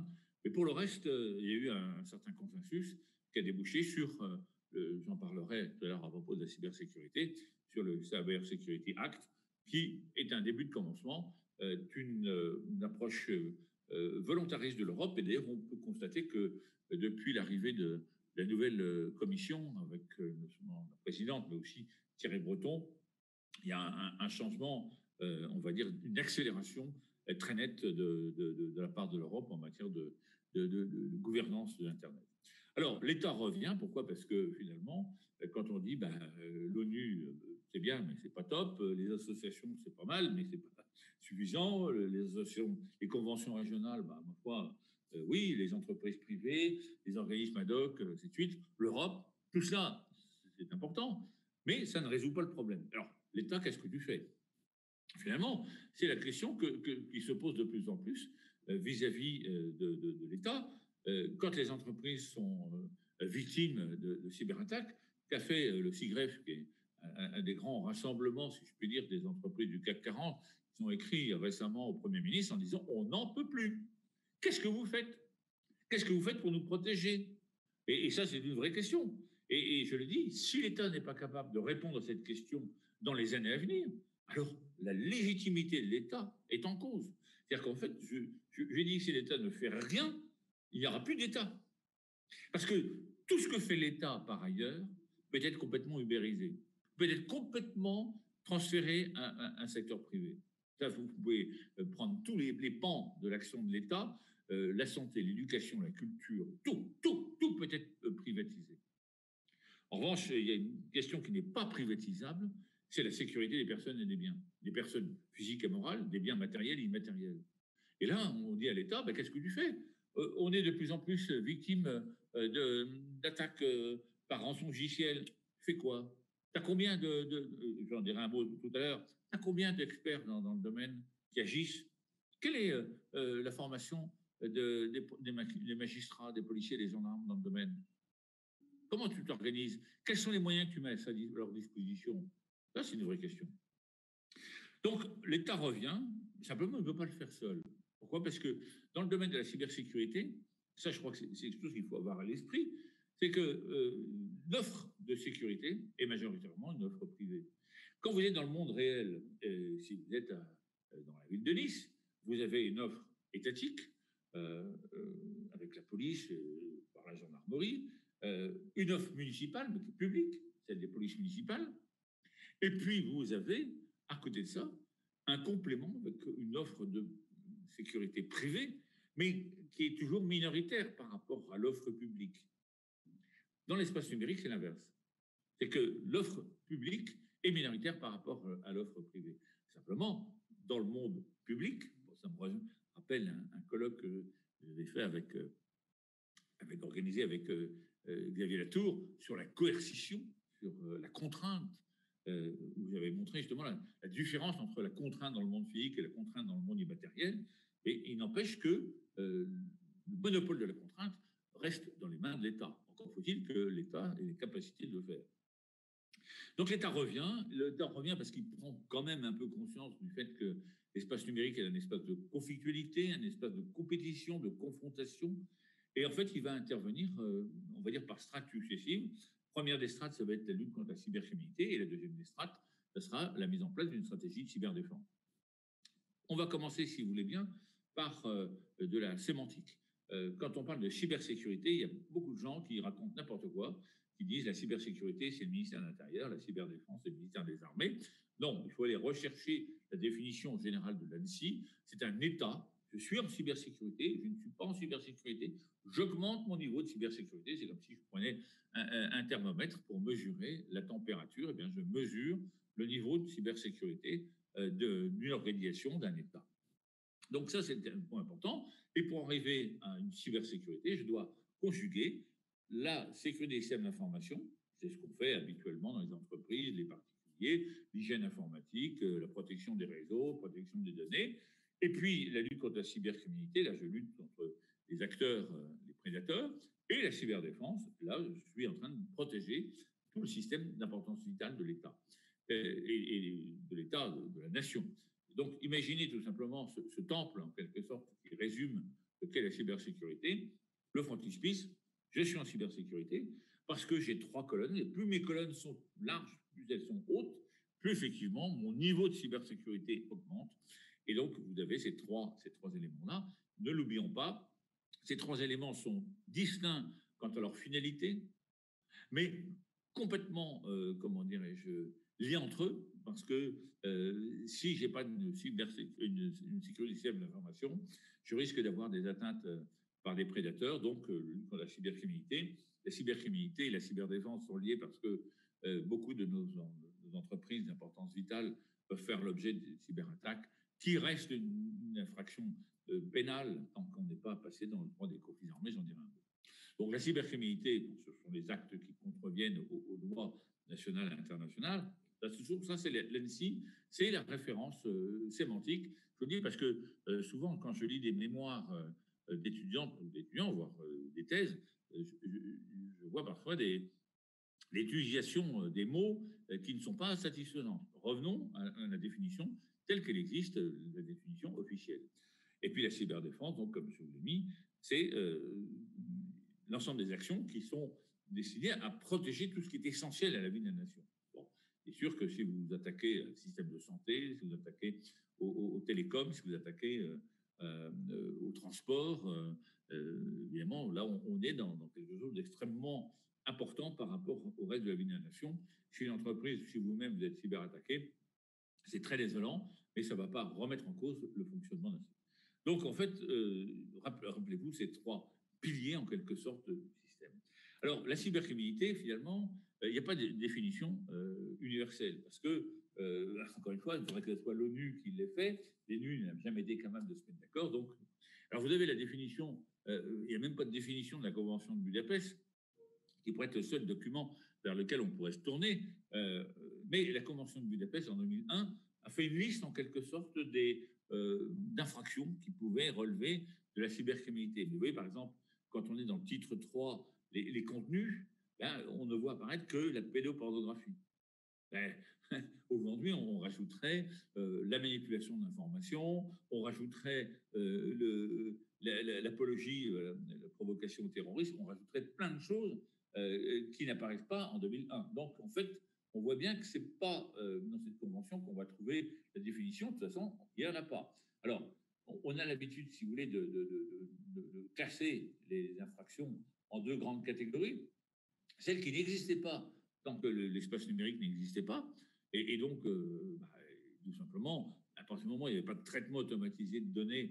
Mais pour le reste, euh, il y a eu un, un certain consensus qui a débouché sur, euh, le- j'en parlerai tout à l'heure à propos de la cybersécurité, sur le Cyber Security Act, qui est un début de commencement euh, d'une euh, une approche euh, volontariste de l'Europe. Et d'ailleurs, on peut constater que euh, depuis l'arrivée de la nouvelle euh, commission, avec euh, notamment la présidente, mais aussi Thierry Breton, il y a un, un changement, euh, on va dire, une accélération euh, très nette de, de, de, de la part de l'Europe en matière de, de, de, de gouvernance de l'Internet. Alors, l'État revient. Pourquoi? Parce que finalement, quand on dit ben, euh, l'ONU, euh, c'est bien, mais c'est pas top. Les associations, c'est pas mal, mais c'est pas suffisant. Les associations, les conventions régionales, ben, ma foi, euh, oui, les entreprises privées, les organismes ad hoc, euh, ainsi de suite, l'Europe, tout ça, c'est important, mais ça ne résout pas le problème. Alors, l'État, qu'est-ce que tu fais? Finalement, c'est la question que, que, qui se pose de plus en plus euh, vis-à-vis euh, de, de, de l'État. Euh, quand les entreprises sont euh, victimes de, de cyberattaques, qu'a fait euh, le SIGREF, qui est un, un, des grands rassemblements, si je puis dire, des entreprises du CAC quarante, ils ont écrit récemment au Premier ministre en disant on n'en peut plus. Qu'est-ce que vous faites? Qu'est-ce que vous faites pour nous protéger? Et, et ça, c'est une vraie question. Et, et je le dis, si l'État n'est pas capable de répondre à cette question dans les années à venir, alors la légitimité de l'État est en cause. C'est-à-dire qu'en fait, je, je, j'ai dit que si l'État ne fait rien, il n'y aura plus d'État. Parce que tout ce que fait l'État par ailleurs peut être complètement ubérisé, peut être complètement transféré à, à un secteur privé. Ça, vous pouvez prendre tous les, les pans de l'action de l'État, euh, la santé, l'éducation, la culture, tout, tout, tout peut être privatisé. En revanche, il y a une question qui n'est pas privatisable, c'est la sécurité des personnes et des biens, des personnes physiques et morales, des biens matériels et immatériels. Et là, on dit à l'État, ben, qu'est-ce que tu fais? euh, On est de plus en plus victime euh, de, d'attaques euh, par rançon logiciel. Fais quoi? Tu as combien de, de, de j'en dirai un mot tout à l'heure, tu as combien d'experts dans, dans le domaine qui agissent? Quelle est euh, la formation de, des, des magistrats, des policiers, des gendarmes dans le domaine? Comment tu t'organises? Quels sont les moyens que tu mets à leur disposition? Là, c'est une vraie question. Donc, l'État revient, simplement, il ne veut pas le faire seul. Pourquoi? Parce que dans le domaine de la cybersécurité, ça, je crois que c'est, c'est quelque chose qu'il faut avoir à l'esprit, c'est que euh, l'offre de sécurité est majoritairement une offre privée. Quand vous êtes dans le monde réel, euh, si vous êtes à, dans la ville de Nice, vous avez une offre étatique euh, euh, avec la police, euh, par la gendarmerie, euh, une offre municipale, mais publique, celle des polices municipales, et puis vous avez, à côté de ça, un complément avec une offre de sécurité privée, mais qui est toujours minoritaire par rapport à l'offre publique. Dans l'espace numérique, c'est l'inverse. C'est que l'offre publique est minoritaire par rapport à l'offre privée. Simplement, dans le monde public, bon, ça me rappelle un, un colloque que j'avais fait avec, avec organisé avec euh, Xavier Latour sur la coercition, sur euh, la contrainte, euh, où j'avais montré justement la, la différence entre la contrainte dans le monde physique et la contrainte dans le monde immatériel. Et il n'empêche que euh, le monopole de la contrainte reste dans les mains de l'État. Encore faut-il que l'État ait les capacités de le faire. Donc l'État revient, l'État revient parce qu'il prend quand même un peu conscience du fait que l'espace numérique est un espace de conflictualité, un espace de compétition, de confrontation. Et en fait, il va intervenir, euh, on va dire, par strates successives. Première des strates, ça va être la lutte contre la cybercriminalité. Et la deuxième des strates, ça sera la mise en place d'une stratégie de cyberdéfense. On va commencer, si vous voulez bien, par euh, de la sémantique. Euh, quand on parle de cybersécurité, il y a beaucoup de gens qui racontent n'importe quoi, qui disent la cybersécurité, c'est le ministère de l'Intérieur, la cyberdéfense, c'est le ministère des Armées. Non, il faut aller rechercher la définition générale de l'ANSSI. C'est un État. Je suis en cybersécurité, je ne suis pas en cybersécurité. J'augmente mon niveau de cybersécurité. C'est comme si je prenais un, un, un thermomètre pour mesurer la température. Eh bien, je mesure le niveau de cybersécurité euh, de, d'une organisation, d'un État. Donc ça, c'est un point important. Et pour arriver à une cybersécurité, je dois conjuguer la sécurité des systèmes d'information, c'est ce qu'on fait habituellement dans les entreprises, les particuliers, l'hygiène informatique, la protection des réseaux, la protection des données, et puis la lutte contre la cybercriminalité, là je lutte contre les acteurs, les prédateurs, et la cyberdéfense, là je suis en train de protéger tout le système d'importance vitale de l'État, et, et de l'État, de, de la nation. Donc, imaginez tout simplement ce, ce temple, en quelque sorte, qui résume ce qu'est la cybersécurité. Le frontispice, je suis en cybersécurité parce que j'ai trois colonnes, et plus mes colonnes sont larges, plus elles sont hautes, plus effectivement mon niveau de cybersécurité augmente. Et donc, vous avez ces trois, ces trois éléments-là. Ne l'oublions pas, ces trois éléments sont distincts quant à leur finalité, mais complètement, euh, comment dirais-je, liés entre eux, parce que euh, si je n'ai pas une, une, une sécurité système d'information, je risque d'avoir des atteintes euh, par des prédateurs, donc euh, la cybercriminalité. La cybercriminalité et la cyberdéfense sont liées parce que euh, beaucoup de nos, nos entreprises d'importance vitale peuvent faire l'objet de cyberattaques, qui reste une, une infraction euh, pénale tant qu'on n'est pas passé dans le droit des conflits armés, j'en dirais un mot. Donc la cybercriminalité, bon, ce sont les actes qui contreviennent aux, aux lois nationales et internationales. Ça, ça c'est l'A N S I, c'est la référence euh, sémantique. Je vous dis parce que euh, souvent, quand je lis des mémoires euh, d'étudiants, d'étudiants, voire euh, des thèses, euh, je, je, je vois parfois des, l'utilisation des mots qui ne sont pas satisfaisantes. Revenons à, à la définition telle qu'elle existe, la définition officielle. Et puis la cyberdéfense, donc comme je vous l'ai mis, c'est euh, l'ensemble des actions qui sont destinées à protéger tout ce qui est essentiel à la vie de la nation. Bon, c'est sûr que si vous vous attaquez au système de santé, si vous attaquez aux au, au télécoms, si vous attaquez euh, euh, au transport, euh, euh, évidemment, là, on, on est dans, dans quelque chose d'extrêmement important par rapport au reste de la vie de la nation. Chez une entreprise, si vous-même vous êtes cyberattaqué, c'est très désolant, mais ça ne va pas remettre en cause le fonctionnement d'un système. Donc, en fait, euh, rappelez-vous ces trois piliers, en quelque sorte, du système. Alors, la cybercriminalité, finalement, il euh, n'y a pas de définition euh, universelle, parce que, euh, encore une fois, il faudrait que ce soit l'ONU qui l'ait fait. L'ONU n'a jamais été capable de se mettre d'accord. Donc, alors, vous avez la définition, euh, il n'y a même pas de définition de la Convention de Budapest, qui pourrait être le seul document vers lequel on pourrait se tourner. Euh, mais la Convention de Budapest, en deux mille un, a fait une liste, en quelque sorte, des, euh, d'infractions qui pouvaient relever de la cybercriminalité. Vous voyez, par exemple, quand on est dans le titre trois, les, les contenus, là, on ne voit apparaître que la pédopornographie. Ben, aujourd'hui, on rajouterait euh, la manipulation d'informations, on rajouterait euh, le, l'apologie, la, la, la provocation au terrorisme, on rajouterait plein de choses euh, qui n'apparaissent pas en deux mille un. Donc, en fait, on voit bien que ce n'est pas euh, dans cette convention qu'on va trouver la définition. De toute façon, il n'y en a pas. Alors, on a l'habitude, si vous voulez, de, de, de, de, de classer les infractions en deux grandes catégories. Celles qui n'existaient pas tant que l'espace numérique n'existait pas. Et, et donc, euh, bah, tout simplement, à partir du moment où il n'y avait pas de traitement automatisé de données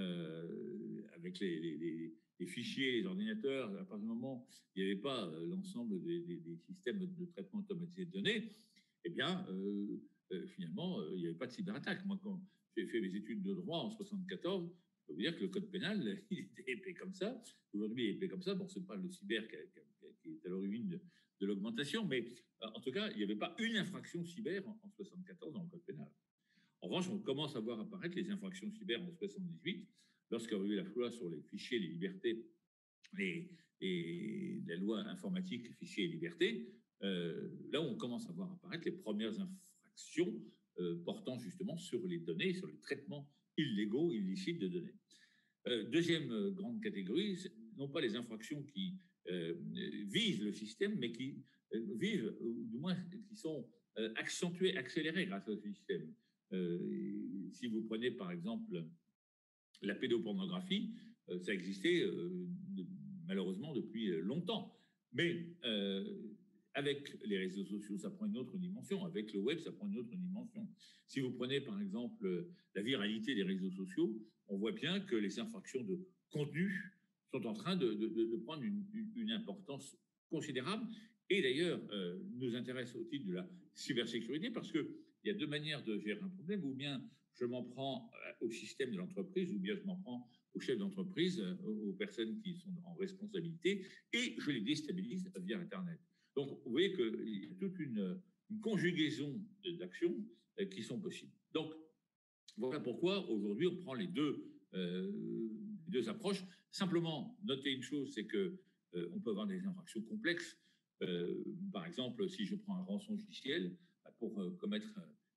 euh, avec les, les, les, les fichiers, les ordinateurs, à partir du moment où il n'y avait pas euh, l'ensemble des, des, des systèmes de traitement automatisé de données, eh bien, euh, euh, finalement, euh, il n'y avait pas de cyberattaque. Moi, quand j'ai fait mes études de droit en soixante-quatorze, je peux vous dire que le code pénal, il était épais comme ça. Aujourd'hui, il est épais comme ça. Bon, ce n'est pas le cyber qui, a, qui, a, qui est à l'origine de, de l'augmentation, mais en tout cas, il n'y avait pas une infraction cyber en, en soixante-quatorze dans le code pénal. En revanche, on commence à voir apparaître les infractions cyber en soixante-dix-huit, lorsqu'il y a eu la loi sur les fichiers, les libertés, les, et la loi informatique, fichiers et libertés. Euh, là où on commence à voir apparaître les premières infractions euh, portant justement sur les données, sur les traitements illégaux, illicites de données. Euh, deuxième euh, grande catégorie, non pas les infractions qui euh, visent le système, mais qui euh, vivent, ou du moins qui sont euh, accentuées, accélérées grâce au système. Euh, si vous prenez par exemple la pédopornographie, euh, ça existait euh, de, malheureusement depuis longtemps. Mais euh, avec les réseaux sociaux, ça prend une autre dimension. Avec le web, ça prend une autre dimension. Si vous prenez par exemple la viralité des réseaux sociaux, on voit bien que les infractions de contenu sont en train de, de, de prendre une, une importance considérable et d'ailleurs euh, nous intéresse au titre de la cybersécurité parce qu'il y a deux manières de gérer un problème, ou bien je m'en prends au système de l'entreprise, ou bien je m'en prends aux chefs d'entreprise, aux personnes qui sont en responsabilité, et je les déstabilise via Internet. Donc, vous voyez qu'il y a toute une, une conjugaison d'actions qui sont possibles. Donc, voilà pourquoi aujourd'hui on prend les deux, euh, les deux approches. Simplement, notez une chose, c'est que euh, on peut avoir des infractions complexes. Euh, par exemple, si je prends un rançon logiciel pour euh, commettre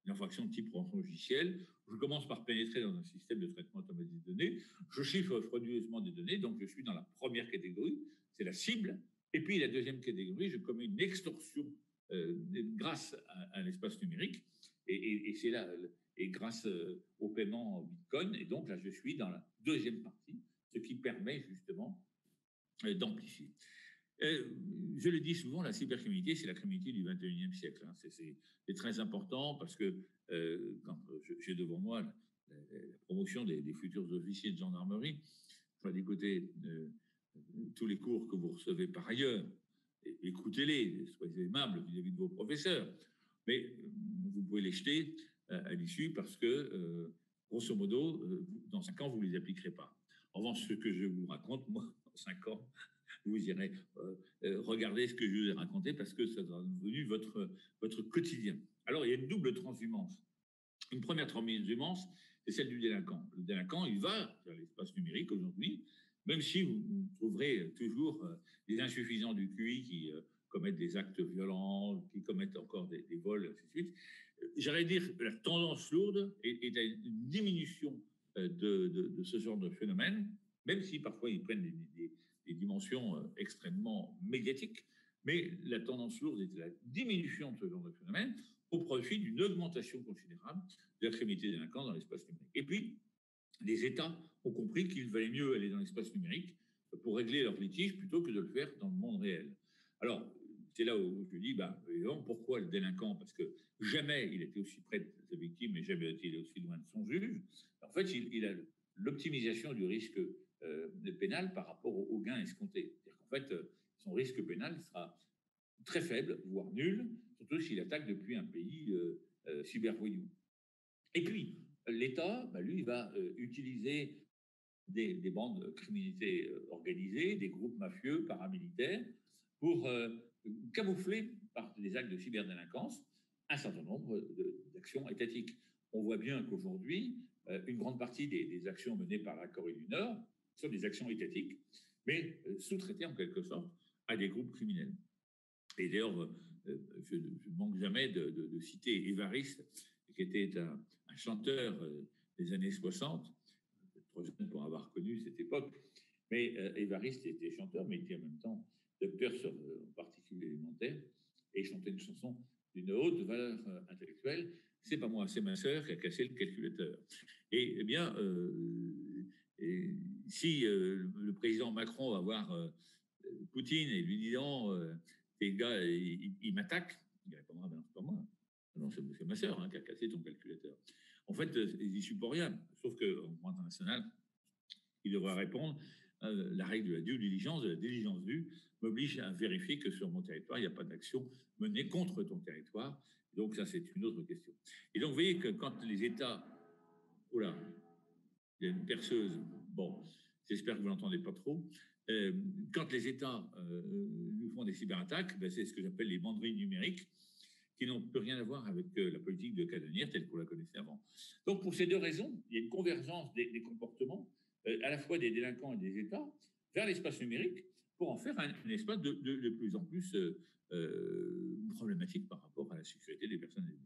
une infraction de type rançon logiciel. Je commence par pénétrer dans un système de traitement automatisé de données. Je chiffre frauduleusement des données, donc je suis dans la première catégorie, c'est la cible. Et puis la deuxième catégorie, je commets une extorsion euh, grâce à, à l'espace numérique. Et, et, et c'est là, et grâce euh, au paiement en Bitcoin. Et donc là, je suis dans la deuxième partie, ce qui permet justement euh, d'amplifier. Euh, je le dis souvent, la cybercriminalité, c'est la criminalité du vingt et unième siècle. Hein. C'est, c'est, c'est très important parce que euh, quand j'ai devant moi la, la, la promotion des, des futurs officiers de gendarmerie, je vais écouter euh, tous les cours que vous recevez par ailleurs, écoutez-les, soyez aimables vis-à-vis de vos professeurs, mais vous pouvez les jeter à l'issue parce que, euh, grosso modo, euh, dans cinq ans, vous ne les appliquerez pas. En revanche, ce que je vous raconte, moi, dans cinq ans, vous irez euh, euh, regarder ce que je vous ai raconté parce que ça sera devenu votre, votre quotidien. Alors, il y a une double transhumance. Une première transhumance, c'est celle du délinquant. Le délinquant, il va vers l'espace numérique aujourd'hui, même si vous, vous trouverez toujours euh, des insuffisants du Q I qui euh, commettent des actes violents, qui commettent encore des, des vols, ainsi de suite. J'allais dire que la tendance lourde est, est à une diminution euh, de, de, de ce genre de phénomène, même si parfois ils prennent des, des, des dimensions euh, extrêmement médiatiques, mais la tendance lourde est à la diminution de ce genre de phénomène au profit d'une augmentation considérable de la criminalité délinquante dans l'espace numérique. Et puis, les États ont compris qu'il valait mieux aller dans l'espace numérique pour régler leurs litiges plutôt que de le faire dans le monde réel. Alors, c'est là où je dis, bah, pourquoi le délinquant? Parce que jamais il était aussi près de sa victime et jamais il est aussi loin de son juge. En fait, il, il a l'optimisation du risque euh, pénal par rapport au, au gain escompté. C'est-à-dire qu'en fait, euh, son risque pénal sera très faible, voire nul, surtout s'il attaque depuis un pays euh, euh, cybervoyou. Et puis, l'État, bah, lui, va euh, utiliser des, des bandes de criminalité euh, organisées, des groupes mafieux, paramilitaires, pour euh, camoufler par des actes de cyberdélinquance un certain nombre de, d'actions étatiques. On voit bien qu'aujourd'hui, euh, une grande partie des, des actions menées par la Corée du Nord sont des actions étatiques, mais euh, sous-traitées en quelque sorte à des groupes criminels. Et d'ailleurs, euh, je ne manque jamais de, de, de citer Évariste, qui était un, un chanteur euh, des années soixante, trop jeune pour avoir connu cette époque, mais euh, Évariste était chanteur, mais il était en même temps docteur sur, euh, en particulier élémentaire, et chantait une chanson d'une haute valeur euh, intellectuelle. C'est pas moi, c'est ma sœur qui a cassé le calculateur. Et eh bien, euh, et si euh, le président Macron va voir euh, Poutine et lui dit non, euh, les gars, ils, ils m'attaquent, il répondra, ben non, c'est pas moi. Non, c'est, c'est ma sœur hein, qui a cassé ton calculateur. En fait, ils n'y supportent rien. Sauf qu'en droit international, il devra répondre euh, la règle de la due diligence, de la diligence due, m'oblige à vérifier que sur mon territoire, il n'y a pas d'action menée contre ton territoire. Donc ça, c'est une autre question. Et donc, vous voyez que quand les États... Oula, il y a une perceuse. Bon, j'espère que vous n'entendez pas trop. Euh, quand les États euh, nous font des cyberattaques, ben, c'est ce que j'appelle les banderies numériques, qui n'ont plus rien à voir avec euh, la politique de Cadenir telle qu'on la connaissait avant. Donc, pour ces deux raisons, il y a une convergence des, des comportements, euh, à la fois des délinquants et des États, vers l'espace numérique, pour en faire un, un espace de, de, de plus en plus euh, euh, problématique par rapport à la sécurité des personnes et des biens.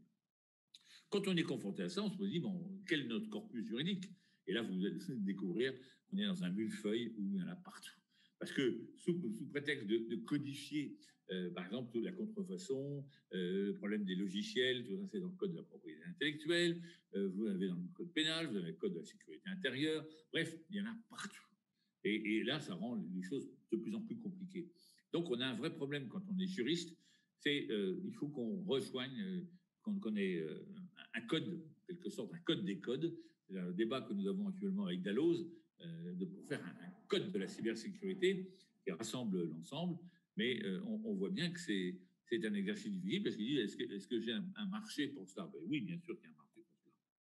Quand on est confronté à ça, on se dit, bon, quel est notre corpus juridique? Et là, vous allez découvrir qu'on est dans un millefeuille où il y en a partout. Parce que sous, sous prétexte de, de codifier, euh, par exemple, toute la contrefaçon, euh, le problème des logiciels, tout ça, c'est dans le code de la propriété intellectuelle, euh, vous l'avez dans le code pénal, vous avez le code de la sécurité intérieure, bref, il y en a partout. Et, et là, ça rend les choses de plus en plus compliquées. Donc, on a un vrai problème quand on est juriste, c'est euh, il faut qu'on rejoigne, euh, qu'on, qu'on ait euh, un code, en quelque sorte, un code des codes. C'est le débat que nous avons actuellement avec Dalloz, euh, de, pour faire un, un code de la cybersécurité qui rassemble l'ensemble. Mais euh, on, on voit bien que c'est, c'est un exercice difficile parce qu'il dit est-ce que, est-ce que j'ai un, un marché pour cela? Ben oui, bien sûr qu'il y a un marché pour cela.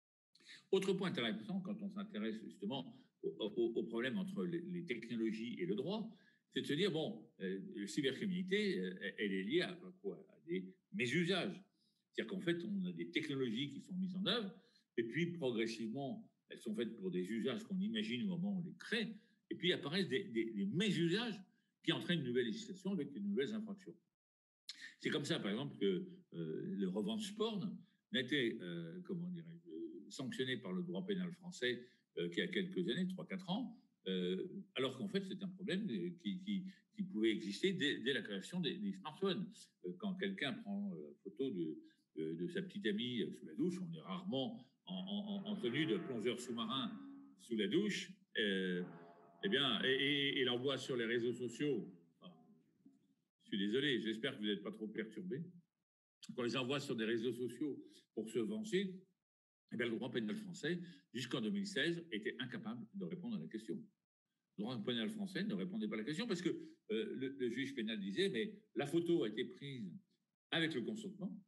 Autre point intéressant quand on s'intéresse justement au, au, au problème entre les, les technologies et le droit, c'est de se dire bon, euh, la cybercriminalité, euh, elle est liée à, à quoi? À des mésusages. C'est-à-dire qu'en fait, on a des technologies qui sont mises en œuvre, et puis progressivement, elles sont faites pour des usages qu'on imagine au moment où on les crée, et puis apparaissent des, des, des mésusages qui entraînent une nouvelle législation avec de nouvelles infractions. C'est comme ça, par exemple, que euh, le revenge porn n'a été, euh, comment dirais-je, sanctionné par le droit pénal français euh, qui a quelques années, trois quatre ans, euh, alors qu'en fait, c'est un problème qui, qui, qui pouvait exister dès, dès la création des, des smartphones. Euh, quand quelqu'un prend la photo de, de, de sa petite amie sous la douche, on est rarement en, en, en tenue de plongeur sous-marin sous la douche, euh, eh bien, et, et, et l'envoie sur les réseaux sociaux. Enfin, je suis désolé, j'espère que vous n'êtes pas trop perturbé. Qu'on les envoie sur des réseaux sociaux pour se venger, eh bien, le droit pénal français, jusqu'en deux mille seize, était incapable de répondre à la question. Le droit pénal français ne répondait pas à la question parce que euh, le, le juge pénal disait, mais la photo a été prise avec le consentement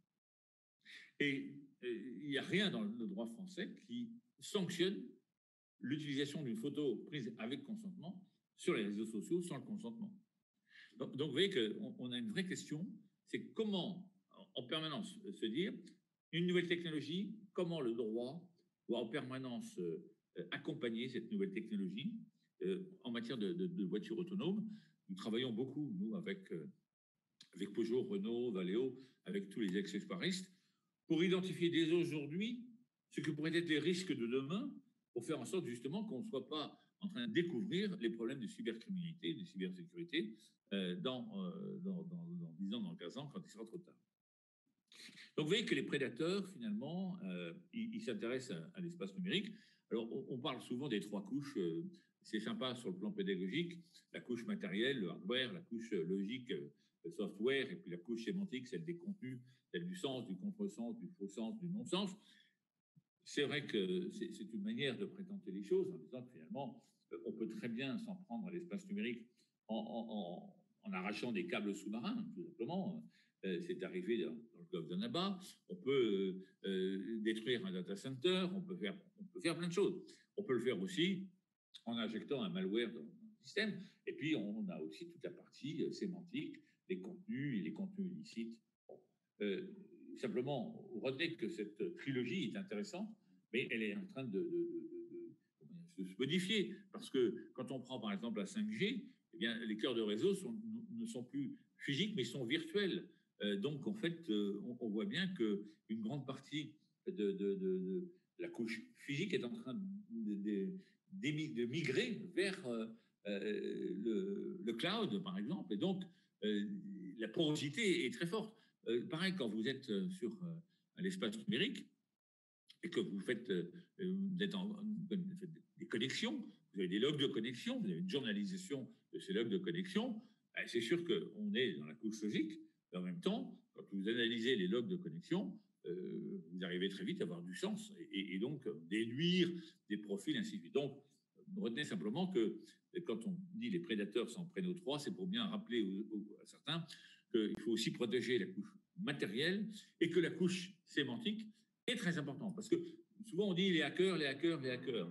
et il n'y a rien dans le droit français qui sanctionne l'utilisation d'une photo prise avec consentement sur les réseaux sociaux sans le consentement. Donc, donc vous voyez qu'on on a une vraie question, c'est comment en permanence se dire une nouvelle technologie, comment le droit doit en permanence euh, accompagner cette nouvelle technologie euh, en matière de, de, de voitures autonomes. Nous travaillons beaucoup, nous, avec, euh, avec Peugeot, Renault, Valeo, avec tous les accessoiristes, pour identifier dès aujourd'hui ce que pourraient être les risques de demain, pour faire en sorte justement qu'on ne soit pas en train de découvrir les problèmes de cybercriminalité, de cybersécurité euh, dans, euh, dans, dans, dans dix ans, dans quinze ans, quand il sera trop tard. Donc, vous voyez que les prédateurs, finalement, euh, ils, ils s'intéressent à, à l'espace numérique. Alors, on, on parle souvent des trois couches. Euh, c'est sympa sur le plan pédagogique. La couche matérielle, le hardware, la couche logique, le software, et puis la couche sémantique, celle des contenus, celle du sens, du contresens, du faux sens, du non-sens. C'est vrai que c'est, c'est une manière de présenter les choses en disant que finalement, on peut très bien s'en prendre à l'espace numérique en, en, en, en arrachant des câbles sous-marins, tout simplement. Euh, c'est arrivé dans, dans le golfe d'Annaba. On peut euh, détruire un data center, on peut, faire, on peut faire plein de choses. On peut le faire aussi en injectant un malware dans le système. Et puis, on a aussi toute la partie euh, sémantique, les contenus et les contenus illicites. Bon. Euh, simplement, retenez que cette trilogie est intéressante, mais elle est en train de, de, de, de, de se modifier. Parce que quand on prend par exemple la cinq G, eh bien, les cœurs de réseau sont, ne sont plus physiques, mais sont virtuels. Euh, donc, en fait, euh, on, on voit bien qu'une grande partie de, de, de, de la couche physique est en train de, de, de, de migrer vers euh, le, le cloud, par exemple. Et donc, euh, la porosité est très forte. Euh, pareil, quand vous êtes sur euh, l'espace numérique et que vous faites, euh, vous êtes en, vous faites des connexions, vous avez des logs de connexion, vous avez une journalisation de ces logs de connexion, ben, c'est sûr qu'on est dans la couche logique. En même temps, quand vous analysez les logs de connexion, euh, vous arrivez très vite à avoir du sens et, et donc déduire des profils, ainsi de suite. Donc, retenez simplement que quand on dit les prédateurs s'en prennent aux trois, c'est pour bien rappeler aux, aux, à certains qu'il faut aussi protéger la couche matérielle et que la couche sémantique est très importante. Parce que souvent on dit les hackers, les hackers, les hackers.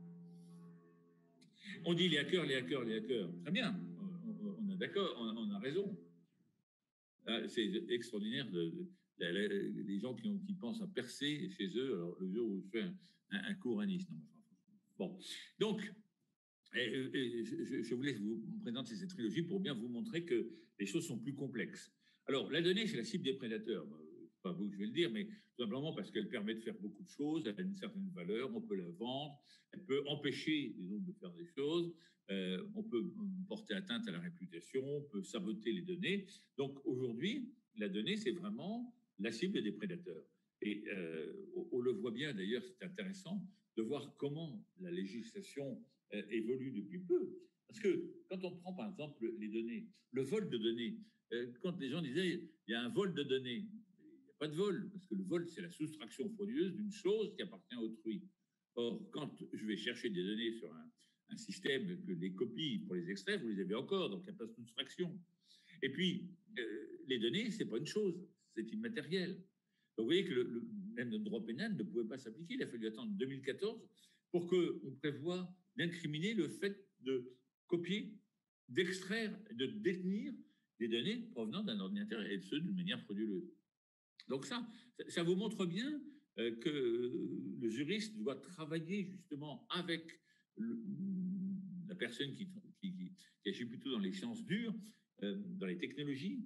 On dit les hackers, les hackers, les hackers. Très bien, on, on, a d'accord, on, on a raison. C'est extraordinaire de, de, de, de, les gens qui, ont, qui pensent à percer chez eux. Alors, le jour où je fais un, un, un cours à Nice. Non, bon, donc, et, et, je, je voulais vous présenter cette trilogie pour bien vous montrer que les choses sont plus complexes. Alors, la donnée, c'est la cible des prédateurs. C'est pas vous que je vais le dire, mais tout simplement parce qu'elle permet de faire beaucoup de choses. Elle a une certaine valeur, on peut la vendre, elle peut empêcher les autres de faire des choses. Euh, on peut porter atteinte à la réputation, on peut saboter les données. Donc aujourd'hui, la donnée, c'est vraiment la cible des prédateurs. Et euh, on, on le voit bien, d'ailleurs, c'est intéressant de voir comment la législation euh, évolue depuis peu. Parce que quand on prend, par exemple, les données, le vol de données, euh, quand les gens disaient il y a un vol de données, il n'y a pas de vol, parce que le vol, c'est la soustraction frauduleuse d'une chose qui appartient à autrui. Or, quand je vais chercher des données sur un un système que les copies pour les extraire, vous les avez encore, donc il n'y a pas de soustraction. Et puis, euh, les données, ce n'est pas une chose, c'est immatériel. Donc vous voyez que le, le, même le droit pénal ne pouvait pas s'appliquer. Il a fallu attendre deux mille quatorze pour qu'on prévoie d'incriminer le fait de copier, d'extraire, de détenir des données provenant d'un ordinateur et ce, d'une manière frauduleuse. Donc ça, ça vous montre bien euh, que le juriste doit travailler justement avec Le, la personne qui, qui, qui, qui agit plutôt dans les sciences dures, euh, dans les technologies,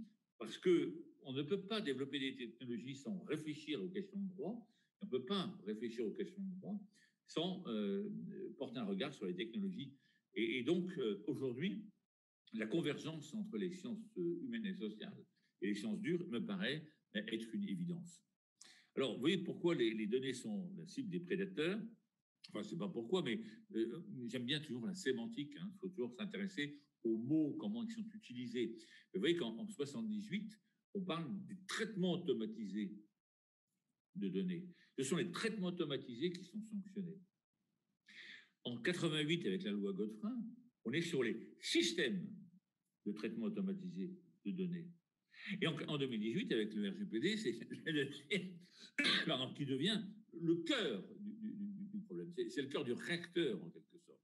parce qu'on ne peut pas développer des technologies sans réfléchir aux questions de droit. On ne peut pas réfléchir aux questions de droit sans euh, porter un regard sur les technologies. Et, et donc, euh, aujourd'hui, la convergence entre les sciences humaines et sociales et les sciences dures me paraît être une évidence. Alors, vous voyez pourquoi les, les données sont la cible des prédateurs. Enfin, c'est pas pourquoi, mais euh, j'aime bien toujours la sémantique. Il hein. faut toujours s'intéresser aux mots, comment ils sont utilisés. Vous voyez qu'en en soixante-dix-huit, on parle des traitements automatisés de données. Ce sont les traitements automatisés qui sont sanctionnés. En quatre-vingt-huit, avec la loi Godefroy, on est sur les systèmes de traitement automatisé de données. Et en, en deux mille dix-huit, avec le R G P D, c'est qui devient le cœur du, du, du problème. C'est, c'est le cœur du réacteur, en quelque sorte.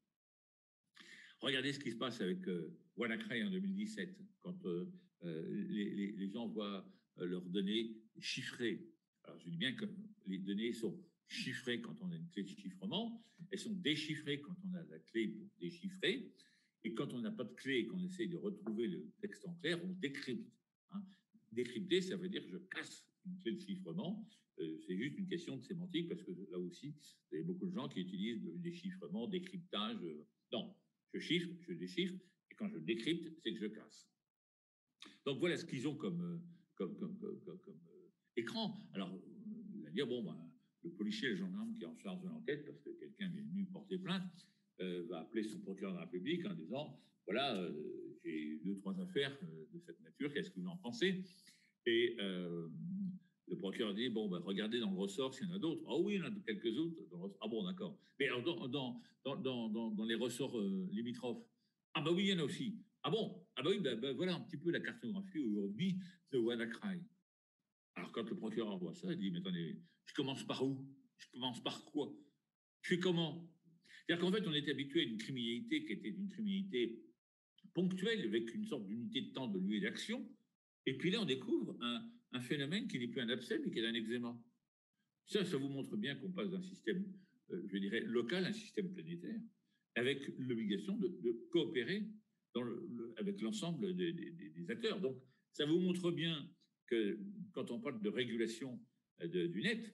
Regardez ce qui se passe avec euh, WannaCry en deux mille dix-sept, quand euh, euh, les, les, les gens voient euh, leurs données chiffrées. Alors, je dis bien que les données sont chiffrées quand on a une clé de chiffrement, elles sont déchiffrées quand on a la clé pour déchiffrer, et quand on n'a pas de clé et qu'on essaye de retrouver le texte en clair, on décrypte. Hein. Décrypter, ça veut dire que je casse une clé de chiffrement. Euh, c'est juste une question de sémantique, parce que là aussi, il y a beaucoup de gens qui utilisent le déchiffrement, décryptage. Euh, non, je chiffre, je déchiffre, et quand je décrypte, c'est que je casse. Donc voilà ce qu'ils ont comme, comme, comme, comme, comme, comme euh, écran. Alors, on va dire, bon, ben, le policier, le gendarme qui est en charge de l'enquête, parce que quelqu'un est venu porter plainte, euh, va appeler son procureur de la République en disant, voilà, euh, j'ai deux, trois affaires euh, de cette nature, qu'est-ce que vous en pensez? Et euh, le procureur dit, bon, ben, regardez dans le ressort s'il y en a d'autres. Ah oui, il y en a quelques autres. Ah bon, d'accord. Mais alors, dans, dans, dans, dans, dans les ressorts euh, limitrophes, ah bah oui, il y en a aussi. Ah bon? Ah bah oui, ben, ben, voilà un petit peu la cartographie aujourd'hui de WannaCry. Alors, quand le procureur voit ça, il dit, mais attendez, je commence par où? Je commence par quoi? Je fais comment? C'est-à-dire qu'en fait, on était habitué à une criminalité qui était une criminalité ponctuelle, avec une sorte d'unité de temps, de lieu et d'action. Et puis là, on découvre un, un phénomène qui n'est plus un abcès, mais qui est un eczéma. Ça, ça vous montre bien qu'on passe d'un système, euh, je dirais, local à un système planétaire, avec l'obligation de, de coopérer dans le, le, avec l'ensemble des, des, des acteurs. Donc, ça vous montre bien que quand on parle de régulation de, du net,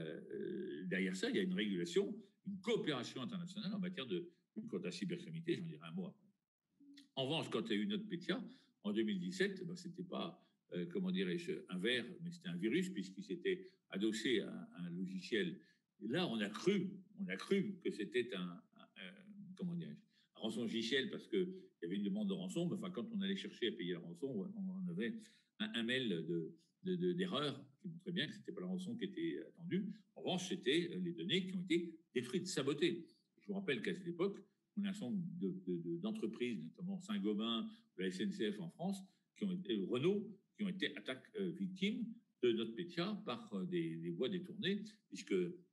euh, derrière ça, il y a une régulation, une coopération internationale en matière de lutte contre la cybercriminalité. J'en dirai un mot après. En revanche, quand il y a eu NotPetya, en deux mille dix-sept, ben, ce n'était pas, euh, comment dirais-je, un ver, mais c'était un virus, puisqu'il s'était adossé à, à un logiciel. Et là, on a cru, on a cru que c'était un, un, un comment dirais-je, un rançongiciel, parce qu'il y avait une demande de rançon. Mais enfin, quand on allait chercher à payer la rançon, on avait un, un mail de, de, de, d'erreur qui montrait bien que ce n'était pas la rançon qui était attendue. En revanche, c'était les données qui ont été détruites, sabotées. Je vous rappelle qu'à cette époque, on a un certain nombre de, de, de, d'entreprises, notamment Saint-Gobain, la S N C F en France, qui ont été, Renault, qui ont été attaques euh, victimes de NotPetya par euh, des, des voies détournées, puisque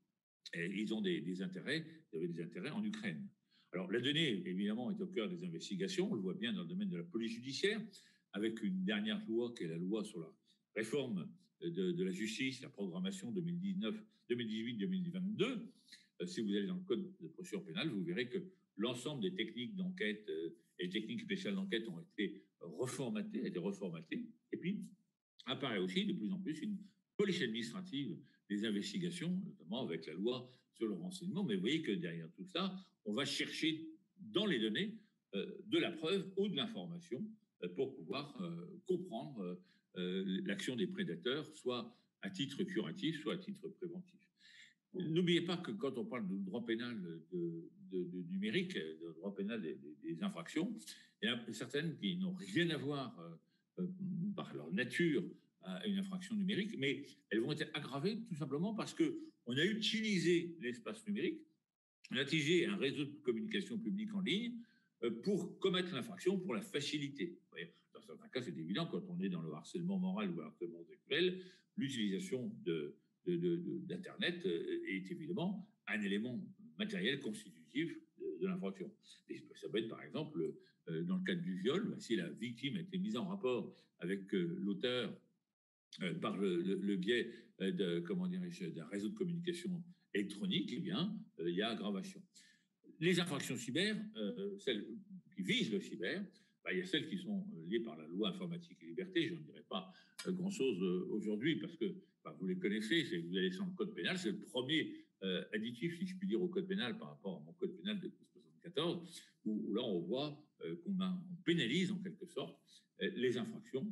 eh, ils ont des, des intérêts, ils avaient des intérêts en Ukraine. Alors la donnée, évidemment, est au cœur des investigations. On le voit bien dans le domaine de la police judiciaire, avec une dernière loi qui est la loi sur la réforme de, de la justice, la programmation deux mille dix-neuf, deux mille dix-huit, deux mille vingt-deux. Euh, si vous allez dans le code de procédure pénale, vous verrez que l'ensemble des techniques d'enquête euh, et techniques spéciales d'enquête ont été reformatées, été reformatées. Et puis, apparaît aussi de plus en plus une police administrative des investigations, notamment avec la loi sur le renseignement. Mais vous voyez que derrière tout ça, on va chercher dans les données euh, de la preuve ou de l'information euh, pour pouvoir euh, comprendre euh, l'action des prédateurs, soit à titre curatif, soit à titre préventif. N'oubliez pas que quand on parle de droit pénal de, de, de numérique, de droit pénal des, des, des infractions, il y en a certaines qui n'ont rien à voir euh, par leur nature à une infraction numérique, mais elles vont être aggravées tout simplement parce qu'on a utilisé l'espace numérique, on a utilisé un réseau de communication publique en ligne euh, pour commettre l'infraction, pour la faciliter. Vous voyez, dans certains cas, c'est évident, quand on est dans le harcèlement moral ou le harcèlement sexuel, l'utilisation de De, de, de, d'Internet est évidemment un élément matériel constitutif de, de l'infraction. Et ça peut être, par exemple, euh, dans le cadre du viol, si la victime a été mise en rapport avec euh, l'auteur euh, par le, le, le biais de, comment dirais-je, d'un réseau de communication électronique, eh bien, euh, il y a aggravation. Les infractions cyber, euh, celles qui visent le cyber, bah, il y a celles qui sont liées par la loi informatique et liberté. Je n'en dirai pas grand-chose aujourd'hui parce que bah, vous les connaissez. C'est, vous allez sur le code pénal, c'est le premier euh, additif, si je puis dire, au code pénal par rapport à mon code pénal de soixante-quatorze, où, où là on voit euh, qu'on a, on pénalise en quelque sorte euh, les infractions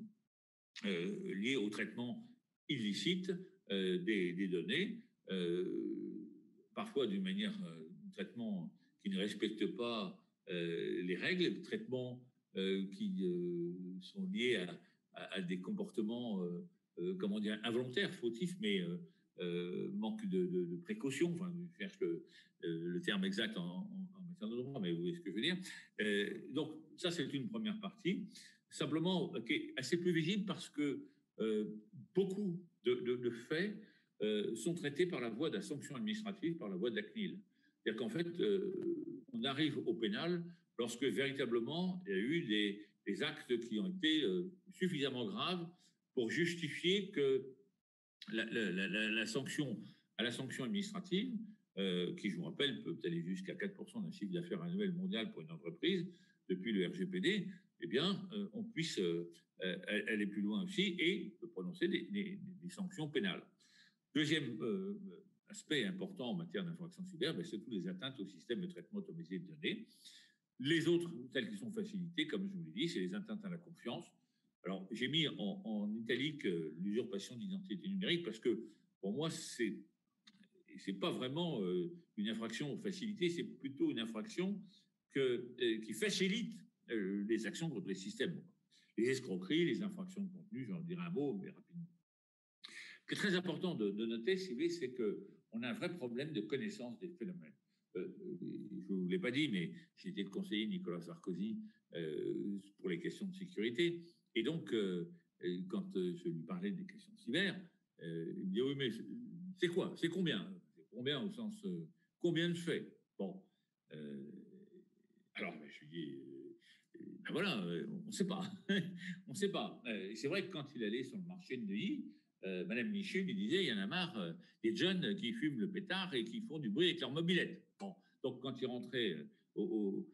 euh, liées au traitement illicite euh, des, des données, euh, parfois d'une manière euh, de traitement qui ne respecte pas euh, les règles, de traitement euh, qui euh, sont liés à, à, à des comportements, euh, euh, comment dire, involontaires, fautifs, mais euh, euh, manque de, de, de précaution. Enfin, je cherche le, le terme exact en, en, en matière de droit, mais vous voyez ce que je veux dire. Euh, donc, ça, c'est une première partie. Simplement, qui est assez peu visible parce que euh, beaucoup de, de, de faits euh, sont traités par la voie de la sanction administrative, par la voie de la C N I L. C'est-à-dire qu'en fait, euh, on arrive au pénal lorsque véritablement il y a eu des, des actes qui ont été euh, suffisamment graves pour justifier que la, la, la, la sanction à la sanction administrative, euh, qui, je vous rappelle, peut aller jusqu'à quatre pour cent d'un chiffre d'affaires annuel mondial pour une entreprise depuis le R G P D, eh bien, euh, on puisse euh, aller plus loin aussi et prononcer des, des, des sanctions pénales. Deuxième euh, aspect important en matière d'infraction cyber, ben, c'est toutes les atteintes au système de traitement automatisé de données. Les autres, telles qui sont facilitées, comme je vous l'ai dit, c'est les atteintes à la confiance. Alors, j'ai mis en, en italique euh, l'usurpation d'identité numérique parce que, pour moi, c'est c'est pas vraiment euh, une infraction facilitée, c'est plutôt une infraction que, euh, qui facilite euh, les actions contre les systèmes. Les escroqueries, les infractions de contenu, j'en dirai un mot, mais rapidement. Ce qui est très important de, de noter, si vous voulez, c'est qu'on a un vrai problème de connaissance des phénomènes. Euh, je ne vous l'ai pas dit, mais j'ai été le conseiller de Nicolas Sarkozy euh, pour les questions de sécurité. Et donc, euh, quand je lui parlais des questions de cyber, euh, il me dit, oui, mais c'est quoi? C'est combien? C'est combien au sens, euh, combien de faits? Bon. Euh, alors, ben, je lui dis, euh, ben voilà, on ne sait pas. on ne sait pas. Euh, c'est vrai que quand il allait sur le marché de Neuilly, euh, Madame Michu lui disait, il y en a marre euh, des jeunes qui fument le pétard et qui font du bruit avec leur mobilette. Bon. Donc, quand il rentrait au, au,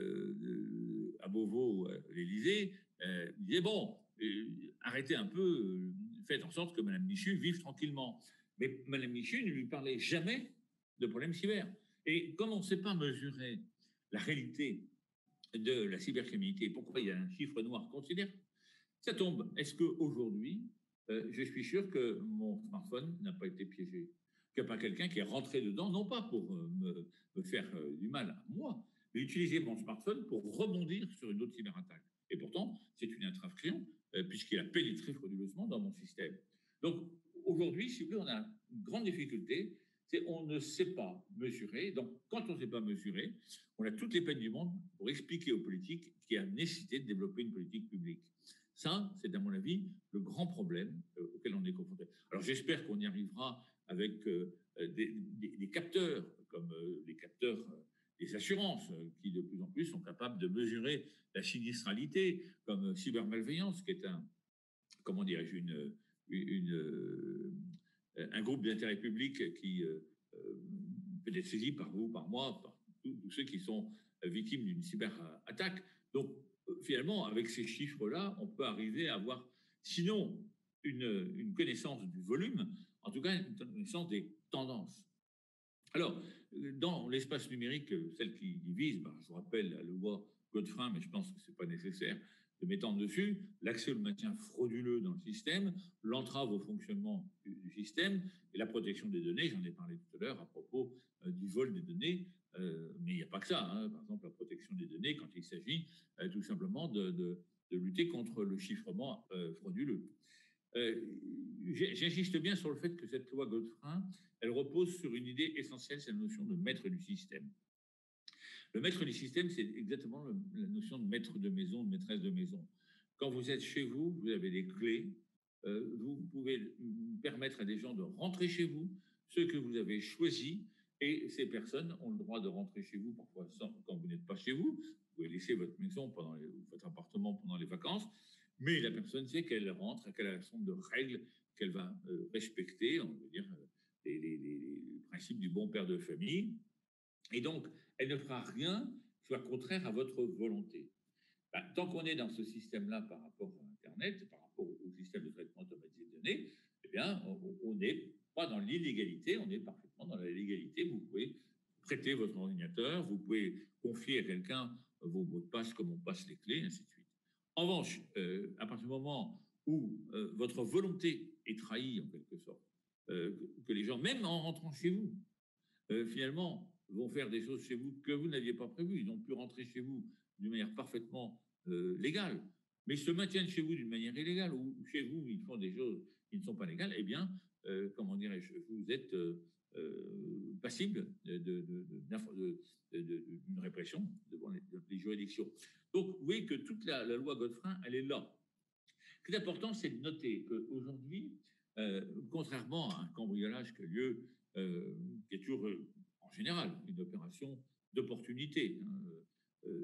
euh, à Beauvau, à l'Élysée, euh, il disait, bon, euh, arrêtez un peu, euh, faites en sorte que Madame Michu vive tranquillement. Mais Madame Michu ne lui parlait jamais de problèmes cyber. Et comme on ne sait pas mesurer la réalité de la cybercriminalité, pourquoi il y a un chiffre noir considérable, ça tombe. Est-ce qu'aujourd'hui, euh, je suis sûr que mon smartphone n'a pas été piégé, qu'il n'y a pas quelqu'un qui est rentré dedans, non pas pour euh, me, me faire euh, du mal à moi, mais utiliser mon smartphone pour rebondir sur une autre cyberattaque. Et pourtant, c'est une infraction, euh, puisqu'il a pénétré frauduleusement dans mon système. Donc, aujourd'hui, si vous voulez, on a une grande difficulté, c'est on ne sait pas mesurer. Donc, quand on ne sait pas mesurer, on a toutes les peines du monde pour expliquer aux politiques qu'il y a nécessité de développer une politique publique. Ça, c'est à mon avis le grand problème euh, auquel on est confronté. Alors j'espère qu'on y arrivera avec euh, des, des, des capteurs, comme euh, les capteurs euh, des assurances, euh, qui de plus en plus sont capables de mesurer la sinistralité, comme euh, cybermalveillance, qui est un, comment dirais-je, une, une, une, euh, un groupe d'intérêt public qui euh, peut être saisi par vous, par moi, par tous, tous ceux qui sont victimes d'une cyberattaque. Donc, finalement, avec ces chiffres-là, on peut arriver à avoir, sinon une, une connaissance du volume, en tout cas une connaissance des tendances. Alors, dans l'espace numérique, celle qui divise, ben, je vous rappelle la loi Godefrin, mais je pense que ce n'est pas nécessaire de m'étendre dessus, l'accès au maintien frauduleux dans le système, l'entrave au fonctionnement du, du système et la protection des données. J'en ai parlé tout à l'heure à propos euh, du vol des données. Euh, mais il n'y a pas que ça. Hein. Par exemple, la protection des données quand il s'agit euh, tout simplement de, de, de lutter contre le chiffrement euh, frauduleux. Euh, J'insiste bien sur le fait que cette loi Godefrin, elle repose sur une idée essentielle, c'est la notion de maître du système. Le maître du système, c'est exactement le, la notion de maître de maison, de maîtresse de maison. Quand vous êtes chez vous, vous avez des clés, euh, vous pouvez permettre à des gens de rentrer chez vous, ceux que vous avez choisis, et ces personnes ont le droit de rentrer chez vous, parfois sans, quand vous n'êtes pas chez vous. Vous pouvez laisser votre maison, pendant les, votre appartement pendant les vacances, mais la personne sait qu'elle rentre, qu'elle a un certain nombre de règles qu'elle va euh, respecter, on veut dire euh, les, les, les, les principes du bon père de famille. Et donc, elle ne fera rien qui soit contraire à votre volonté. Ben, tant qu'on est dans ce système-là par rapport à Internet, par rapport au système de traitement automatisé de données, eh bien, on n'est pas dans l'illégalité, on est parfaitement dans la légalité. Vous pouvez prêter votre ordinateur, vous pouvez confier à quelqu'un vos mots de passe, comme on passe les clés, ainsi de suite. En revanche, euh, à partir du moment où euh, votre volonté est trahie, en quelque sorte, euh, que, que les gens, même en rentrant chez vous, euh, finalement, vont faire des choses chez vous que vous n'aviez pas prévues. Ils ont pu rentrer chez vous d'une manière parfaitement euh, légale, mais ils se maintiennent chez vous d'une manière illégale, ou chez vous, ils font des choses qui ne sont pas légales, eh bien, euh, comment dirais-je, vous êtes euh, euh, passible d'une de, de, de, de, de, répression devant les, les juridictions. Donc, vous voyez que toute la, la loi Godefroy, elle est là. Ce qui est important, c'est de noter qu'aujourd'hui, euh, contrairement à un cambriolage qui a lieu, euh, qui est toujours, euh, en général, une opération d'opportunité. Hein. Euh,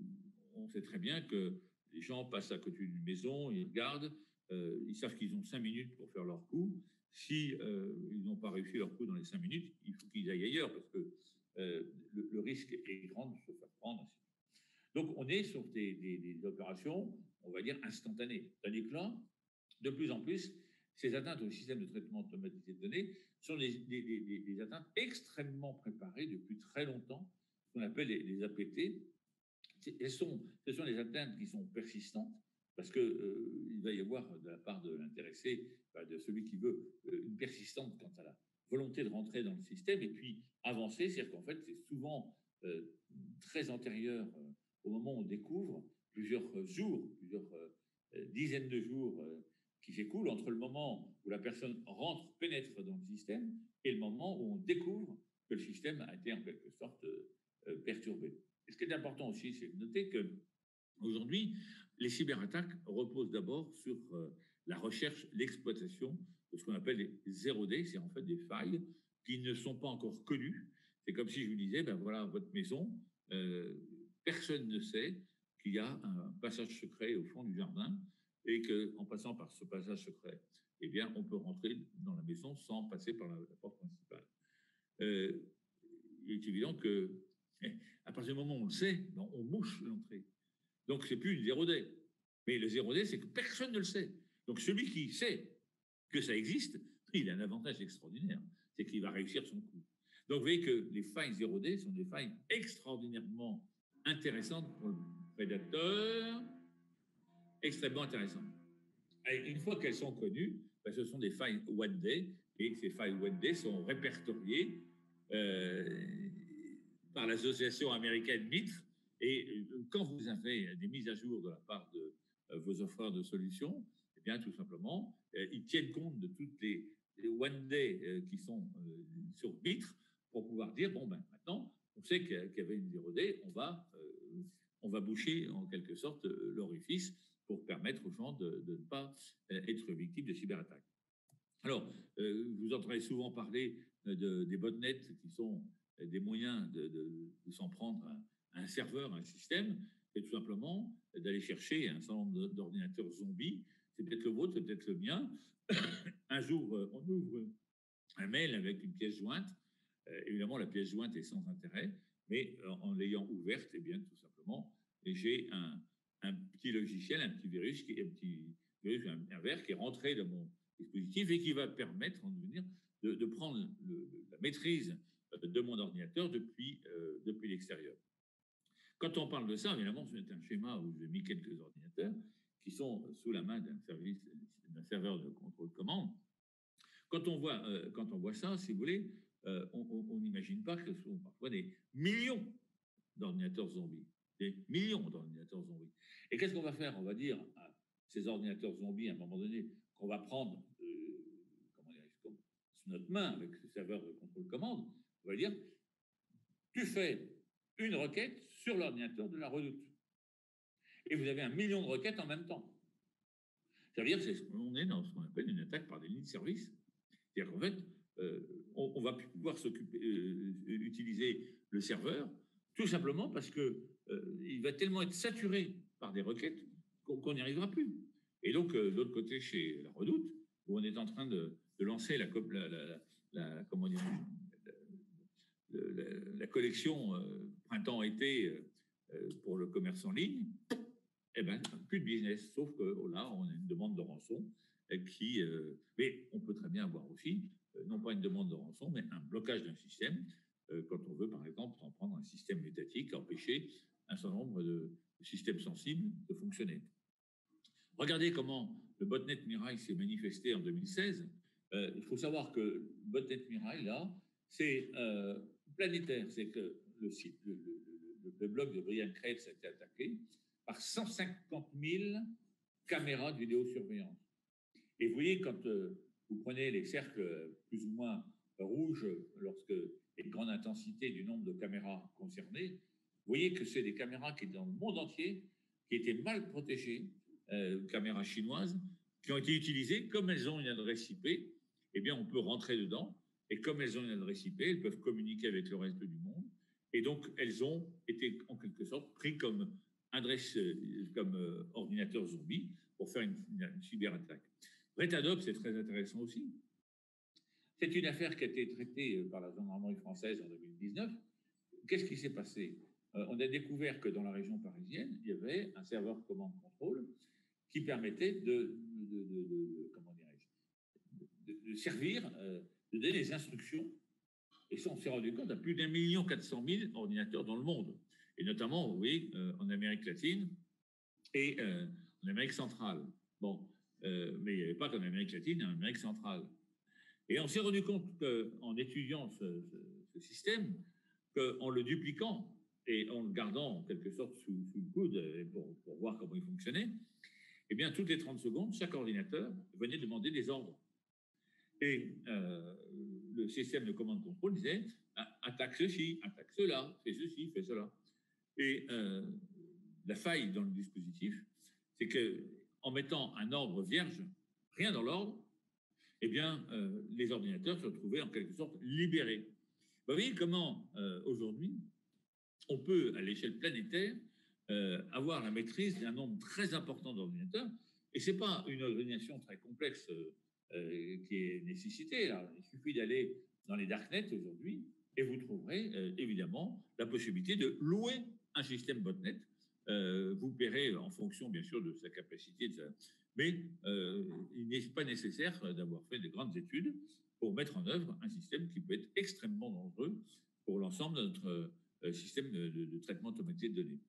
on sait très bien que les gens passent à côté d'une maison, ils regardent, euh, ils savent qu'ils ont cinq minutes pour faire leur coup. Si euh, ils n'ont pas réussi leur coup dans les cinq minutes, il faut qu'ils aillent ailleurs parce que euh, le, le risque est grand de se faire prendre. Donc, on est sur des, des, des opérations, on va dire, instantanées. Tandis que là, de plus en plus, ces atteintes au système de traitement automatisé de données sont des, des, des, des atteintes extrêmement préparées depuis très longtemps, ce qu'on appelle les, les A P T. Elles sont, ce sont des atteintes qui sont persistantes, parce qu'il euh, va y avoir de la part de l'intéressé, de celui qui veut, une persistante quant à la volonté de rentrer dans le système et puis avancer. C'est-à-dire qu'en fait, c'est souvent euh, très antérieur euh, au moment où on découvre, plusieurs jours, plusieurs euh, dizaines de jours euh, qui s'écoulent entre le moment où la personne rentre, pénètre dans le système et le moment où on découvre que le système a été en quelque sorte euh, perturbé. Et ce qui est important aussi, c'est de noter que aujourd'hui, les cyberattaques reposent d'abord sur euh, la recherche, l'exploitation de ce qu'on appelle les zéro D, c'est en fait des failles qui ne sont pas encore connues. C'est comme si je vous disais, ben voilà, votre maison, euh, personne ne sait qu'il y a un passage secret au fond du jardin et qu'en passant par ce passage secret, eh bien, on peut rentrer dans la maison sans passer par la, la porte principale. Euh, il est évident que à partir du moment où on le sait, ben on bouche l'entrée. Donc, c'est plus une zéro D. Mais le zéro D, c'est que personne ne le sait. Donc, celui qui sait que ça existe, il a un avantage extraordinaire. C'est qu'il va réussir son coup. Donc, vous voyez que les failles zéro D sont des failles extraordinairement intéressantes pour le prédateur, extrêmement intéressantes. Et une fois qu'elles sont connues, ben, ce sont des failles one day, et ces failles one day sont répertoriées euh, par l'association américaine MITRE. Et quand vous avez des mises à jour de la part de euh, vos offreurs de solutions, eh bien, tout simplement, euh, ils tiennent compte de toutes les, les one day euh, qui sont euh, sur MITRE pour pouvoir dire, bon, ben, maintenant, on sait qu'il y avait une zéro D, on va, euh, on va boucher en quelque sorte l'orifice pour permettre aux gens de, de ne pas euh, être victimes de cyberattaques. Alors, euh, vous entendez souvent parler de, des botnets qui sont des moyens de, de, de s'en prendre à un serveur, à un système, et tout simplement d'aller chercher un certain nombre d'ordinateurs zombies. C'est peut-être le vôtre, c'est peut-être le mien. Un jour, on ouvre un mail avec une pièce jointe. Euh, évidemment, la pièce jointe est sans intérêt, mais en, en l'ayant ouverte, eh bien, tout simplement, j'ai un, un petit logiciel, un petit virus, qui, un petit virus, un, un verre qui est rentré dans mon dispositif et qui va permettre en devenir, de, de prendre le, la maîtrise de mon ordinateur depuis, euh, depuis l'extérieur. Quand on parle de ça, évidemment, c'est un schéma où j'ai mis quelques ordinateurs qui sont sous la main d'un service, d'un serveur de contrôle de commande. Quand on voit, euh, quand on voit ça, si vous voulez, euh, on n'imagine pas que ce sont parfois des millions d'ordinateurs zombies, des millions d'ordinateurs zombies. Et qu'est-ce qu'on va faire? On va dire à ces ordinateurs zombies, à un moment donné, qu'on va prendre euh, comment dire, comme, sous notre main avec ce serveur de contrôle de commande, on va dire, tu fais une requête sur l'ordinateur de la Redoute. Et vous avez un million de requêtes en même temps. Ça veut dire qu'on est dans ce qu'on appelle une attaque par délit de service. C'est-à-dire qu'en fait, euh, on, on va pouvoir s'occuper, euh, utiliser le serveur tout simplement parce qu'il euh, va tellement être saturé par des requêtes qu'on n'y arrivera plus. Et donc, euh, de l'autre côté, chez la Redoute, où on est en train de, de lancer la, la, la, la, comment dire, la, la, la collection euh, printemps-été euh, pour le commerce en ligne, eh ben, plus de business. Sauf que oh là, on a une demande de rançon qui. Euh, mais on peut très bien avoir aussi, euh, non pas une demande de rançon, mais un blocage d'un système. Euh, quand on veut, par exemple, s'en prendre un système étatique, empêcher un certain nombre de systèmes sensibles de fonctionner. Regardez comment le botnet Mirai s'est manifesté en deux mille seize. Euh, il faut savoir que le botnet Mirai, là, c'est euh, planétaire. C'est que le site, le, le, le, le blog de Brian Krebs a été attaqué par cent cinquante mille caméras de vidéosurveillance. Et vous voyez, quand euh, vous prenez les cercles plus ou moins rouges, lorsque il y a une grande intensité du nombre de caméras concernées, vous voyez que c'est des caméras qui étaient dans le monde entier, qui étaient mal protégées, euh, caméras chinoises, qui ont été utilisées. Comme elles ont une adresse I P, eh bien, on peut rentrer dedans. Et comme elles ont une adresse I P, elles peuvent communiquer avec le reste du monde. Et donc, elles ont été, en quelque sorte, prises comme adresse, comme euh, ordinateur zombie pour faire une, une, une cyberattaque. Retadop, c'est très intéressant aussi. C'est une affaire qui a été traitée par la gendarmerie française en deux mille dix-neuf. Qu'est-ce qui s'est passé? euh, On a découvert que dans la région parisienne, il y avait un serveur commande-contrôle qui permettait de, de, de, de, de comment dirais-je, de, de servir, euh, de donner des instructions. Et ça, on s'est rendu compte à plus d'un million quatre cent mille ordinateurs dans le monde. Et notamment, oui, euh, en Amérique latine et euh, en Amérique centrale. Bon. Euh, mais il n'y avait pas qu'en Amérique latine et en Amérique centrale. Et on s'est rendu compte qu'en étudiant ce, ce, ce système, qu'en le dupliquant et en le gardant en quelque sorte sous, sous le coude pour, pour voir comment il fonctionnait, eh bien, toutes les trente secondes, chaque ordinateur venait demander des ordres. Et euh, le système de commande-contrôle disait « attaque ceci, attaque cela, fais ceci, fais cela ». Et euh, la faille dans le dispositif, c'est que en mettant un ordre vierge, rien dans l'ordre, eh bien, euh, les ordinateurs se retrouvaient en quelque sorte libérés. Vous voyez comment, euh, aujourd'hui, on peut, à l'échelle planétaire, euh, avoir la maîtrise d'un nombre très important d'ordinateurs, et ce n'est pas une organisation très complexe euh, qui est nécessitée. Alors, il suffit d'aller dans les darknets aujourd'hui, et vous trouverez euh, évidemment la possibilité de louer un système botnet. Euh, vous paierez en fonction, bien sûr, de sa capacité, de sa... mais euh, il n'est pas nécessaire d'avoir fait de grandes études pour mettre en œuvre un système qui peut être extrêmement dangereux pour l'ensemble de notre euh, système de, de, de traitement automatisé de données.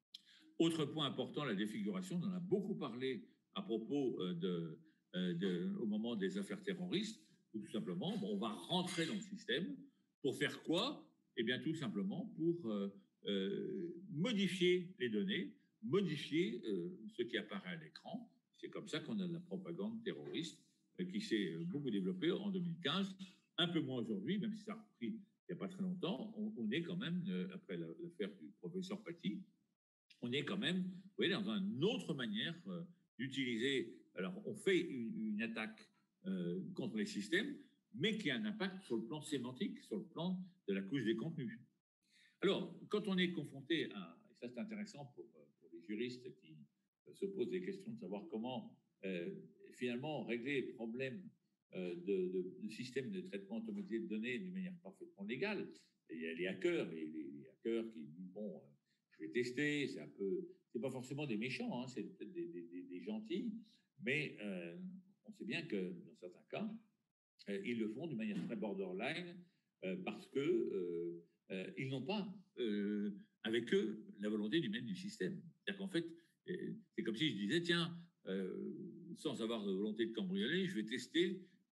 Autre point important, la défiguration. On en a beaucoup parlé à propos euh, de, euh, de, au moment des affaires terroristes, où tout simplement, bon, on va rentrer dans le système pour faire quoi? Eh bien, tout simplement pour euh, Euh, modifier les données, modifier euh, ce qui apparaît à l'écran. C'est comme ça qu'on a de la propagande terroriste euh, qui s'est beaucoup développée en deux mille quinze, un peu moins aujourd'hui, même si ça a repris il n'y a pas très longtemps. On, on est quand même, euh, après l'affaire du professeur Paty, on est quand même, vous voyez, dans une autre manière euh, d'utiliser. Alors, on fait une, une attaque euh, contre les systèmes, mais qui a un impact sur le plan sémantique, sur le plan de la couche des contenus. Alors, quand on est confronté à, et ça c'est intéressant pour, pour les juristes qui se posent des questions de savoir comment euh, finalement régler les problèmes euh, de, de, de systèmes de traitement automatisé de données d'une manière parfaitement légale. Et il y a les hackers, et les, les hackers qui disent bon, euh, je vais tester, c'est un peu, c'est pas forcément des méchants, hein, c'est peut-être des, des, des, des gentils, mais euh, on sait bien que dans certains cas, euh, ils le font d'une manière très borderline euh, parce que euh, Euh, ils n'ont pas euh, avec eux la volonté du maître du système. C'est-à-dire qu'en fait, euh, c'est comme si je disais, tiens, euh, sans avoir de volonté de cambrioler, je vais tester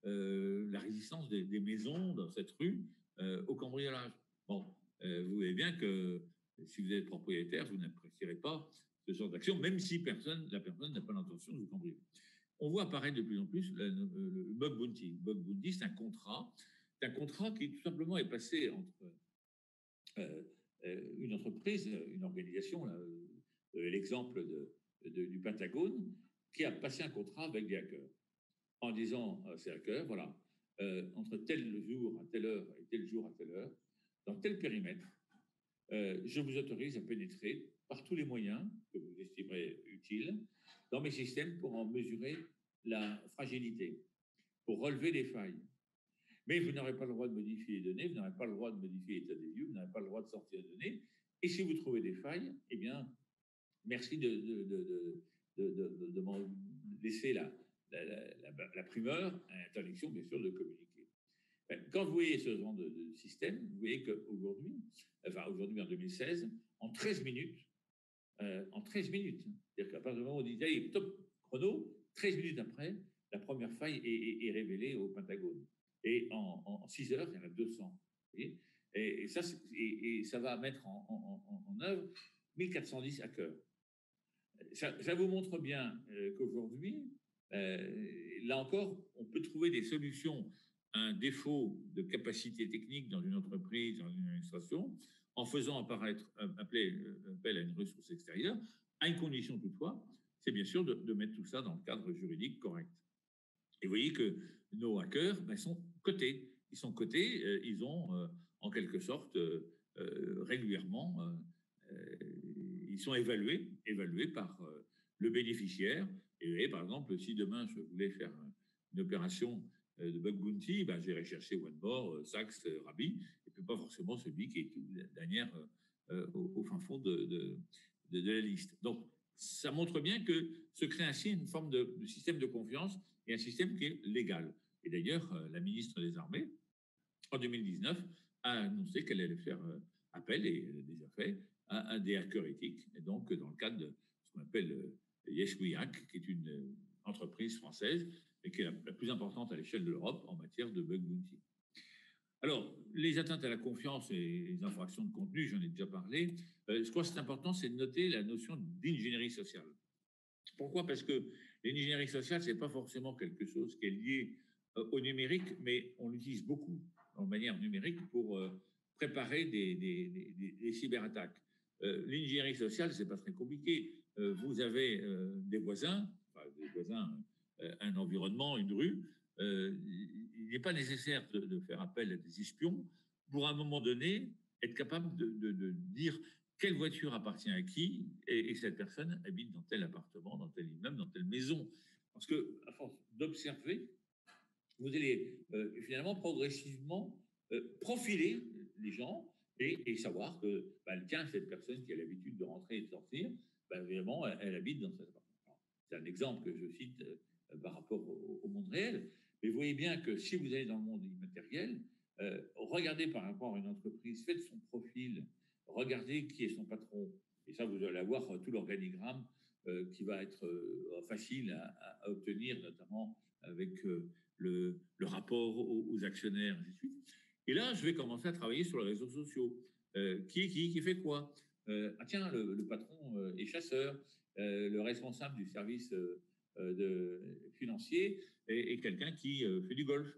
euh, la résistance des, des maisons dans cette rue euh, au cambriolage. Bon, euh, vous voyez bien que si vous êtes propriétaire, vous n'apprécierez pas ce genre d'action, même si personne, la personne n'a pas l'intention de vous cambrioler. On voit apparaître de plus en plus le, le, le bug bounty. Le bug bounty, c'est un contrat, c'est un contrat qui tout simplement est passé entre Euh, euh, une entreprise, une organisation, euh, l'exemple de, de, du Pentagone, qui a passé un contrat avec des hackers en disant à ces hackers, voilà, euh, entre tel jour à telle heure et tel jour à telle heure, dans tel périmètre, euh, je vous autorise à pénétrer par tous les moyens que vous estimerez utiles dans mes systèmes pour en mesurer la fragilité, pour relever les failles. Mais vous n'aurez pas le droit de modifier les données, vous n'aurez pas le droit de modifier l'état des lieux, vous n'aurez pas le droit de sortir les données. Et si vous trouvez des failles, eh bien, merci de, de, de, de, de, de, de m'en laisser la, la, la, la, la primeur à l'interdiction, bien sûr, de communiquer. Quand vous voyez ce genre de, de système, vous voyez qu'aujourd'hui, enfin aujourd'hui en deux mille seize, en treize minutes, euh, en treize minutes, c'est-à-dire qu'à partir du moment où on dit, allez, top chrono, treize minutes après, la première faille est, est, est révélée au Pentagone. Et en, en, en six heures, il y en a deux cents. Et, et, ça, et, et ça va mettre en, en, en, en œuvre mille quatre cent dix hackers. Ça, ça vous montre bien euh, qu'aujourd'hui, euh, là encore, on peut trouver des solutions à un défaut de capacité technique dans une entreprise, dans une administration, en faisant apparaître, appeler, appel à une ressource extérieure, à une condition toutefois, c'est bien sûr de, de mettre tout ça dans le cadre juridique correct. Et vous voyez que nos hackers ben, sont cotés. Ils sont cotés, euh, ils ont euh, en quelque sorte euh, euh, régulièrement, euh, ils sont évalués, évalués par euh, le bénéficiaire. Et vous voyez, par exemple, si demain je voulais faire une opération euh, de bug bounty, ben, j'irai chercher OneMore, euh, Saks, euh, Rabi, et puis pas forcément celui qui est dernière euh, au, au fin fond de, de, de, de la liste. Donc, ça montre bien que se crée ainsi une forme de, de système de confiance et un système qui est légal. Et d'ailleurs, euh, la ministre des Armées, en deux mille dix-neuf, a annoncé qu'elle allait faire euh, appel, et elle l'a déjà fait, à un des hackers éthiques, et donc dans le cadre de ce qu'on appelle euh, Yes We Hack, qui est une euh, entreprise française, et qui est la, la plus importante à l'échelle de l'Europe en matière de bug bounty. Alors, les atteintes à la confiance et les infractions de contenu, j'en ai déjà parlé. Euh, je crois que c'est important, c'est de noter la notion d'ingénierie sociale. Pourquoi? Parce que l'ingénierie sociale, ce n'est pas forcément quelque chose qui est lié euh, au numérique, mais on l'utilise beaucoup en manière numérique pour euh, préparer des, des, des, des cyberattaques. Euh, l'ingénierie sociale, ce n'est pas très compliqué. Euh, vous avez euh, des voisins, enfin, des voisins, euh, un environnement, une rue. Euh, il n'est pas nécessaire de, de faire appel à des espions pour, à un moment donné, être capable de, de, de dire quelle voiture appartient à qui, et, et cette personne habite dans tel appartement, dans tel immeuble, dans telle maison. Parce que, à force d'observer, vous allez euh, finalement progressivement euh, profiler les gens et, et savoir que, bah, tiens, cette personne qui a l'habitude de rentrer et de sortir, bah, vraiment, elle, elle habite dans cet appartement. C'est un exemple que je cite euh, par rapport au, au monde réel. Mais vous voyez bien que si vous allez dans le monde immatériel, euh, regardez par rapport à une entreprise, faites son profil, regardez qui est son patron. Et ça, vous allez avoir tout l'organigramme euh, qui va être euh, facile à, à obtenir, notamment avec euh, le, le rapport aux, aux actionnaires, ainsi de suite. Et là, je vais commencer à travailler sur les réseaux sociaux. Euh, qui est qui? Qui fait quoi? euh, Ah tiens, le, le patron euh, est chasseur. Euh, le responsable du service euh, de, financier est, est quelqu'un qui euh, fait du golf.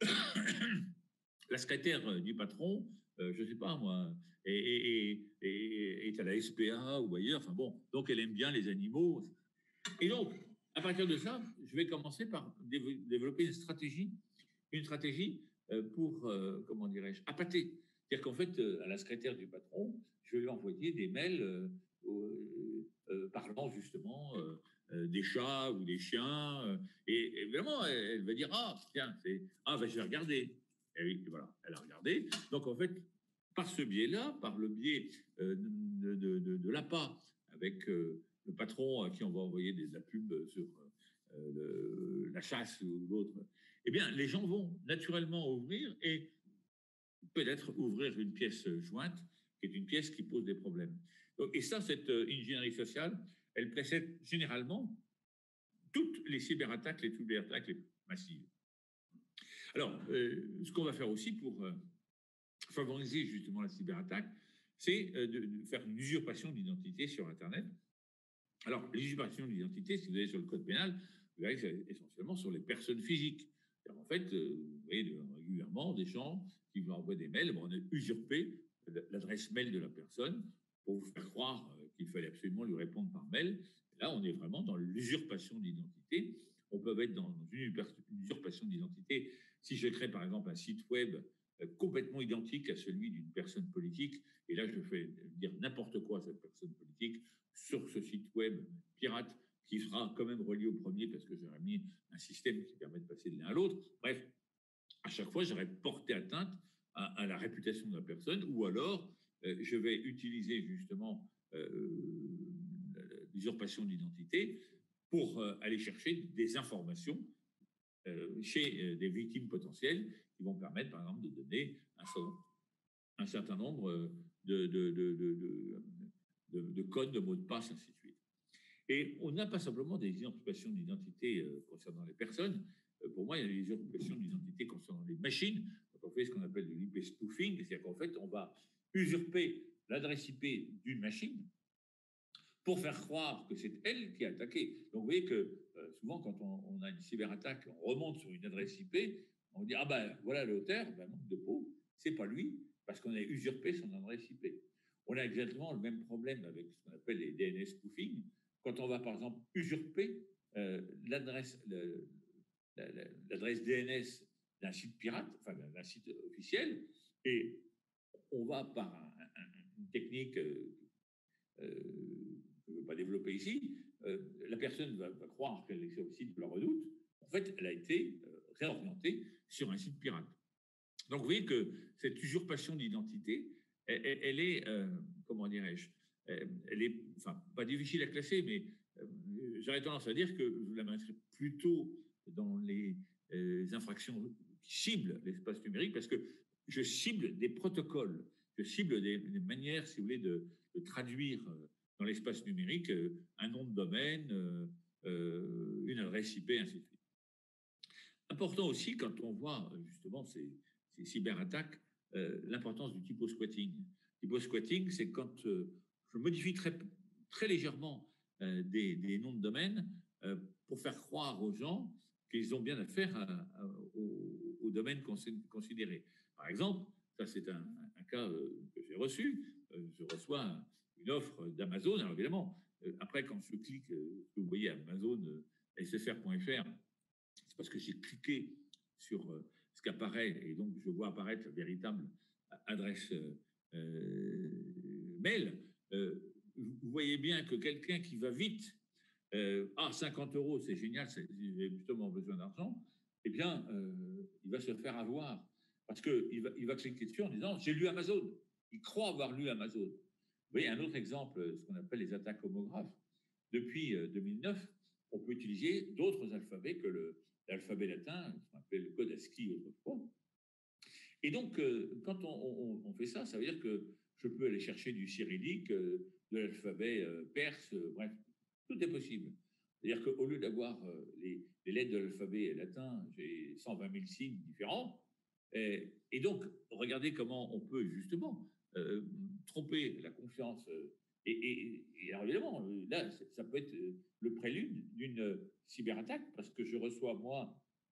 La secrétaire du patron, euh, je ne sais pas moi, est, est, est, est à la S P A ou ailleurs. Enfin bon, donc elle aime bien les animaux. Et donc, à partir de ça, je vais commencer par développer une stratégie, une stratégie pour, euh, comment dirais-je, appâter. C'est-à-dire qu'en fait, à la secrétaire du patron, je vais lui envoyer des mails euh, euh, parlant justement euh, euh, des chats ou des chiens. Euh, et, et vraiment, elle, elle va dire, ah, tiens, c'est, ah, ben, je vais regarder. Et oui, voilà, elle a regardé. Donc, en fait, par ce biais-là, par le biais euh, de, de, de, de l'A P A, avec euh, le patron à qui on va envoyer des, de la pub sur euh, le, la chasse ou l'autre, eh bien, les gens vont naturellement ouvrir et peut-être ouvrir une pièce jointe, qui est une pièce qui pose des problèmes. Donc, et ça, cette euh, ingénierie sociale, elle précède généralement toutes les cyberattaques, les cyberattaques les massives. Alors, euh, ce qu'on va faire aussi pour euh, favoriser justement la cyberattaque, c'est euh, de, de faire une usurpation d'identité sur Internet. Alors, l'usurpation d'identité, si vous allez sur le code pénal, vous verrez que c'est essentiellement sur les personnes physiques. En fait, euh, vous voyez régulièrement des gens qui vous envoient des mails, bon, on a usurpé l'adresse mail de la personne pour vous faire croire qu'il fallait absolument lui répondre par mail. Là, on est vraiment dans l'usurpation d'identité. On peut être dans une usurpation d'identité si je crée par exemple un site web complètement identique à celui d'une personne politique, et là je fais dire n'importe quoi à cette personne politique sur ce site web pirate qui sera quand même relié au premier parce que j'aurais mis un système qui permet de passer de l'un à l'autre. Bref, à chaque fois, j'aurais porté atteinte à, à la réputation de la personne, ou alors euh, je vais utiliser justement euh, l'usurpation d'identité pour euh, aller chercher des informations euh, chez euh, des victimes potentielles qui vont permettre, par exemple, de donner un, un certain nombre de, de, de, de, de, de, de codes, de mots de passe, ainsi de suite. Et on n'a pas simplement des usurpations d'identité euh, concernant les personnes. Euh, pour moi, il y a des usurpations d'identité concernant les machines. Donc, on fait ce qu'on appelle de l'I P spoofing, c'est-à-dire qu'en fait, on va usurper l'adresse I P d'une machine pour faire croire que c'est elle qui a attaqué. Donc, vous voyez que euh, souvent, quand on, on a une cyberattaque, on remonte sur une adresse I P, on dit « Ah ben, voilà l'auteur, ben, manque de peau, c'est pas lui, parce qu'on a usurpé son adresse I P. » On a exactement le même problème avec ce qu'on appelle les D N S spoofing. Quand on va, par exemple, usurper euh, l'adresse, le, l'adresse D N S d'un site pirate, enfin d'un site officiel, et on va par un, un, une technique euh, euh, que je ne veux pas développer ici, euh, la personne va, va croire qu'elle est sur le site de la Redoute. En fait, elle a été euh, réorientée sur un site pirate. Donc, vous voyez que cette usurpation d'identité, elle, elle, elle est, euh, comment dirais-je, elle est, enfin, pas difficile à classer, mais euh, j'aurais tendance à dire que je la mettrais plutôt dans les euh, infractions qui ciblent l'espace numérique, parce que je cible des protocoles, je cible des, des manières, si vous voulez, de, de traduire dans l'espace numérique un nom de domaine, euh, une adresse I P, ainsi de suite. Important aussi, quand on voit justement ces, ces cyberattaques, euh, l'importance du typo-squatting. Typo-squatting, c'est quand euh, je modifie très, très légèrement euh, des, des noms de domaine euh, pour faire croire aux gens qu'ils ont bien affaire à, à, au, au domaine considéré. Par exemple, ça c'est un, un cas euh, que j'ai reçu, euh, je reçois une offre d'Amazon, alors évidemment, euh, après quand je clique, euh, vous voyez Amazon, euh, S F R point F R, c'est parce que j'ai cliqué sur euh, ce qui apparaît et donc je vois apparaître la véritable adresse euh, mail. Euh, vous voyez bien que quelqu'un qui va vite, euh, ah, cinquante euros, c'est génial, j'ai justement besoin d'argent, eh bien, euh, il va se faire avoir parce qu'il va, il va cliquer dessus en disant j'ai lu Amazon. Il croit avoir lu Amazon. Vous voyez, un autre exemple, ce qu'on appelle les attaques homographes. Depuis euh, deux mille neuf, on peut utiliser d'autres alphabets que le, l'alphabet latin, ce qu'on appelait le code ASCII autrefois. Et donc, euh, quand on, on, on, fait ça, ça veut dire que je peux aller chercher du cyrillique, euh, de l'alphabet euh, perse, euh, bref, tout est possible. C'est-à-dire qu'au lieu d'avoir euh, les, les lettres de l'alphabet latin, j'ai cent vingt mille signes différents. Et, et donc, regardez comment on peut justement euh, tromper la confiance. Euh, et, et, et alors évidemment, là, ça peut être le prélude d'une cyberattaque parce que je reçois, moi,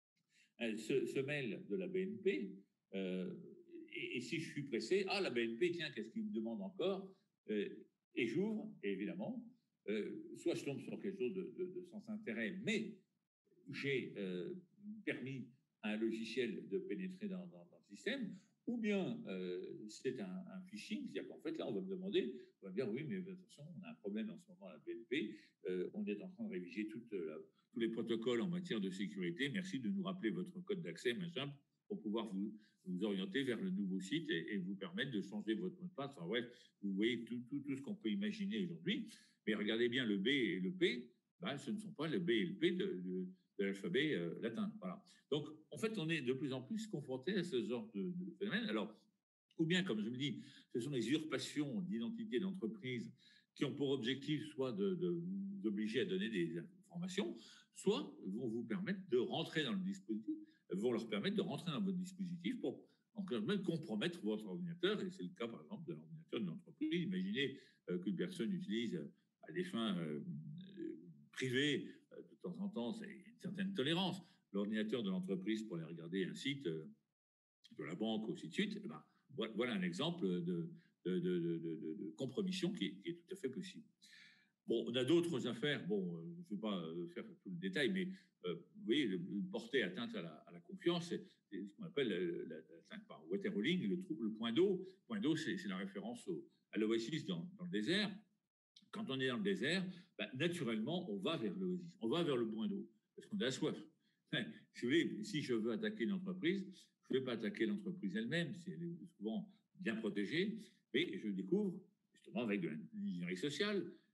ce, ce mail de la B N P. Euh, et, et si je suis pressé, ah, la B N P, tiens, qu'est-ce qu'il me demande encore euh, et j'ouvre, et évidemment, euh, soit je tombe sur quelque chose de, de, de sans intérêt, mais j'ai euh, permis à un logiciel de pénétrer dans, dans, dans le système, ou bien euh, c'est un, un phishing, c'est-à-dire qu'en fait, là, on va me demander, on va me dire, oui, mais attention, on a un problème en ce moment à la B N P, euh, on est en train de réviser toute la, tous les protocoles en matière de sécurité, merci de nous rappeler votre code d'accès, machin, pour pouvoir vous, vous orienter vers le nouveau site et, et vous permettre de changer votre mot de passe. Enfin, ouais, vous voyez tout, tout, tout ce qu'on peut imaginer aujourd'hui, mais regardez bien le B et le P, ben, ce ne sont pas le B et le P de, de de l'alphabet euh, latin. Voilà. Donc, en fait, on est de plus en plus confronté à ce genre de, de phénomène. Alors, ou bien, comme je me dis, ce sont les usurpations d'identité d'entreprise qui ont pour objectif soit de, de, d'obliger à donner des informations, soit vont vous permettre de rentrer dans le dispositif, vont leur permettre de rentrer dans votre dispositif pour en même compromettre votre ordinateur. Et c'est le cas, par exemple, de l'ordinateur d'une entreprise. Imaginez euh, qu'une personne utilise à des fins euh, privées, de temps en temps, c'est une certaine tolérance, l'ordinateur de l'entreprise pour aller regarder un site de la banque, ou ainsi de suite, eh ben, voilà un exemple de, de, de, de, de, de compromission qui est, qui est tout à fait possible. Bon, on a d'autres affaires, bon, je ne vais pas faire tout le détail, mais euh, vous voyez, le, le porter atteinte à la, à la confiance, c'est ce qu'on appelle l'atteinte par waterhooling, le, le point d'eau. Le point d'eau, c'est la référence au, à l'oasis dans, dans le désert. Quand on est dans le désert, ben, naturellement, on va vers l'oasis, on va vers le point d'eau, parce qu'on a soif. Si vous voulez, si je veux attaquer une entreprise, je ne vais pas attaquer l'entreprise elle-même, si elle est souvent bien protégée, mais je découvre, justement avec de l'ingénierie sociale,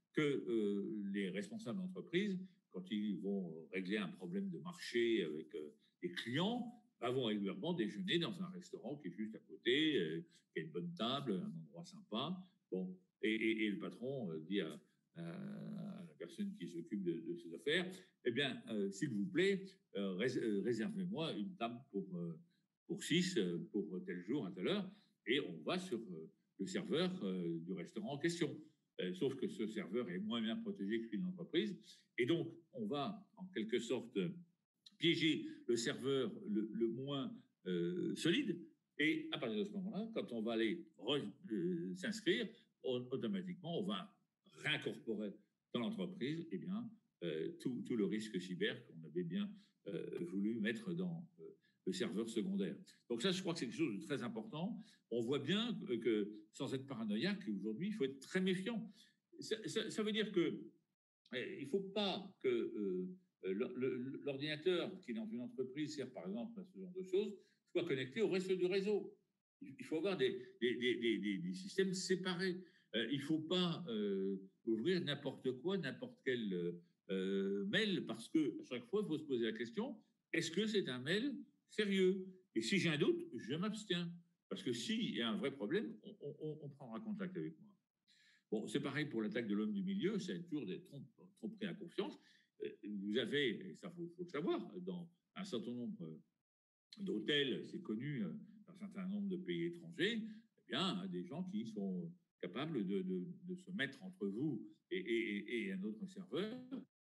que euh, les responsables d'entreprise, quand ils vont régler un problème de marché avec euh, des clients, bah, vont régulièrement déjeuner dans un restaurant qui est juste à côté, euh, qui a une bonne table, un endroit sympa. Bon, et, et, et le patron euh, dit à, à, à la personne qui s'occupe de, de ces affaires, eh bien, euh, s'il vous plaît, euh, rés euh, réservez-moi une table pour, euh, pour six, euh, pour tel jour, à telle heure, et on va sur euh, le serveur euh, du restaurant en question. Euh, sauf que ce serveur est moins bien protégé que celui d'une entreprise. Et donc, on va, en quelque sorte, piéger le serveur le, le moins euh, solide. Et à partir de ce moment-là, quand on va aller euh, s'inscrire, on, automatiquement, on va réincorporer dans l'entreprise eh bien, euh, tout, tout le risque cyber qu'on avait bien euh, voulu mettre dans euh, le serveur secondaire. Donc ça, je crois que c'est quelque chose de très important. On voit bien que, sans être paranoïaque, aujourd'hui, il faut être très méfiant. Ça, ça, ça veut dire que il ne faut pas que euh, l'ordinateur qui est dans une entreprise sert par exemple à ce genre de choses soit connecté au reste du réseau. Il faut avoir des, des, des, des, des systèmes séparés. Euh, il ne faut pas euh, ouvrir n'importe quoi, n'importe quel euh, mail, parce qu'à chaque fois, il faut se poser la question, est-ce que c'est un mail sérieux? Et si j'ai un doute, je m'abstiens. Parce que s'il y a un vrai problème, on, on, on prendra contact avec moi. Bon, c'est pareil pour l'attaque de l'homme du milieu, c'est toujours des tromperies à confiance. Vous avez, et ça faut, faut le savoir, dans un certain nombre d'hôtels, c'est connu, dans un certain nombre de pays étrangers, eh bien, des gens qui sont capables de, de, de se mettre entre vous et, et, et un autre serveur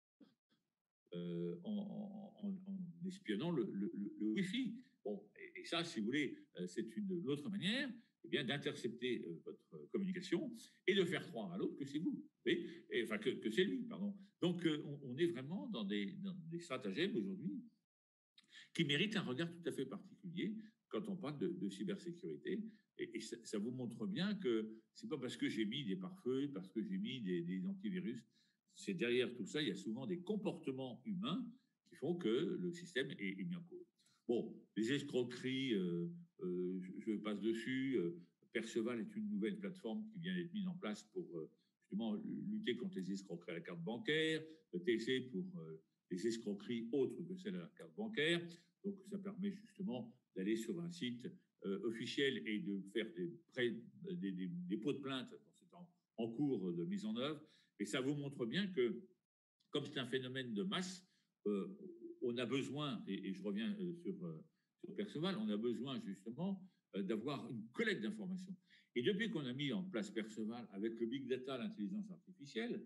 euh, en, en, en, espionnant le, le, le Wi-Fi. Bon, et, et ça, si vous voulez, c'est une autre manière eh bien, d'intercepter euh, votre communication et de faire croire à l'autre que c'est vous, et, et, enfin que, que c'est lui, pardon. Donc, euh, on, on, est vraiment dans des, dans des stratagèmes aujourd'hui qui méritent un regard tout à fait particulier quand on parle de, de cybersécurité. Et, et ça, ça vous montre bien que c'est pas parce que j'ai mis des pare-feux, parce que j'ai mis des, des antivirus, c'est derrière tout ça, il y a souvent des comportements humains qui font que le système est, est mis en cause. Bon, les escroqueries, euh, euh, je, je passe dessus. Euh, Perceval est une nouvelle plateforme qui vient d'être mise en place pour euh, justement lutter contre les escroqueries à la carte bancaire, le T C pour euh, les escroqueries autres que celles à la carte bancaire. Donc, ça permet justement d'aller sur un site euh, officiel et de faire des, prêts, des, des, des pots de plainte. C'est en, en cours de mise en œuvre. Et ça vous montre bien que, comme c'est un phénomène de masse, euh, on a besoin, et, et je reviens euh, sur, euh, sur Perceval, on a besoin justement euh, d'avoir une collecte d'informations. Et depuis qu'on a mis en place Perceval avec le big data, l'intelligence artificielle,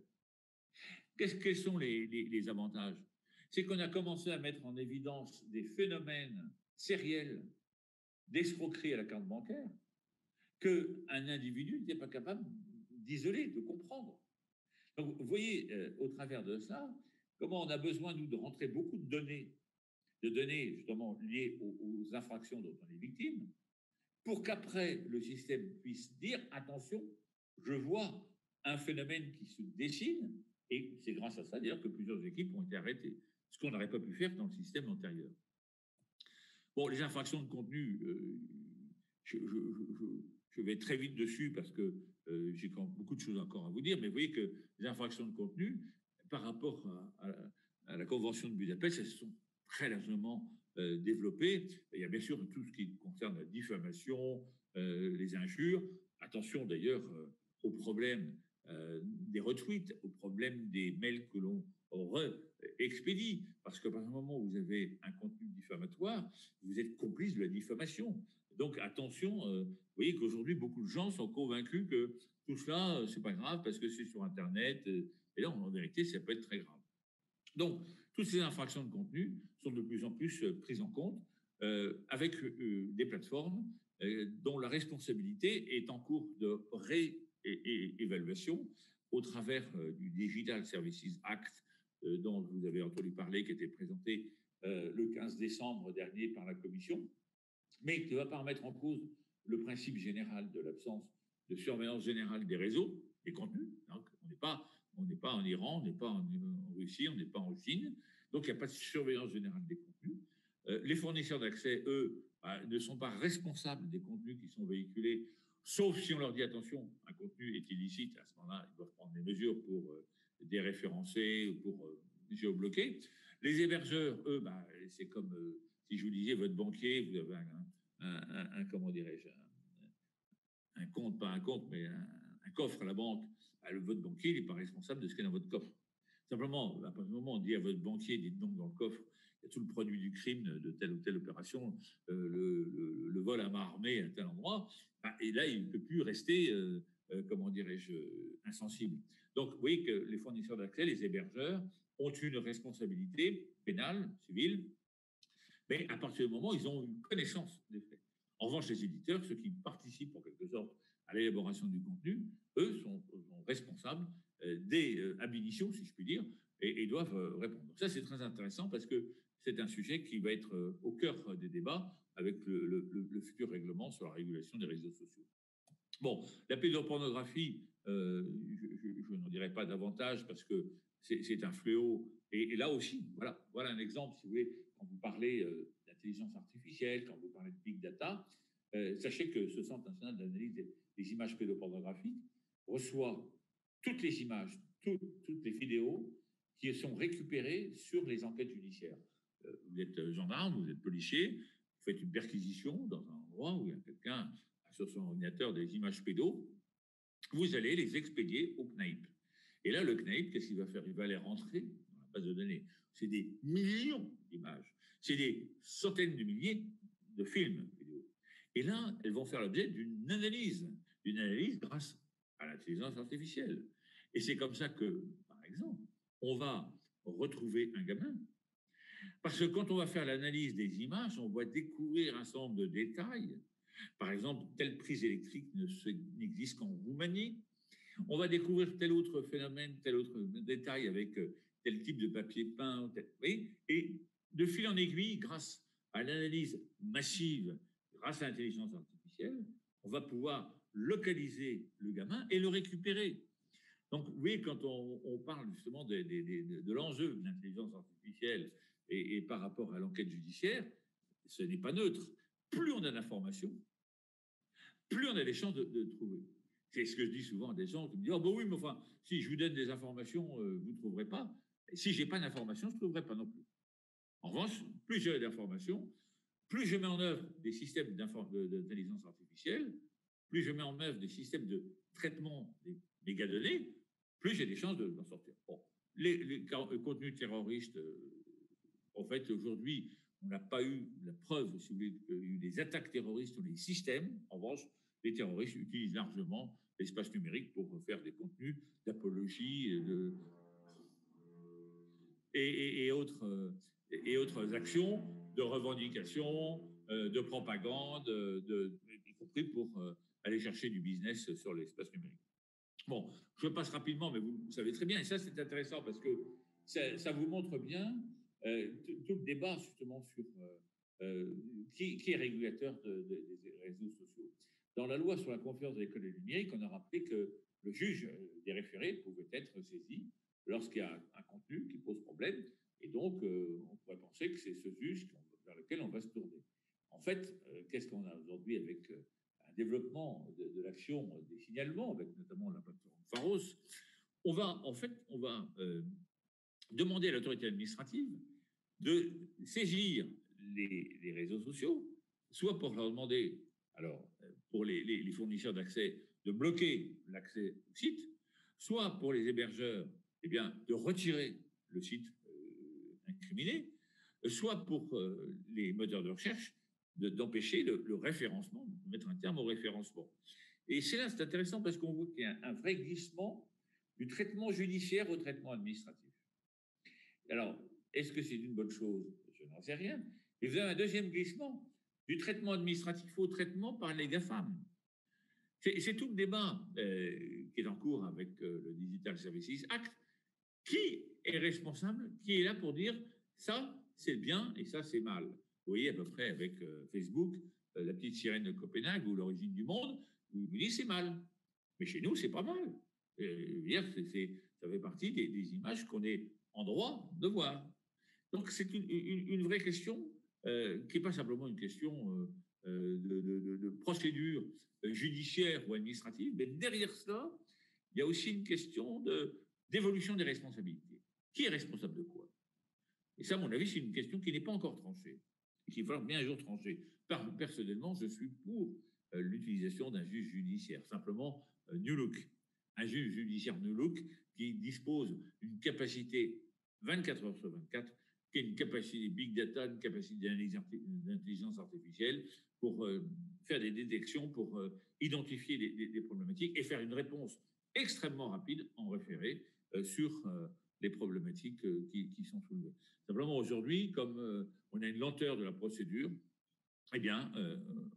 quels sont les, les, les avantages? C'est qu'on a commencé à mettre en évidence des phénomènes sériels d'escroquerie à la carte bancaire qu'un individu n'était pas capable d'isoler, de comprendre. Donc, vous voyez, euh, au travers de ça, comment on a besoin, nous, de rentrer beaucoup de données, de données justement liées aux, aux infractions dont on est victime, pour qu'après, le système puisse dire, attention, je vois un phénomène qui se dessine, et c'est grâce à ça, d'ailleurs, que plusieurs équipes ont été arrêtées, ce qu'on n'aurait pas pu faire dans le système antérieur. Bon, les infractions de contenu, euh, je, je, je, je vais très vite dessus parce que euh, j'ai beaucoup de choses encore à vous dire, mais vous voyez que les infractions de contenu, par rapport à, à, à la Convention de Budapest, elles se sont très largement euh, développées. Il y a bien sûr tout ce qui concerne la diffamation, euh, les injures. Attention d'ailleurs euh, au problème euh, des retweets, au problème des mails que l'on re-expédie, parce qu'à partir du moment où vous avez un contenu diffamatoire, vous êtes complice de la diffamation. Donc attention, euh, vous voyez qu'aujourd'hui, beaucoup de gens sont convaincus que tout cela, euh, c'est pas grave parce que c'est sur Internet. Euh, et là, en vérité, ça peut être très grave. Donc, toutes ces infractions de contenu sont de plus en plus euh, prises en compte euh, avec euh, des plateformes euh, dont la responsabilité est en cours de réévaluation au travers euh, du Digital Services Act euh, dont vous avez entendu parler, qui a été présenté euh, le quinze décembre dernier par la Commission, mais qui ne va pas remettre en cause le principe général de l'absence de surveillance générale des réseaux, des contenus. Donc, on n'est pas, on n'est pas en Iran, on n'est pas en, en Russie, on n'est pas en Chine. Donc, il n'y a pas de surveillance générale des contenus. Euh, les fournisseurs d'accès, eux, bah, ne sont pas responsables des contenus qui sont véhiculés sauf si on leur dit attention, un contenu est illicite, à ce moment-là, ils doivent prendre des mesures pour euh, déréférencer ou pour euh, géobloquer. Les hébergeurs, eux, bah, c'est comme euh, si je vous disais, votre banquier, vous avez un, un, un, un comment dirais-je, un, un compte, pas un compte, mais un, un coffre à la banque. Bah, le, votre banquier, il n'est pas responsable de ce qu'il y a dans votre coffre. Simplement, à partir du moment où on dit à votre banquier, dites donc dans le coffre, il y a tout le produit du crime de telle ou telle opération, euh, le, le, le vol à main armée à tel endroit, bah, et là, il ne peut plus rester, euh, euh, comment dirais-je, insensible. Donc, vous voyez que les fournisseurs d'accès, les hébergeurs, ont une responsabilité pénale, civile, mais à partir du moment où ils ont une connaissance des faits. En revanche, les éditeurs, ceux qui participent en quelque sorte à l'élaboration du contenu, eux sont, sont responsables euh, des euh, abolitions, si je puis dire, et, et doivent euh, répondre. Donc ça, c'est très intéressant parce que c'est un sujet qui va être euh, au cœur des débats avec le, le, le, futur règlement sur la régulation des réseaux sociaux. Bon, la pédopornographie, euh, je, je, je n'en dirai pas davantage parce que c'est un fléau. Et, et là aussi, voilà, voilà un exemple, si vous voulez, quand vous parlez euh, d'intelligence artificielle, quand vous parlez de big data, euh, sachez que ce Centre national d'analyse des, des images pédopornographiques reçoit toutes les images, tout, toutes les vidéos qui sont récupérées sur les enquêtes judiciaires. Euh, vous êtes gendarme, vous êtes policier, vous faites une perquisition dans un endroit où il y a quelqu'un sur son ordinateur des images pédos, vous allez les expédier au C N A I P. Et là, le C N A I P, qu'est-ce qu'il va faire? Il va les rentrer dans la base de données. C'est des millions d'images. C'est des centaines de milliers de films vidéo. Et là, elles vont faire l'objet d'une analyse, d'une analyse grâce à l'intelligence artificielle. Et c'est comme ça que, par exemple, on va retrouver un gamin. Parce que quand on va faire l'analyse des images, on va découvrir un certain nombre de détails. Par exemple, telle prise électrique n'existe qu'en Roumanie. On va découvrir tel autre phénomène, tel autre détail avec tel type de papier peint. Tel, oui, et de fil en aiguille, grâce à l'analyse massive, grâce à l'intelligence artificielle, on va pouvoir localiser le gamin et le récupérer. Donc, oui, quand on, on parle justement de, de, de, de l'enjeu de l'intelligence artificielle et, et par rapport à l'enquête judiciaire, ce n'est pas neutre. Plus on a d'informations, plus on a des chances de, de trouver. C'est ce que je dis souvent à des gens qui me disent « Oh, ben oui, mais enfin, si je vous donne des informations, euh, vous ne trouverez pas. Et si je n'ai pas d'informations, je ne trouverai pas non plus. » En revanche, plus j'ai d'informations, plus je mets en œuvre des systèmes d'intelligence artificielle, plus je mets en œuvre des systèmes de traitement des mégadonnées, plus j'ai des chances d'en sortir. Bon, les, les contenus terroristes, euh, en fait, aujourd'hui, on n'a pas eu la preuve, si vous voulez, qu'il y a eu des attaques terroristes sur les systèmes. En revanche, les terroristes utilisent largement l'espace numérique pour faire des contenus d'apologie de... et, et, et, autres, et autres actions de revendication, de propagande, de, y compris pour aller chercher du business sur l'espace numérique. Bon, je passe rapidement, mais vous, vous savez très bien, et ça c'est intéressant parce que ça, ça vous montre bien euh, tout le débat justement sur euh, euh, qui, qui est régulateur de, de, des réseaux sociaux. Dans la loi sur la confiance de l'économie numérique, on a rappelé que le juge des référés pouvait être saisi lorsqu'il y a un, un contenu qui pose problème, et donc euh, on pourrait penser que c'est ce juge vers lequel on va se tourner. En fait, euh, qu'est-ce qu'on a aujourd'hui avec euh, un développement de, de l'action des signalements, avec notamment la plateforme Pharos? On va, en fait, on va euh, demander à l'autorité administrative de saisir les, les réseaux sociaux, soit pour leur demander, alors pour les, les, les fournisseurs d'accès, de bloquer l'accès au site, soit pour les hébergeurs, eh bien, de retirer le site euh, incriminé, soit pour euh, les moteurs de recherche d'empêcher de, le, le référencement, de mettre un terme au référencement. Et c'est là, c'est intéressant parce qu'on voit qu'il y a un, un vrai glissement du traitement judiciaire au traitement administratif. Alors, est-ce que c'est une bonne chose? Je n'en sais rien. Et vous avez un deuxième glissement du traitement administratif au traitement par les GAFAM. C'est tout le débat euh, qui est en cours avec euh, le Digital Services Act. Qui est responsable? Qui est là pour dire ça, c'est bien et ça, c'est mal? Vous voyez à peu près avec euh, Facebook, euh, la petite sirène de Copenhague ou l'origine du monde, où vous dites c'est mal. Mais chez nous, c'est pas mal. Euh, dire, c est, c est, ça fait partie des, des images qu'on est en droit de voir. Donc, c'est une, une, une vraie question euh, qui n'est pas simplement une question euh, euh, de, de, de, de procédure judiciaire ou administrative, mais derrière cela, il y a aussi une question de, d'évolution des responsabilités. Qui est responsable de quoi? Et ça, à mon avis, c'est une question qui n'est pas encore tranchée, et qu'il va falloir bien un jour trancher. Personnellement, je suis pour euh, l'utilisation d'un juge judiciaire, simplement euh, new look. Un juge judiciaire new look qui dispose d'une capacité vingt-quatre heures sur vingt-quatre, qui a une capacité big data, une capacité d'intelligence artificielle pour euh, faire des détections, pour euh, identifier les, les, les problématiques et faire une réponse extrêmement rapide en référé euh, sur euh, les problématiques euh, qui, qui sont soulevées. Simplement, aujourd'hui, comme euh, on a une lenteur de la procédure, eh bien, euh,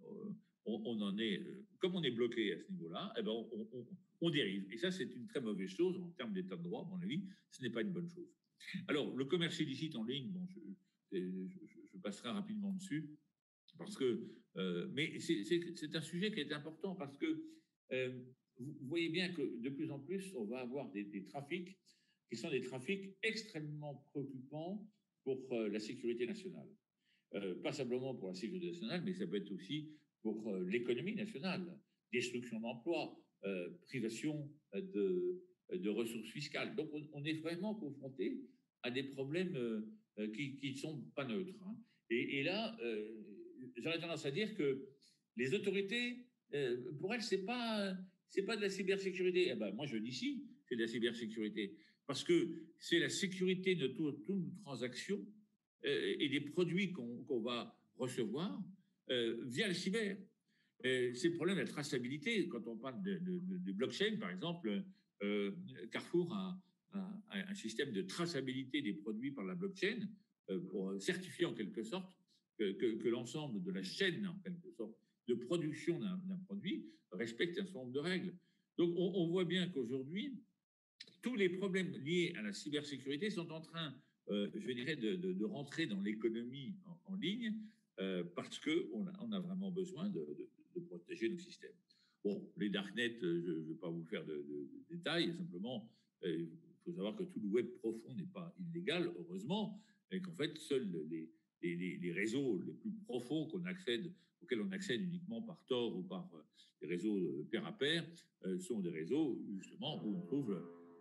on, on en est, euh, comme on est bloqué à ce niveau-là, eh ben, on, on, on dérive. Et ça, c'est une très mauvaise chose en termes d'état de droit, à mon avis, ce n'est pas une bonne chose. Alors, le commerce illicite en ligne, bon, je, je, je passerai rapidement dessus, parce que, euh, mais c'est un sujet qui est important, parce que euh, vous voyez bien que de plus en plus, on va avoir des, des trafics qui sont des trafics extrêmement préoccupants pour euh, la sécurité nationale. Euh, pas simplement pour la sécurité nationale, mais ça peut être aussi pour euh, l'économie nationale, destruction d'emplois, euh, privation de, de ressources fiscales. Donc, on, on est vraiment confronté à des problèmes euh, qui ne sont pas neutres. Hein. Et, et là, euh, j'aurais tendance à dire que les autorités, euh, pour elles, ce n'est pas, c'est pas de la cybersécurité. Eh ben, moi, je dis si, c'est de la cybersécurité. Parce que c'est la sécurité de toute tout transaction euh, et des produits qu'on qu'on va recevoir euh, via le cyber. Euh, c'est le problème de la traçabilité. Quand on parle de, de, de blockchain, par exemple, euh, Carrefour a, a, a un système de traçabilité des produits par la blockchain euh, pour certifier en quelque sorte que, que, que l'ensemble de la chaîne, en quelque sorte, de production d'un produit respecte un certain nombre de règles. Donc, on, on voit bien qu'aujourd'hui, tous les problèmes liés à la cybersécurité sont en train, euh, je dirais, de, de, de rentrer dans l'économie en, en ligne euh, parce qu'on a, on a vraiment besoin de, de, de protéger nos systèmes. Bon, les darknets, je ne vais pas vous faire de, de, de détails, simplement, il euh, faut savoir que tout le web profond n'est pas illégal, heureusement, et qu'en fait, seuls les, les, les réseaux les plus profonds qu'on accède, auxquels on accède uniquement par Tor ou par euh, les réseaux euh, pair à pair, euh, sont des réseaux, justement, où on trouve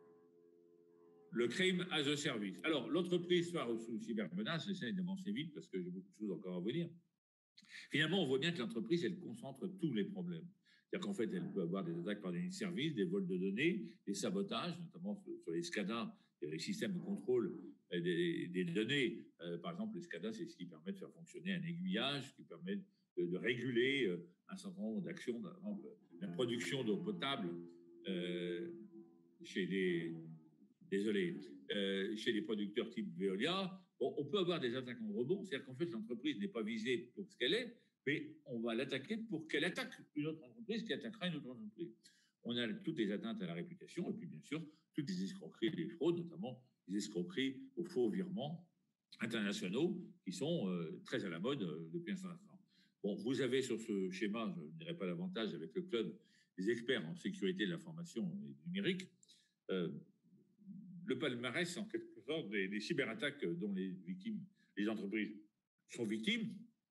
le crime as a service. Alors, l'entreprise soit sous cybermenace, j'essaie d'avancer vite parce que j'ai beaucoup de choses encore à vous dire. Finalement, on voit bien que l'entreprise, elle concentre tous les problèmes. C'est-à-dire qu'en fait, elle peut avoir des attaques par des services, des vols de données, des sabotages, notamment sur les SCADA, les systèmes de contrôle des, des données. Euh, par exemple, les SCADA, c'est ce qui permet de faire fonctionner un aiguillage, ce qui permet de, de réguler un certain nombre d'actions, par exemple la production d'eau potable euh, chez des... Désolé, euh, chez les producteurs type Veolia, bon, on peut avoir des attaques en rebond, c'est-à-dire qu'en fait, l'entreprise n'est pas visée pour ce qu'elle est, mais on va l'attaquer pour qu'elle attaque une autre entreprise qui attaquera une autre entreprise. On a toutes les atteintes à la réputation, et puis bien sûr, toutes les escroqueries et les fraudes, notamment les escroqueries aux faux virements internationaux, qui sont euh, très à la mode euh, depuis un certain temps. Bon, vous avez sur ce schéma, je ne dirais pas davantage, avec le club des experts en sécurité de l'information numérique, euh, le palmarès, en quelque sorte, des, des cyberattaques dont les victimes, les entreprises sont victimes.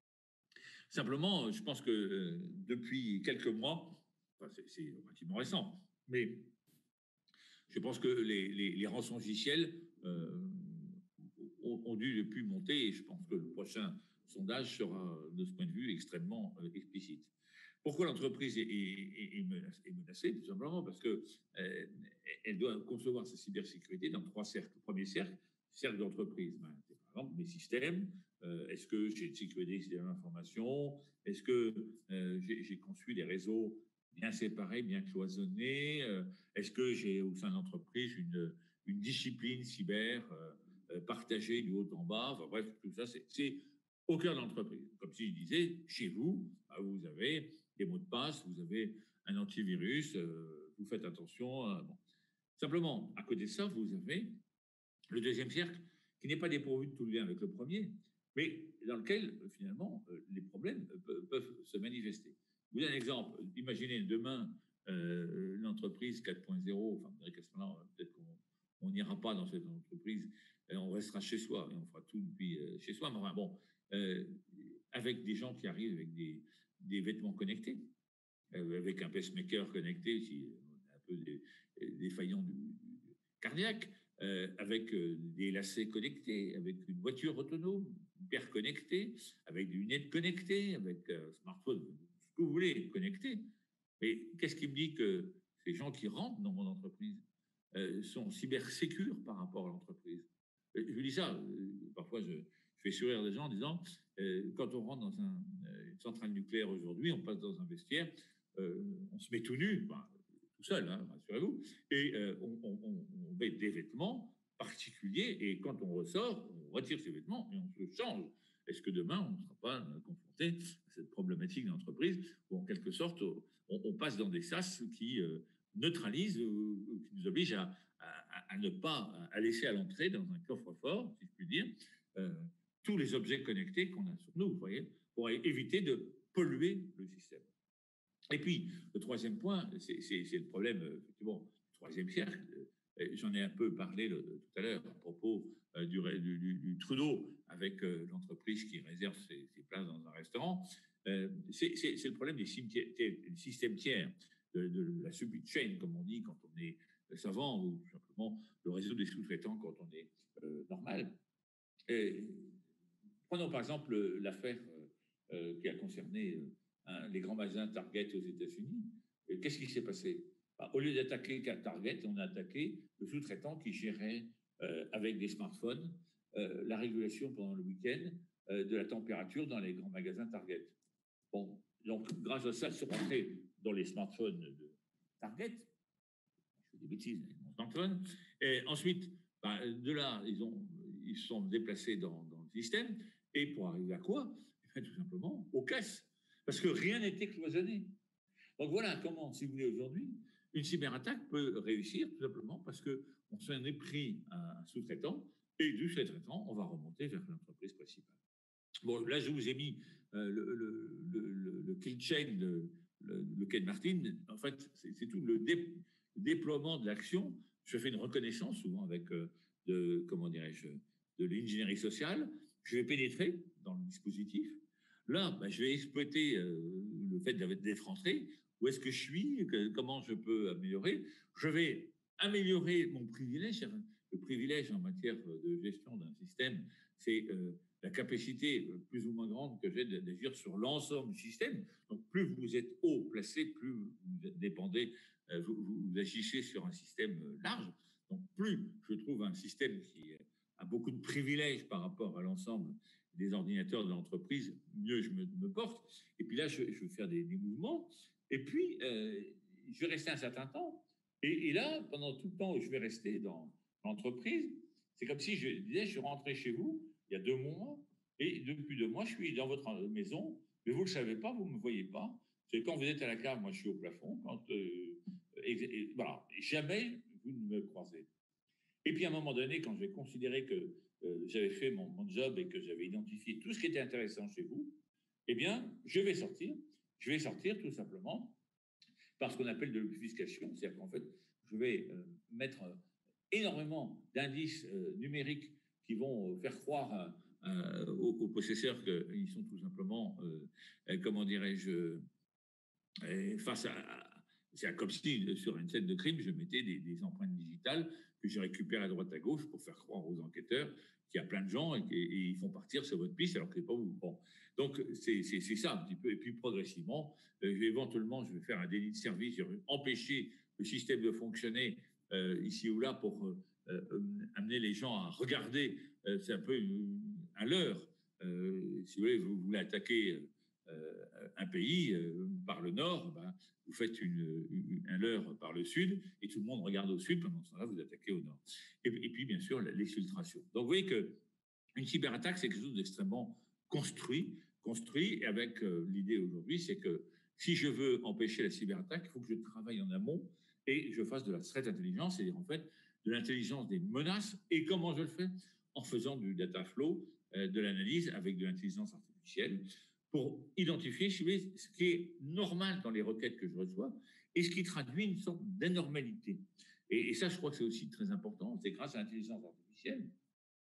Simplement, je pense que euh, depuis quelques mois, enfin, c'est relativement récent, mais je pense que les, les, les rançongiciels euh, ont, ont dû depuis monter, et je pense que le prochain sondage sera, de ce point de vue, extrêmement euh, explicite. Pourquoi l'entreprise est, est, est, menacée, est menacée? Tout simplement parce qu'elle euh, doit concevoir sa cybersécurité dans trois cercles. Le premier cercle, cercle d'entreprise. Ben, par exemple, mes systèmes, euh, est-ce que j'ai une sécurité des systèmes d'information? Est-ce que euh, j'ai conçu des réseaux bien séparés, bien cloisonnés? euh, Est-ce que j'ai au sein de l'entreprise une, une discipline cyber euh, partagée du haut en bas? Enfin bref, tout ça, c'est au cœur de l'entreprise. Comme si je disais, chez vous, ben, vous avez des mots de passe, vous avez un antivirus, euh, vous faites attention. Euh, bon. Simplement, à côté de ça, vous avez le deuxième cercle qui n'est pas dépourvu de tout lien avec le premier, mais dans lequel, finalement, euh, les problèmes peuvent, peuvent se manifester. Vous avez un exemple. Imaginez demain euh, l'entreprise quatre point zéro, enfin, peut-être qu'on n'ira pas dans cette entreprise, on restera chez soi et on fera tout depuis euh, chez soi. Mais enfin, bon, euh, avec des gens qui arrivent avec des, des vêtements connectés, euh, avec un pacemaker connecté, si on est un peu des, défaillant du, du cardiaque, euh, avec euh, des lacets connectés, avec une voiture autonome, hyper connectée, avec des lunettes connectées, avec un smartphone, ce que vous voulez, connecté. Mais qu'est-ce qui me dit que ces gens qui rentrent dans mon entreprise euh, sont cybersécures par rapport à l'entreprise? Je vous dis ça, euh, parfois je, je fais sourire des gens en disant, euh, quand on rentre dans un, une centrale nucléaire aujourd'hui, on passe dans un vestiaire, euh, on se met tout nu, enfin, tout seul, hein, rassurez-vous, et euh, on, on, on met des vêtements particuliers, et quand on ressort, on retire ses vêtements et on se change. Est-ce que demain, on ne sera pas confronté à cette problématique d'entreprise où, en quelque sorte, on, on passe dans des sas qui euh, neutralisent, euh, qui nous obligent à, à, à ne pas à laisser à l'entrée dans un coffre-fort, si je puis dire, euh, tous les objets connectés qu'on a sur nous, vous voyez, pour éviter de polluer le système. Et puis, le troisième point, c'est, c'est, c'est le problème, effectivement, du troisième cercle. J'en ai un peu parlé le, tout à l'heure à propos euh, du, du, du Trudeau avec euh, l'entreprise qui réserve ses, ses places dans un restaurant. Euh, c'est, c'est, c'est le problème des systèmes tiers, de, de la supply chain, comme on dit quand on est savant, ou simplement le réseau des sous-traitants quand on est euh, normal. Et, prenons par exemple l'affaire euh, qui a concerné euh, hein, les grands magasins Target aux États-Unis. Et qu'est-ce qui s'est passé? Bah, au lieu d'attaquer Target, on a attaqué le sous-traitant qui gérait euh, avec des smartphones euh, la régulation pendant le week-end euh, de la température dans les grands magasins Target. Bon, donc grâce à ça, ils sont rentrés dans les smartphones de Target. Je fais des bêtises avec mon smartphone. Et ensuite, bah, de là, ils ont, ils se sont déplacés dans, dans le système. Et pour arriver à quoi? Tout simplement aux caisses. Parce que rien n'était cloisonné. Donc voilà comment, si vous voulez, aujourd'hui, une cyberattaque peut réussir tout simplement parce qu'on s'en est pris à un sous-traitant et du sous-traitant, on va remonter vers l'entreprise principale. Bon, là, je vous ai mis euh, le, le, le, le kill chain, le, le, le Ken Martin. En fait, c'est, c'est tout le, dé, le déploiement de l'action. Je fais une reconnaissance souvent avec euh, de, comment dirais-je, de l'ingénierie sociale. Je vais pénétrer dans le dispositif. Là, ben, je vais exploiter euh, le fait d'être rentré. Où est-ce que je suis? que, Comment je peux améliorer? Je vais améliorer mon privilège. Le privilège en matière de gestion d'un système, c'est euh, la capacité plus ou moins grande que j'ai d'agir sur l'ensemble du système. Donc, plus vous êtes haut placé, plus vous dépendez, euh, vous, vous agissez sur un système large. Donc, plus je trouve un système qui a beaucoup de privilèges par rapport à l'ensemble des ordinateurs de l'entreprise, mieux je me, me porte. Et puis là, je, je vais faire des, des mouvements. Et puis, euh, je vais rester un certain temps. Et, et là, pendant tout le temps où je vais rester dans l'entreprise, c'est comme si je disais, je suis rentré chez vous il y a deux mois, et depuis deux mois, je suis dans votre maison, mais vous ne le savez pas, vous ne me voyez pas. C'est quand vous êtes à la cave, moi je suis au plafond. Quand, euh, et, et, voilà, jamais vous ne me croisez. Et puis à un moment donné, quand j'ai considéré que euh, j'avais fait mon, mon job et que j'avais identifié tout ce qui était intéressant chez vous, eh bien, je vais sortir. Je vais sortir tout simplement par ce qu'on appelle de l'obfuscation. C'est-à-dire qu'en fait, je vais euh, mettre euh, énormément d'indices euh, numériques qui vont euh, faire croire euh, aux, aux possesseurs qu'ils sont tout simplement, euh, comment dirais-je, euh, face à... C'est comme si, sur une scène de crime, je mettais des, des empreintes digitales que je récupère à droite à gauche pour faire croire aux enquêteurs qu'il y a plein de gens et, et, et ils font partir sur votre piste alors que c'est pas vous. Bon. Donc, c'est, c'est, c'est ça un petit peu. Et puis, progressivement, euh, éventuellement, je vais faire un délit de service, je vais empêcher le système de fonctionner euh, ici ou là pour euh, euh, amener les gens à regarder. Euh, c'est un peu une, un leurre. Euh, si vous voulez, vous voulez attaquer euh, un pays euh, par le nord, ben, vous faites une, une, un leurre par le sud et tout le monde regarde au sud, pendant ce temps-là, vous attaquez au nord. Et, et puis, bien sûr, l'exfiltration. Donc, vous voyez qu'une cyberattaque, c'est quelque chose d'extrêmement construit, construit avec euh, l'idée aujourd'hui, c'est que si je veux empêcher la cyberattaque, il faut que je travaille en amont et je fasse de la threat intelligence, c'est-à-dire en fait de l'intelligence des menaces. Et comment je le fais? En faisant du data flow, euh, de l'analyse avec de l'intelligence artificielle, pour identifier ce qui est normal dans les requêtes que je reçois et ce qui traduit une sorte d'anormalité. Et, et ça, je crois que c'est aussi très important. C'est grâce à l'intelligence artificielle.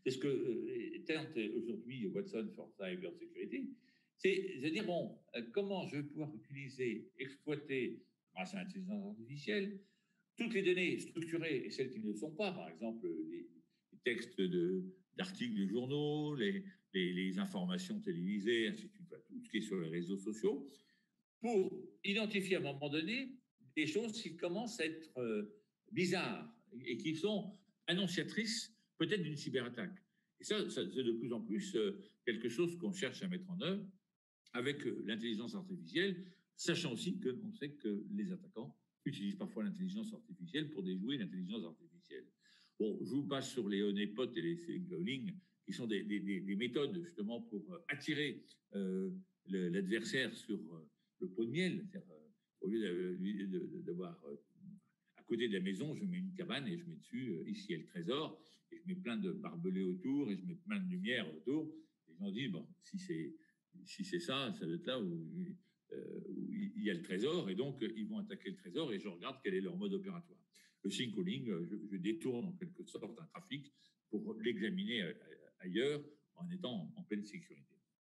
C'est ce que euh, tente aujourd'hui Watson for Cyber Security. C'est de dire, bon, euh, comment je vais pouvoir utiliser, exploiter, grâce à l'intelligence artificielle, toutes les données structurées et celles qui ne le sont pas, par exemple les, les textes de, d'articles de journaux, les, les, les informations télévisées, ainsi de suite, tout ce qui est sur les réseaux sociaux, pour identifier à un moment donné des choses qui commencent à être euh, bizarres et qui sont annonciatrices peut-être d'une cyberattaque. Et ça, ça c'est de plus en plus euh, quelque chose qu'on cherche à mettre en œuvre avec euh, l'intelligence artificielle, sachant aussi qu'on sait que les attaquants utilisent parfois l'intelligence artificielle pour déjouer l'intelligence artificielle. Bon, je vous passe sur les honeypots et les signaling, qui sont des, des, des, méthodes justement pour euh, attirer euh, le, l'adversaire sur euh, le pot de miel. C'est-à-dire, euh, au lieu d'avoir euh, à côté de la maison, je mets une cabane et je mets dessus, euh, ici est le trésor, et je mets plein de barbelés autour et je mets plein de lumière autour. Les gens disent, bon, si c'est si c'est ça, ça doit être là où, euh, où il y a le trésor, et donc ils vont attaquer le trésor, et je regarde quel est leur mode opératoire. Le sync calling, je, je détourne en quelque sorte un trafic pour l'examiner ailleurs en étant en pleine sécurité.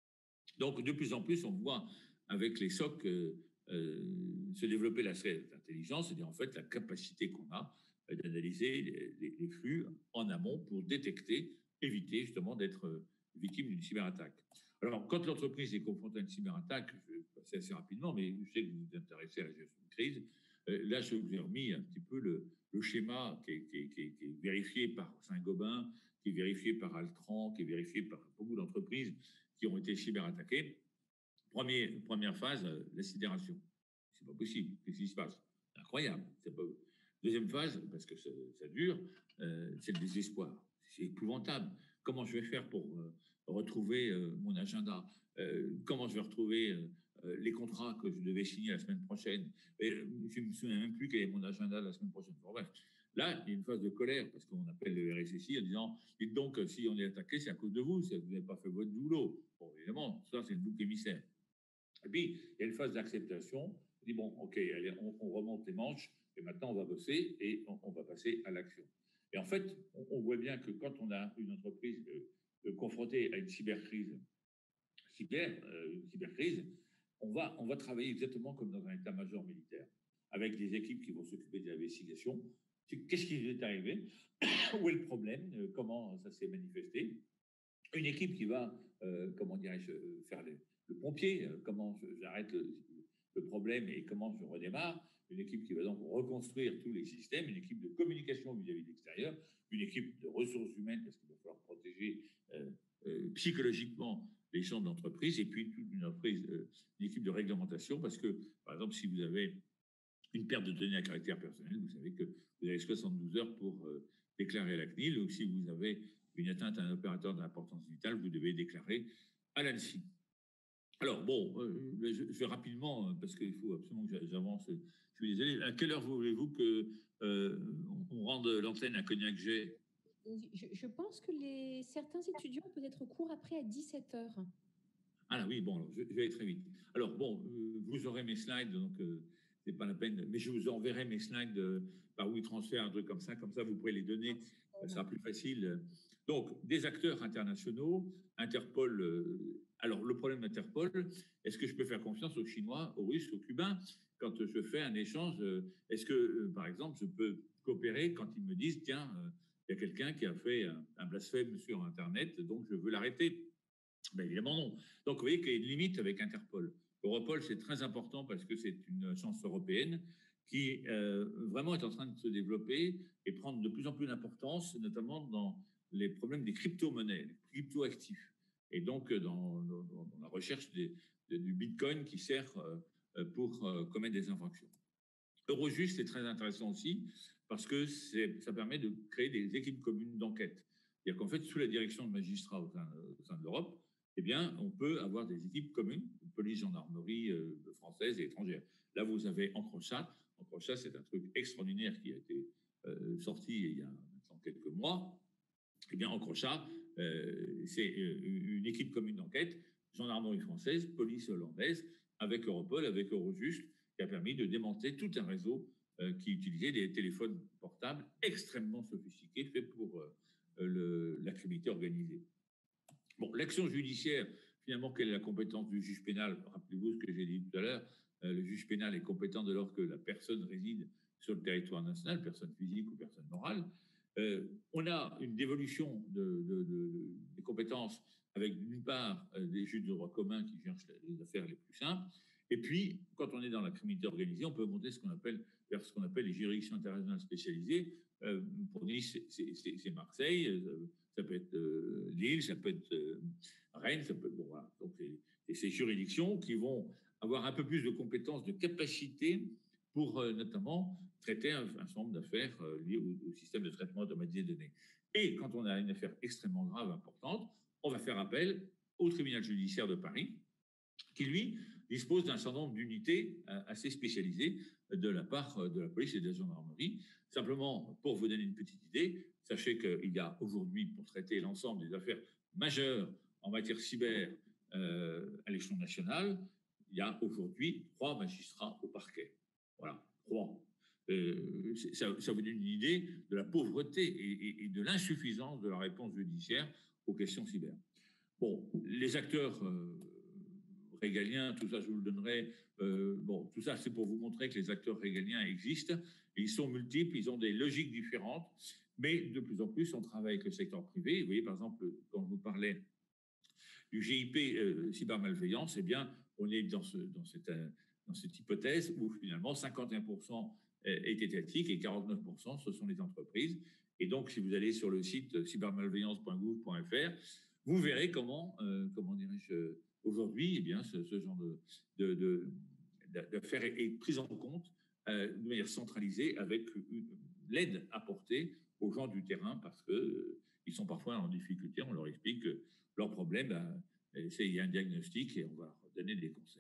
Donc de plus en plus, on voit avec les S O C euh, euh, se développer la intelligence, c'est-à-dire en fait la capacité qu'on a d'analyser les, les, les flux en amont pour détecter, éviter justement d'être victime d'une cyberattaque. Alors, quand l'entreprise est confrontée à une cyberattaque, je vais passer assez rapidement, mais je sais que vous vous intéressez à la gestion de crise. Euh, là, je vous ai remis un petit peu le, le schéma qui est, qui, est, qui, est, qui est vérifié par Saint-Gobain, qui est vérifié par Altran, qui est vérifié par beaucoup d'entreprises qui ont été cyberattaquées. Premier, première phase, la sidération. C'est pas possible. Qu'est-ce qui se passe? C'est incroyable. C'est pas... Deuxième phase, parce que ça, ça dure, euh, c'est le désespoir. C'est épouvantable. Comment je vais faire pour euh, retrouver euh, mon agenda? euh, Comment je vais retrouver euh, les contrats que je devais signer la semaine prochaine? Et, je ne me souviens même plus quel est mon agenda la semaine prochaine. Bon, bref. Là, il y a une phase de colère, parce qu'on appelle le R S S I en disant, dites donc, si on est attaqué, c'est à cause de vous, si vous n'avez pas fait votre boulot. Bon, évidemment, ça, c'est le bouc émissaire. Et puis, il y a une phase d'acceptation. On dit, bon, OK, allez, on, on remonte les manches, et maintenant, on va bosser, et on, on va passer à l'action. Et en fait, on, on voit bien que quand on a une entreprise euh, confrontée à une cybercrise, cyber, euh, une cybercrise, on va, on va travailler exactement comme dans un état-major militaire, avec des équipes qui vont s'occuper de l'investigation. Qu'est-ce qui est arrivé? Où est le problème? Comment ça s'est manifesté? Une équipe qui va, euh, comment dirais-je, faire le, le pompier, comment j'arrête le, le problème et comment je redémarre. Une équipe qui va donc reconstruire tous les systèmes, une équipe de communication vis-à-vis de l'extérieur, une équipe de ressources humaines, parce qu'il va falloir protéger euh, euh, psychologiquement les champs d'entreprise, et puis toute une, entreprise, euh, une équipe de réglementation, parce que, par exemple, si vous avez une perte de données à caractère personnel, vous savez que vous avez soixante-douze heures pour euh, déclarer à la C N I L, ou si vous avez une atteinte à un opérateur d'importance vitale, vous devez déclarer à l'ANSSI. Alors, bon, euh, je, je vais rapidement, parce qu'il faut absolument que j'avance. Je suis désolé. À quelle heure voulez-vous qu'on euh, rende l'antenne à Cognac G? je, je pense que les, certains étudiants peuvent être court après à dix-sept heures. Ah oui, bon, alors, je, je vais aller très vite. Alors, bon, euh, vous aurez mes slides, donc euh, c'est pas la peine, mais je vous enverrai mes slides euh, par WeTransfer, un truc comme ça, comme ça vous pourrez les donner, ça sera plus facile. Donc, des acteurs internationaux, Interpol. Euh, alors, le problème d'Interpol, est-ce que je peux faire confiance aux Chinois, aux Russes, aux Cubains quand je fais un échange? euh, Est-ce que, euh, par exemple, je peux coopérer quand ils me disent, tiens, euh, il y a quelqu'un qui a fait un, un blasphème sur Internet, donc je veux l'arrêter? Ben évidemment non. Donc vous voyez qu'il y a une limite avec Interpol. Europol, c'est très important parce que c'est une agence européenne qui euh, vraiment est en train de se développer et prendre de plus en plus d'importance, notamment dans les problèmes des crypto-monnaies, les crypto-actifs, et donc dans, dans, dans la recherche des, de, du Bitcoin qui sert euh, pour euh, commettre des infractions. Eurojust, c'est très intéressant aussi parce que ça permet de créer des équipes communes d'enquête. C'est-à-dire qu'en fait, sous la direction de magistrats au sein, au sein de l'Europe, eh bien, on peut avoir des équipes communes, police, gendarmerie euh, française et étrangère. Là, vous avez Encrochat. Encrochat, c'est un truc extraordinaire qui a été euh, sorti il y a maintenant quelques mois. Eh bien, Encrochat, euh, c'est une équipe commune d'enquête, gendarmerie française, police hollandaise, avec Europol, avec Eurojust, qui a permis de démanteler tout un réseau euh, qui utilisait des téléphones portables extrêmement sophistiqués, faits pour... Euh, le, la criminalité organisée. Bon, l'action judiciaire, finalement, quelle est la compétence du juge pénal? Rappelez-vous ce que j'ai dit tout à l'heure, euh, le juge pénal est compétent dès lors que la personne réside sur le territoire national, personne physique ou personne morale. Euh, on a une dévolution de, de, de, de, des compétences avec d'une part euh, des juges de droit commun qui cherchent les affaires les plus simples, et puis quand on est dans la criminalité organisée, on peut monter ce qu'on appelle vers ce qu'on appelle les juridictions internationales spécialisées. Euh, pour Nice, c'est Marseille, euh, ça peut être euh, Lille, ça peut être euh, Rennes, ça peut être, bon, voilà. Donc, et, et ces juridictions qui vont avoir un peu plus de compétences, de capacité pour euh, notamment traiter un, un certain nombre d'affaires euh, liées au, au système de traitement automatisé des données. Et quand on a une affaire extrêmement grave, importante, on va faire appel au tribunal judiciaire de Paris, qui lui dispose d'un certain nombre d'unités euh, assez spécialisées de la part euh, de la police et de la gendarmerie. Simplement, pour vous donner une petite idée, sachez qu'il y a aujourd'hui, pour traiter l'ensemble des affaires majeures en matière cyber euh, à l'échelon national, il y a aujourd'hui trois magistrats au parquet. Voilà, trois. Euh, ça, ça vous donne une idée de la pauvreté et, et, et de l'insuffisance de la réponse judiciaire aux questions cyber. Bon, les acteurs euh, régaliens, tout ça, je vous le donnerai. Euh, bon, tout ça, c'est pour vous montrer que les acteurs régaliens existent. Ils sont multiples, ils ont des logiques différentes, mais de plus en plus, on travaille avec le secteur privé. Vous voyez, par exemple, quand je vous parlais du G I P euh, cybermalveillance, eh bien, on est dans, ce, dans, cette, dans cette hypothèse où finalement cinquante et un pour cent est étatique et quarante-neuf pour cent ce sont les entreprises. Et donc, si vous allez sur le site cybermalveillance point gouv point f r, vous verrez comment, euh, comment dirais-je, aujourd'hui, eh bien, ce, ce genre de, de, de, d'affaires est, est pris en compte euh, de manière centralisée avec l'aide apportée aux gens du terrain parce qu'ils euh, sont parfois en difficulté. On leur explique que leur problème, ben, c'est il y a un diagnostic et on va leur donner des conseils.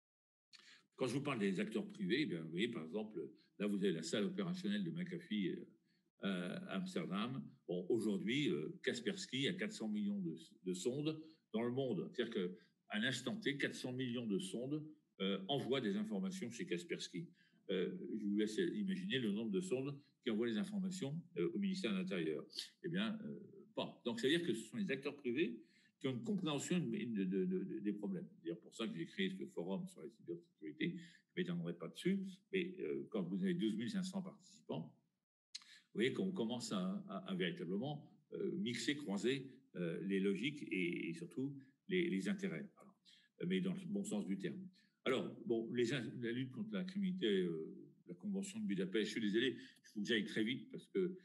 Quand je vous parle des acteurs privés, bien, vous voyez, par exemple, là, vous avez la salle opérationnelle de McAfee euh, à Amsterdam. Bon, aujourd'hui, euh, Kaspersky a quatre cents millions de, de sondes dans le monde. C'est-à-dire qu'à l'instant T, quatre cents millions de sondes euh, envoient des informations chez Kaspersky. Euh, je vous laisse imaginer le nombre de sondes qui envoient les informations euh, au ministère de l'Intérieur. Eh bien, euh, pas. Donc, ça veut dire que ce sont les acteurs privés qui ont une compréhension de, de, de, de, des problèmes. C'est d'ailleurs pour ça que j'ai créé ce forum sur la cybersécurité. Je ne m'étendrai pas dessus, mais euh, quand vous avez douze mille cinq cents participants, vous voyez qu'on commence à, à, à véritablement euh, mixer, croiser euh, les logiques et, et surtout les, les intérêts, alors, mais dans le bon sens du terme. Alors, bon, les, la lutte contre la criminalité, euh, la Convention de Budapest, je suis désolé, il faut que j'aille très vite parce que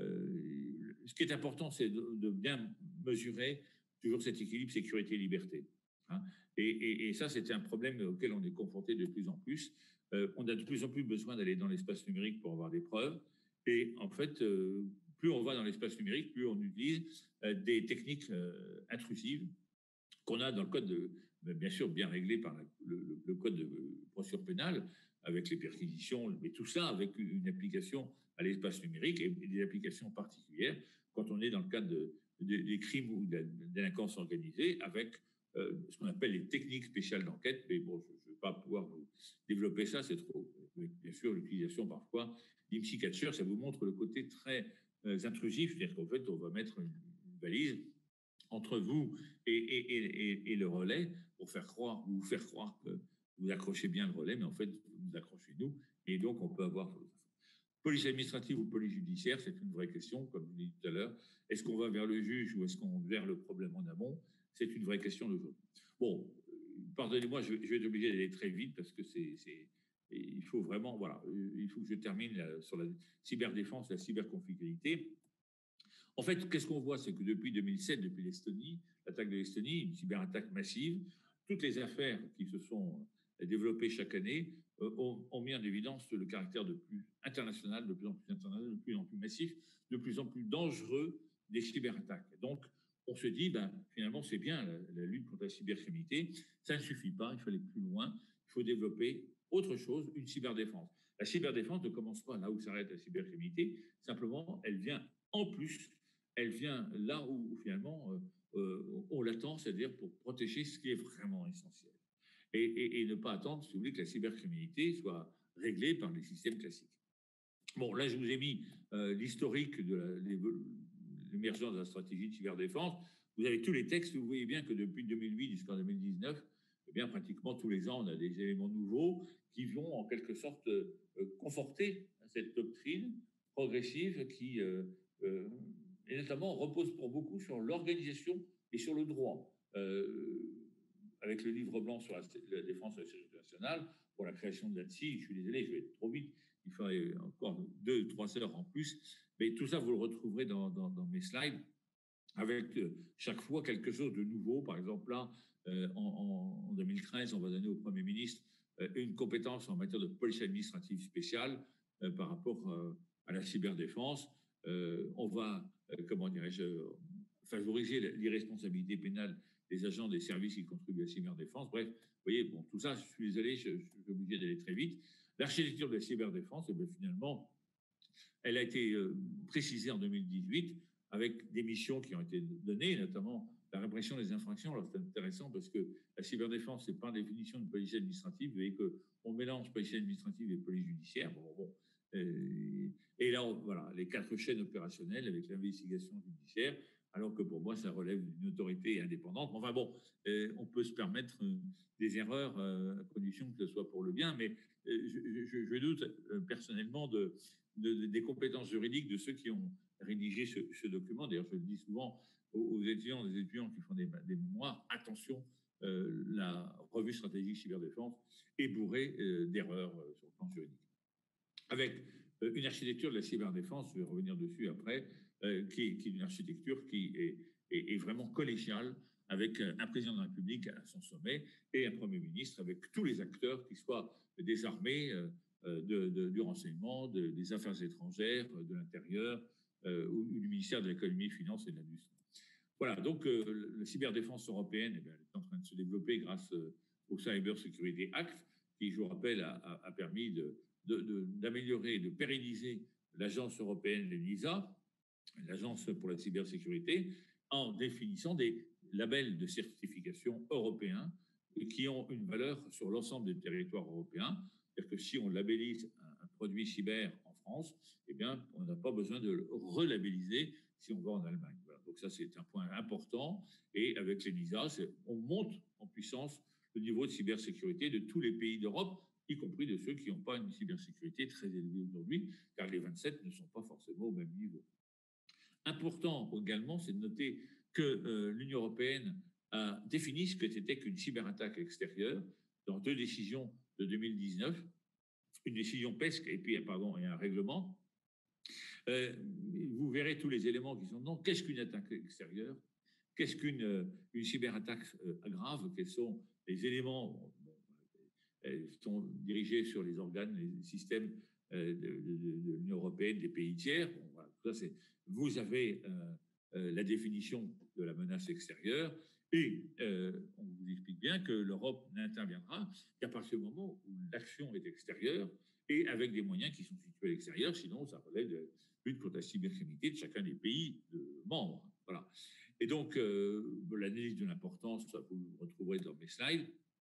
euh, ce qui est important, c'est de, de bien mesurer toujours cet équilibre sécurité-liberté. Hein. Et, et, et ça, c'était un problème auquel on est confronté de plus en plus. Euh, on a de plus en plus besoin d'aller dans l'espace numérique pour avoir des preuves. Et en fait, euh, plus on va dans l'espace numérique, plus on utilise euh, des techniques euh, intrusives qu'on a dans le code, de, bien sûr bien réglé par la, le, le code de procédure pénale, avec les perquisitions, mais tout ça avec une application à l'espace numérique et, et des applications particulières quand on est dans le cadre de, de, des crimes ou de la délinquance organisée, avec euh, ce qu'on appelle les techniques spéciales d'enquête. Mais bon, je ne vais pas pouvoir vous développer ça, c'est trop. Mais bien sûr, l'utilisation parfois d'I M S I Catcher, ça vous montre le côté très euh, intrusif, c'est-à-dire qu'en fait, on va mettre une, une valise entre vous et, et, et, et le relais pour faire croire, vous faire croire que vous accrochez bien le relais, mais en fait, vous accrochez nous, et donc on peut avoir... Police administrative ou police judiciaire, c'est une vraie question, comme je l'ai dit tout à l'heure. Est-ce qu'on va vers le juge ou est-ce qu'on va vers le problème en amont? C'est une vraie question d'aujourd'hui. Bon, pardonnez-moi, je, je vais être obligé d'aller très vite parce que c'est... il faut vraiment... Voilà, il faut que je termine la, sur la cyberdéfense, la cyberconflictualité. En fait, qu'est-ce qu'on voit? C'est que depuis deux mille sept, depuis l'Estonie, l'attaque de l'Estonie, une cyberattaque massive, toutes les affaires qui se sont développées chaque année euh, ont, ont mis en évidence le caractère de plus international, de plus en plus international, de plus en plus massif, de plus en plus dangereux des cyberattaques. Donc, on se dit, ben, finalement, c'est bien la, la lutte contre la cybercriminalité, ça ne suffit pas, il faut aller plus loin, il faut développer autre chose, une cyberdéfense. La cyberdéfense ne commence pas là où s'arrête la cybercriminalité, simplement, elle vient en plus, elle vient là où, où finalement euh, euh, on l'attend, c'est-à-dire pour protéger ce qui est vraiment essentiel. Et, et, et ne pas attendre, si vous voulez, que la cybercriminalité soit réglée par les systèmes classiques. Bon, là, je vous ai mis euh, l'historique de la, l'émergence de la stratégie de cyberdéfense, vous avez tous les textes, vous voyez bien que depuis deux mille huit jusqu'en deux mille dix-neuf, eh bien, pratiquement tous les ans, on a des éléments nouveaux qui vont en quelque sorte euh, conforter cette doctrine progressive qui, euh, euh, et notamment, repose pour beaucoup sur l'organisation et sur le droit. Euh, avec le livre blanc sur la, la défense de la sécurité nationale, pour la création de l'A N S I, je suis désolé, je vais trop vite, il faudrait encore deux, trois heures en plus, mais tout ça, vous le retrouverez dans, dans, dans mes slides, avec euh, chaque fois quelque chose de nouveau. Par exemple, là, euh, en, en deux mille treize, on va donner au Premier ministre euh, une compétence en matière de police administrative spéciale euh, par rapport euh, à la cyberdéfense. Euh, on va, euh, comment dirais-je, favoriser l'irresponsabilité pénale des agents des services qui contribuent à la cyberdéfense. Bref, vous voyez, bon, tout ça, je suis désolé, je, je suis obligé d'aller très vite. L'architecture de la cyberdéfense, eh bien, finalement, elle a été euh, précisée en deux mille dix-huit avec des missions qui ont été données, notamment la répression des infractions. Alors, c'est intéressant parce que la cyberdéfense, c'est par définition une police administrative. Vous voyez qu'on mélange police administrative et police judiciaire. Bon, bon. Et, et là, on, voilà, les quatre chaînes opérationnelles avec l'investigation judiciaire, alors que pour moi, ça relève d'une autorité indépendante. Enfin bon, euh, on peut se permettre euh, des erreurs euh, à condition que ce soit pour le bien, mais euh, je, je, je doute euh, personnellement de, de, de, des compétences juridiques de ceux qui ont rédigé ce, ce document. D'ailleurs, je le dis souvent aux, aux étudiants, des étudiants qui font des, des mémoires, attention, euh, la revue stratégique cyberdéfense est bourrée euh, d'erreurs euh, sur le plan juridique. Avec euh, une architecture de la cyberdéfense, je vais revenir dessus après, euh, qui, qui est une architecture qui est, est, est vraiment collégiale, avec un président de la République à son sommet et un Premier ministre avec tous les acteurs, qui soient des armées, euh, de, de, du renseignement, de, des affaires étrangères, de l'intérieur, euh, ou, ou du ministère de l'économie, des finances et de l'industrie. Voilà, donc euh, la cyberdéfense européenne, eh bien, elle est en train de se développer grâce euh, au Cyber Security Act, qui, je vous rappelle, a, a, a permis de, de, de, d'améliorer et de pérenniser l'agence européenne, l'ENISA, l'agence pour la cybersécurité, en définissant des labels de certification européens qui ont une valeur sur l'ensemble des territoires européens. C'est-à-dire que si on labellise un, un produit cyber en France, eh bien, on n'a pas besoin de le relabelliser si on va en Allemagne. Voilà. Donc ça, c'est un point important. Et avec l'ENISA, on monte en puissance le niveau de cybersécurité de tous les pays d'Europe, y compris de ceux qui n'ont pas une cybersécurité très élevée aujourd'hui, car les vingt-sept ne sont pas forcément au même niveau. Important également, c'est de noter que euh, l'Union européenne a défini ce que c'était qu'une cyberattaque extérieure dans deux décisions de deux mille dix-neuf, une décision PESC et puis pardon, et un règlement. Euh, vous verrez tous les éléments qui sont non. Qu'est-ce qu'une attaque extérieure? Qu'est-ce qu'une euh, une cyberattaque euh, grave? Quels sont les éléments bon, elles sont dirigées sur les organes, les systèmes euh, de, de, de l'Union européenne, des pays tiers. Bon, voilà, ça, c'est, vous avez euh, euh, la définition de la menace extérieure et euh, on vous explique bien que l'Europe n'interviendra qu'à partir du moment où l'action est extérieure et avec des moyens qui sont situés à l'extérieur, sinon ça relève de lutte contre la cybercriminalité de chacun des pays de membres. Voilà. Et donc, euh, l'analyse de l'importance, ça vous le retrouverez dans mes slides.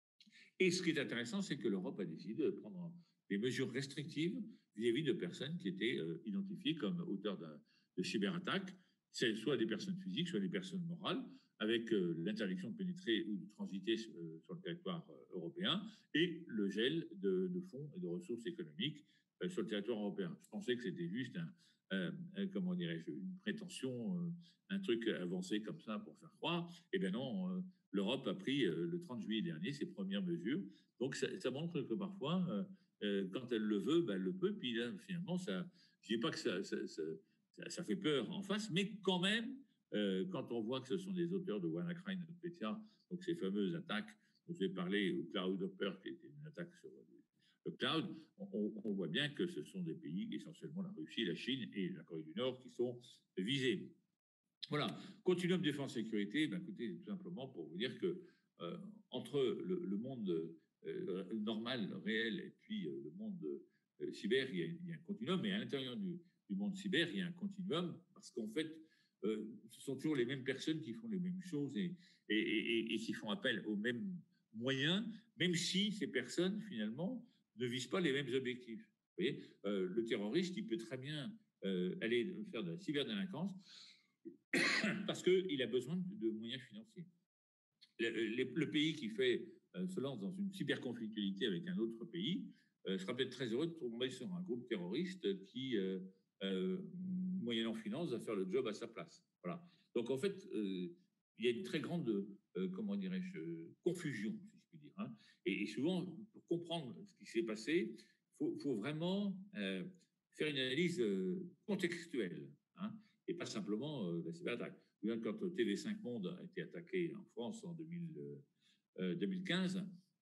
Et ce qui est intéressant, c'est que l'Europe a décidé de prendre des mesures restrictives vis-à-vis de personnes qui étaient euh, identifiées comme auteurs de, de cyberattaques, c'est soit des personnes physiques, soit des personnes morales, avec euh, l'interdiction de pénétrer ou de transiter euh, sur le territoire euh, européen et le gel de, de fonds et de ressources économiques euh, sur le territoire européen. Je pensais que c'était juste un, euh, un, comment dirais-je, une prétention, euh, un truc avancé comme ça pour faire croire. Eh bien non, euh, l'Europe a pris euh, le trente juillet dernier ses premières mesures. Donc ça, ça montre que parfois, euh, euh, quand elle le veut, ben, elle le peut. Puis là, finalement, ça, je dis pas que ça, ça, ça, ça fait peur en face, mais quand même, euh, quand on voit que ce sont des auteurs de WannaCry, NotPetya, donc ces fameuses attaques dont j'ai parlé au Cloud Hopper, qui était une attaque sur le cloud, on, on voit bien que ce sont des pays, essentiellement la Russie, la Chine et la Corée du Nord, qui sont visés. Voilà, continuum défense-sécurité, ben écoutez, tout simplement pour vous dire que euh, entre le, le monde euh, normal, réel, et puis euh, le monde euh, cyber, il y, a, il y a un continuum, et à l'intérieur du, du monde cyber, il y a un continuum, parce qu'en fait, euh, ce sont toujours les mêmes personnes qui font les mêmes choses et, et, et, et qui font appel aux mêmes moyens, même si ces personnes, finalement, ne visent pas les mêmes objectifs. Vous voyez, euh, le terroriste, il peut très bien euh, aller faire de la cyberdélinquance. parce qu'il a besoin de moyens financiers. Le, le, le pays qui fait, euh, se lance dans une cyberconflictualité avec un autre pays euh, sera peut-être très heureux de tomber sur un groupe terroriste qui, euh, euh, moyennant finance, va faire le job à sa place. Voilà. Donc en fait, euh, il y a une très grande, euh, comment dirais-je, confusion, si je puis dire. Hein. Et, et souvent, pour comprendre ce qui s'est passé, il faut, faut vraiment euh, faire une analyse euh, contextuelle, hein, et pas simplement euh, la cyberattaque. Quand T V cinq Monde a été attaqué en France en deux mille, euh, deux mille quinze,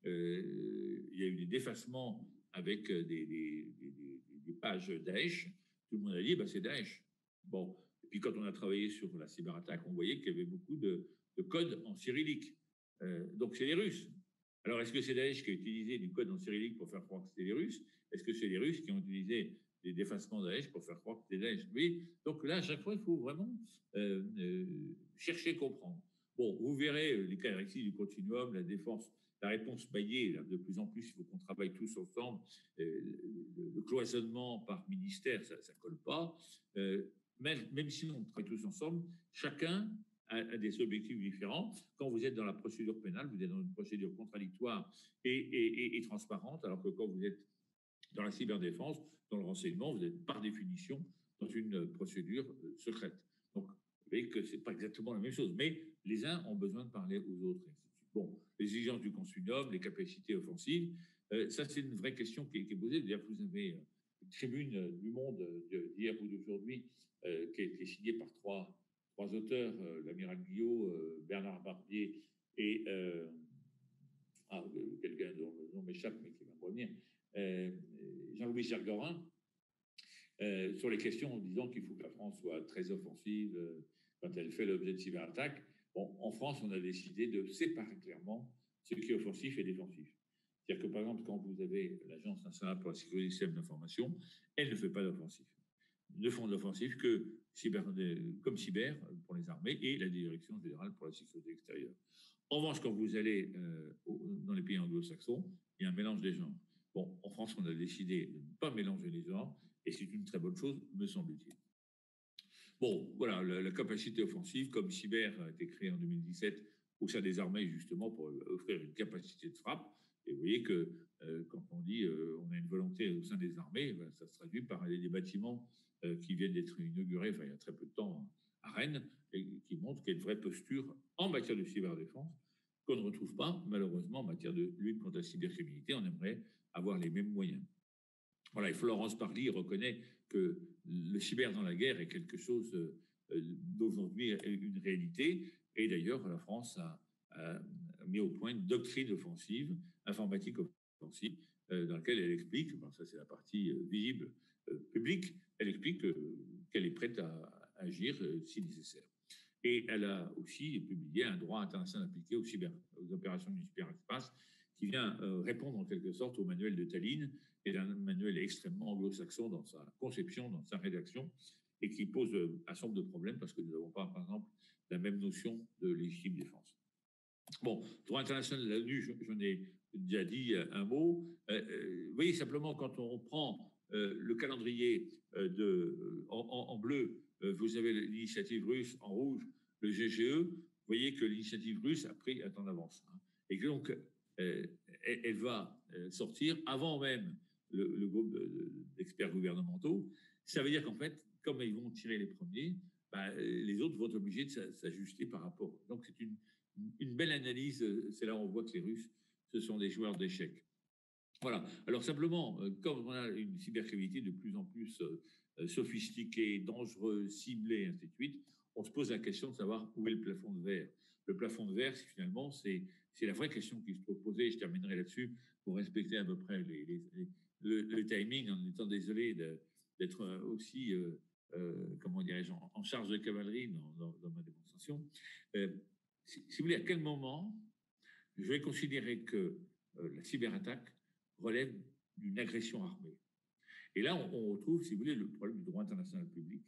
euh, il y a eu des défacements avec des, des, des, des pages Daesh. Tout le monde a dit bah, c'est Daesh. Bon, et puis quand on a travaillé sur la cyberattaque, on voyait qu'il y avait beaucoup de, de codes en cyrillique. Euh, donc c'est les Russes. Alors est-ce que c'est Daesh qui a utilisé du code en cyrillique pour faire croire que c'était les Russes? Est-ce que c'est les Russes qui ont utilisé des défacements Daesh pour faire croire que c'était Daesh? Oui. Donc là, à chaque fois, il faut vraiment euh, euh, chercher à comprendre. Bon, vous verrez les caractéristiques du continuum, la défense, la réponse maillée, là, de plus en plus, il faut qu'on travaille tous ensemble. Euh, le, le cloisonnement par ministère, ça ne colle pas. Euh, même, même si on travaille tous ensemble, chacun a, a des objectifs différents. Quand vous êtes dans la procédure pénale, vous êtes dans une procédure contradictoire et, et, et, et transparente, alors que quand vous êtes dans la cyberdéfense, dans le renseignement, vous êtes par définition dans une procédure secrète. Donc, vous voyez que ce n'est pas exactement la même chose, mais les uns ont besoin de parler aux autres. Bon, les exigences du continuum, les capacités offensives, euh, ça c'est une vraie question qui est, qui est posée. D'ailleurs, vous avez une tribune du Monde d'hier ou d'aujourd'hui euh, qui a été signée par trois, trois auteurs, euh, l'amiral Guillot, euh, Bernard Barbier et euh, ah, quelqu'un dont le nom m'échappe mais qui va me revenir, euh, Jean-Louis Gergorin, euh, sur les questions en disant qu'il faut que la France soit très offensive euh, quand elle fait l'objet de cyberattaques. Bon, en France, on a décidé de séparer clairement ce qui est offensif et défensif. C'est-à-dire que, par exemple, quand vous avez l'Agence nationale pour la sécurité des systèmes d'information, elle ne fait pas d'offensif. Ne font de l'offensif que cyber, comme cyber pour les armées et la Direction générale pour la sécurité extérieure. En revanche, quand vous allez euh, dans les pays anglo-saxons, il y a un mélange des genres. Bon, en France, on a décidé de ne pas mélanger les genres, et c'est une très bonne chose, me semble-t-il. Bon, voilà, la, la capacité offensive, comme cyber a été créée en deux mille dix-sept au sein des armées, justement, pour offrir une capacité de frappe. Et vous voyez que euh, quand on dit euh, on a une volonté au sein des armées, ben, ça se traduit par des bâtiments euh, qui viennent d'être inaugurés, enfin, il y a très peu de temps, à Rennes, et qui montrent qu'il y a une vraie posture en matière de cyberdéfense qu'on ne retrouve pas, malheureusement, en matière de lutte contre la cybercriminalité. On aimerait avoir les mêmes moyens. Voilà, et Florence Parly reconnaît que le cyber dans la guerre est quelque chose euh, d'aujourd'hui une réalité. Et d'ailleurs, la France a, a mis au point une doctrine offensive, informatique offensive, euh, dans laquelle elle explique, bon, ça c'est la partie euh, visible euh, publique, elle explique euh, qu'elle est prête à, à agir euh, si nécessaire. Et elle a aussi publié un droit international appliqué aux, cyber, aux opérations du cyberespace qui vient euh, répondre en quelque sorte au manuel de Tallinn, et un manuel extrêmement anglo-saxon dans sa conception, dans sa rédaction, et qui pose euh, un certain nombre de problèmes parce que nous n'avons pas, par exemple, la même notion de légitime défense. Bon, droit international de la l'ONU, j'en ai déjà dit un mot. Euh, euh, vous voyez, simplement, quand on prend euh, le calendrier euh, de, en, en, en bleu, euh, vous avez l'initiative russe, en rouge, le G G E, vous voyez que l'initiative russe a pris un temps d'avance. Hein, et que donc, euh, elle, elle va sortir avant même le, le groupe d'experts gouvernementaux. Ça veut dire qu'en fait, comme ils vont tirer les premiers, bah, les autres vont être obligés de s'ajuster par rapport. Donc, c'est une, une belle analyse. C'est là où on voit que les Russes, ce sont des joueurs d'échecs. Voilà. Alors, simplement, comme on a une cybercriminalité de plus en plus sophistiquée, dangereuse, ciblée, ainsi de suite, on se pose la question de savoir où est le plafond de verre. Le plafond de verre, finalement, c'est la vraie question qui se peut poser. Je terminerai là-dessus pour respecter à peu près les, les, les, le, le timing, en étant désolé d'être aussi, euh, euh, comment dirais-je, en, en charge de cavalerie dans, dans, dans ma démonstration. Euh, si, si vous voulez, à quel moment je vais considérer que euh, la cyberattaque relève d'une agression armée? Et là, on, on retrouve, si vous voulez, le problème du droit international public.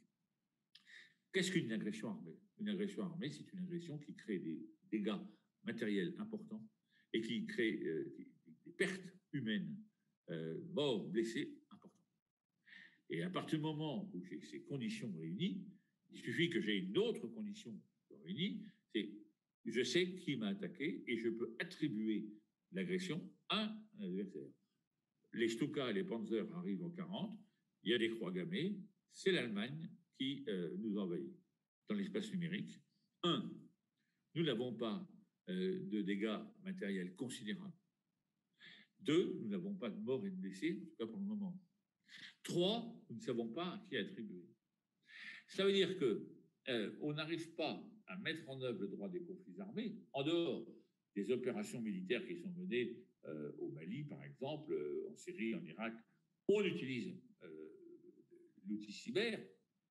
Qu'est-ce qu'une agression armée? Une agression armée, c'est une agression qui crée des dégâts matériels importants et qui crée euh, des pertes humaines, euh, morts, blessés, importantes. Et à partir du moment où j'ai ces conditions réunies, Il suffit que j'ai une autre condition réunie, c'est je sais qui m'a attaqué et je peux attribuer l'agression à un adversaire. Les Stuka et les Panzer arrivent en quarante, il y a des croix gammées, c'est l'Allemagne qui euh, nous envahit dans l'espace numérique. Un, nous n'avons pas euh, de dégâts matériels considérables. Deux, nous n'avons pas de morts et de blessés, en tout cas pour le moment. Trois, nous ne savons pas à qui attribuer. Ça veut dire que euh, on n'arrive pas à mettre en œuvre le droit des conflits armés, en dehors des opérations militaires qui sont menées euh, au Mali, par exemple, euh, en Syrie, en Irak. On utilise euh, l'outil cyber,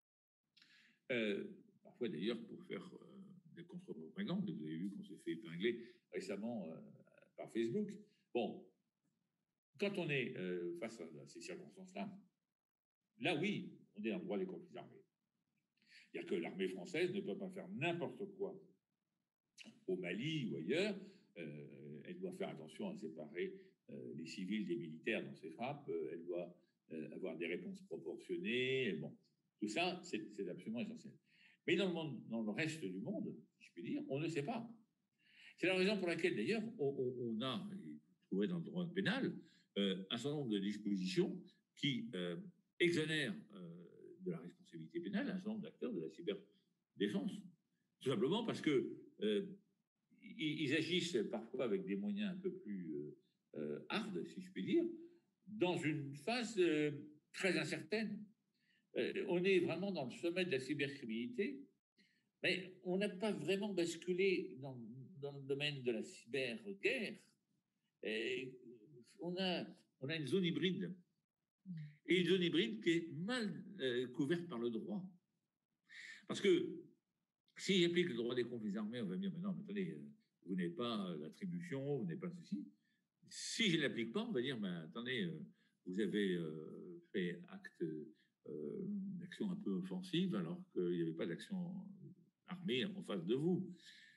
euh, parfois d'ailleurs pour faire euh, des contre-propagandes. Vous avez vu qu'on s'est fait épingler récemment euh, par Facebook. Bon, quand on est euh, face à, à ces circonstances-là, là oui, on est en droit des conflits armés. C'est-à-dire que l'armée française ne peut pas faire n'importe quoi au Mali ou ailleurs. Euh, elle doit faire attention à séparer euh, les civils des militaires dans ses frappes. Euh, elle doit euh, avoir des réponses proportionnées. Bon, tout ça, c'est, c'est absolument essentiel. Mais dans le, monde, dans le reste du monde, si je puis dire, on ne sait pas. C'est la raison pour laquelle, d'ailleurs, on, on, on a, vous trouvez dans le droit pénal, euh, un certain nombre de dispositions qui euh, exonèrent euh, de la responsabilité pénale un certain nombre d'acteurs de la cyberdéfense. Tout simplement parce que euh, ils agissent parfois avec des moyens un peu plus euh, hard, si je puis dire, dans une phase euh, très incertaine. Euh, on est vraiment dans le sommet de la cybercriminalité, mais on n'a pas vraiment basculé dans, dans le domaine de la cyberguerre. Et on a, on a une zone hybride. Et une zone hybride qui est mal euh, couverte par le droit. Parce que si j'applique le droit des conflits armés, on va me dire, mais non, mais attendez, vous n'avez pas l'attribution, vous n'avez pas ceci. Si je ne l'applique pas, on va dire, mais attendez, vous avez euh, fait acte euh, d'action un peu offensive alors qu'il n'y avait pas d'action armée en face de vous.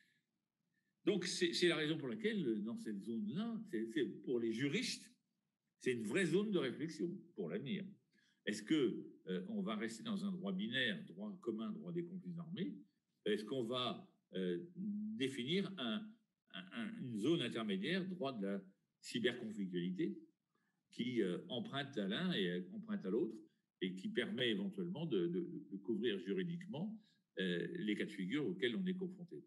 Donc, c'est, c'est la raison pour laquelle, dans cette zone-là, c'est, c'est pour les juristes, c'est une vraie zone de réflexion pour l'avenir. Est-ce qu'on euh, va rester dans un droit binaire, droit commun, droit des conflits armés? Est-ce qu'on va euh, définir un, un, une zone intermédiaire, droit de la cyberconflictualité, qui euh, emprunte à l'un et euh, emprunte à l'autre, et qui permet éventuellement de, de, de couvrir juridiquement euh, les cas de figure auxquels on est confronté?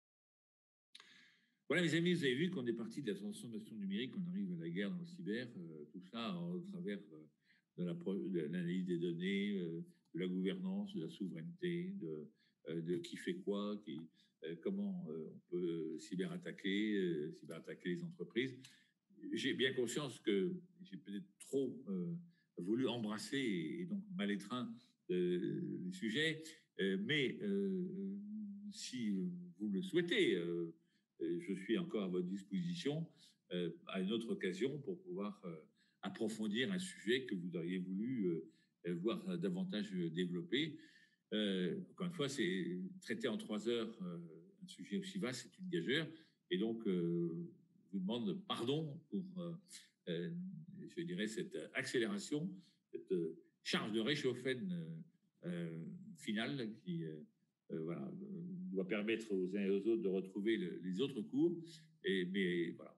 Voilà, mes amis, vous avez vu qu'on est parti de la transformation numérique, on arrive à la guerre dans le cyber, euh, tout ça au travers euh, de, la, de l'analyse des données, euh, de la gouvernance, de la souveraineté, de, euh, de qui fait quoi, qui, euh, comment euh, on peut cyberattaquer, euh, cyberattaquer les entreprises. J'ai bien conscience que j'ai peut-être trop euh, voulu embrasser et, et donc mal étreint euh, les sujets, euh, mais euh, si vous le souhaitez, euh, je suis encore à votre disposition euh, à une autre occasion pour pouvoir euh, approfondir un sujet que vous auriez voulu euh, voir davantage développé. Euh, encore une fois, c'est traiter en trois heures euh, un sujet aussi vaste, c'est une gageure. Et donc, euh, je vous demande pardon pour, euh, euh, je dirais, cette accélération, cette charge de réchauffène euh, finale qui... Euh, Euh, voilà, doit permettre aux uns et aux autres de retrouver le, les autres cours. Et, mais voilà,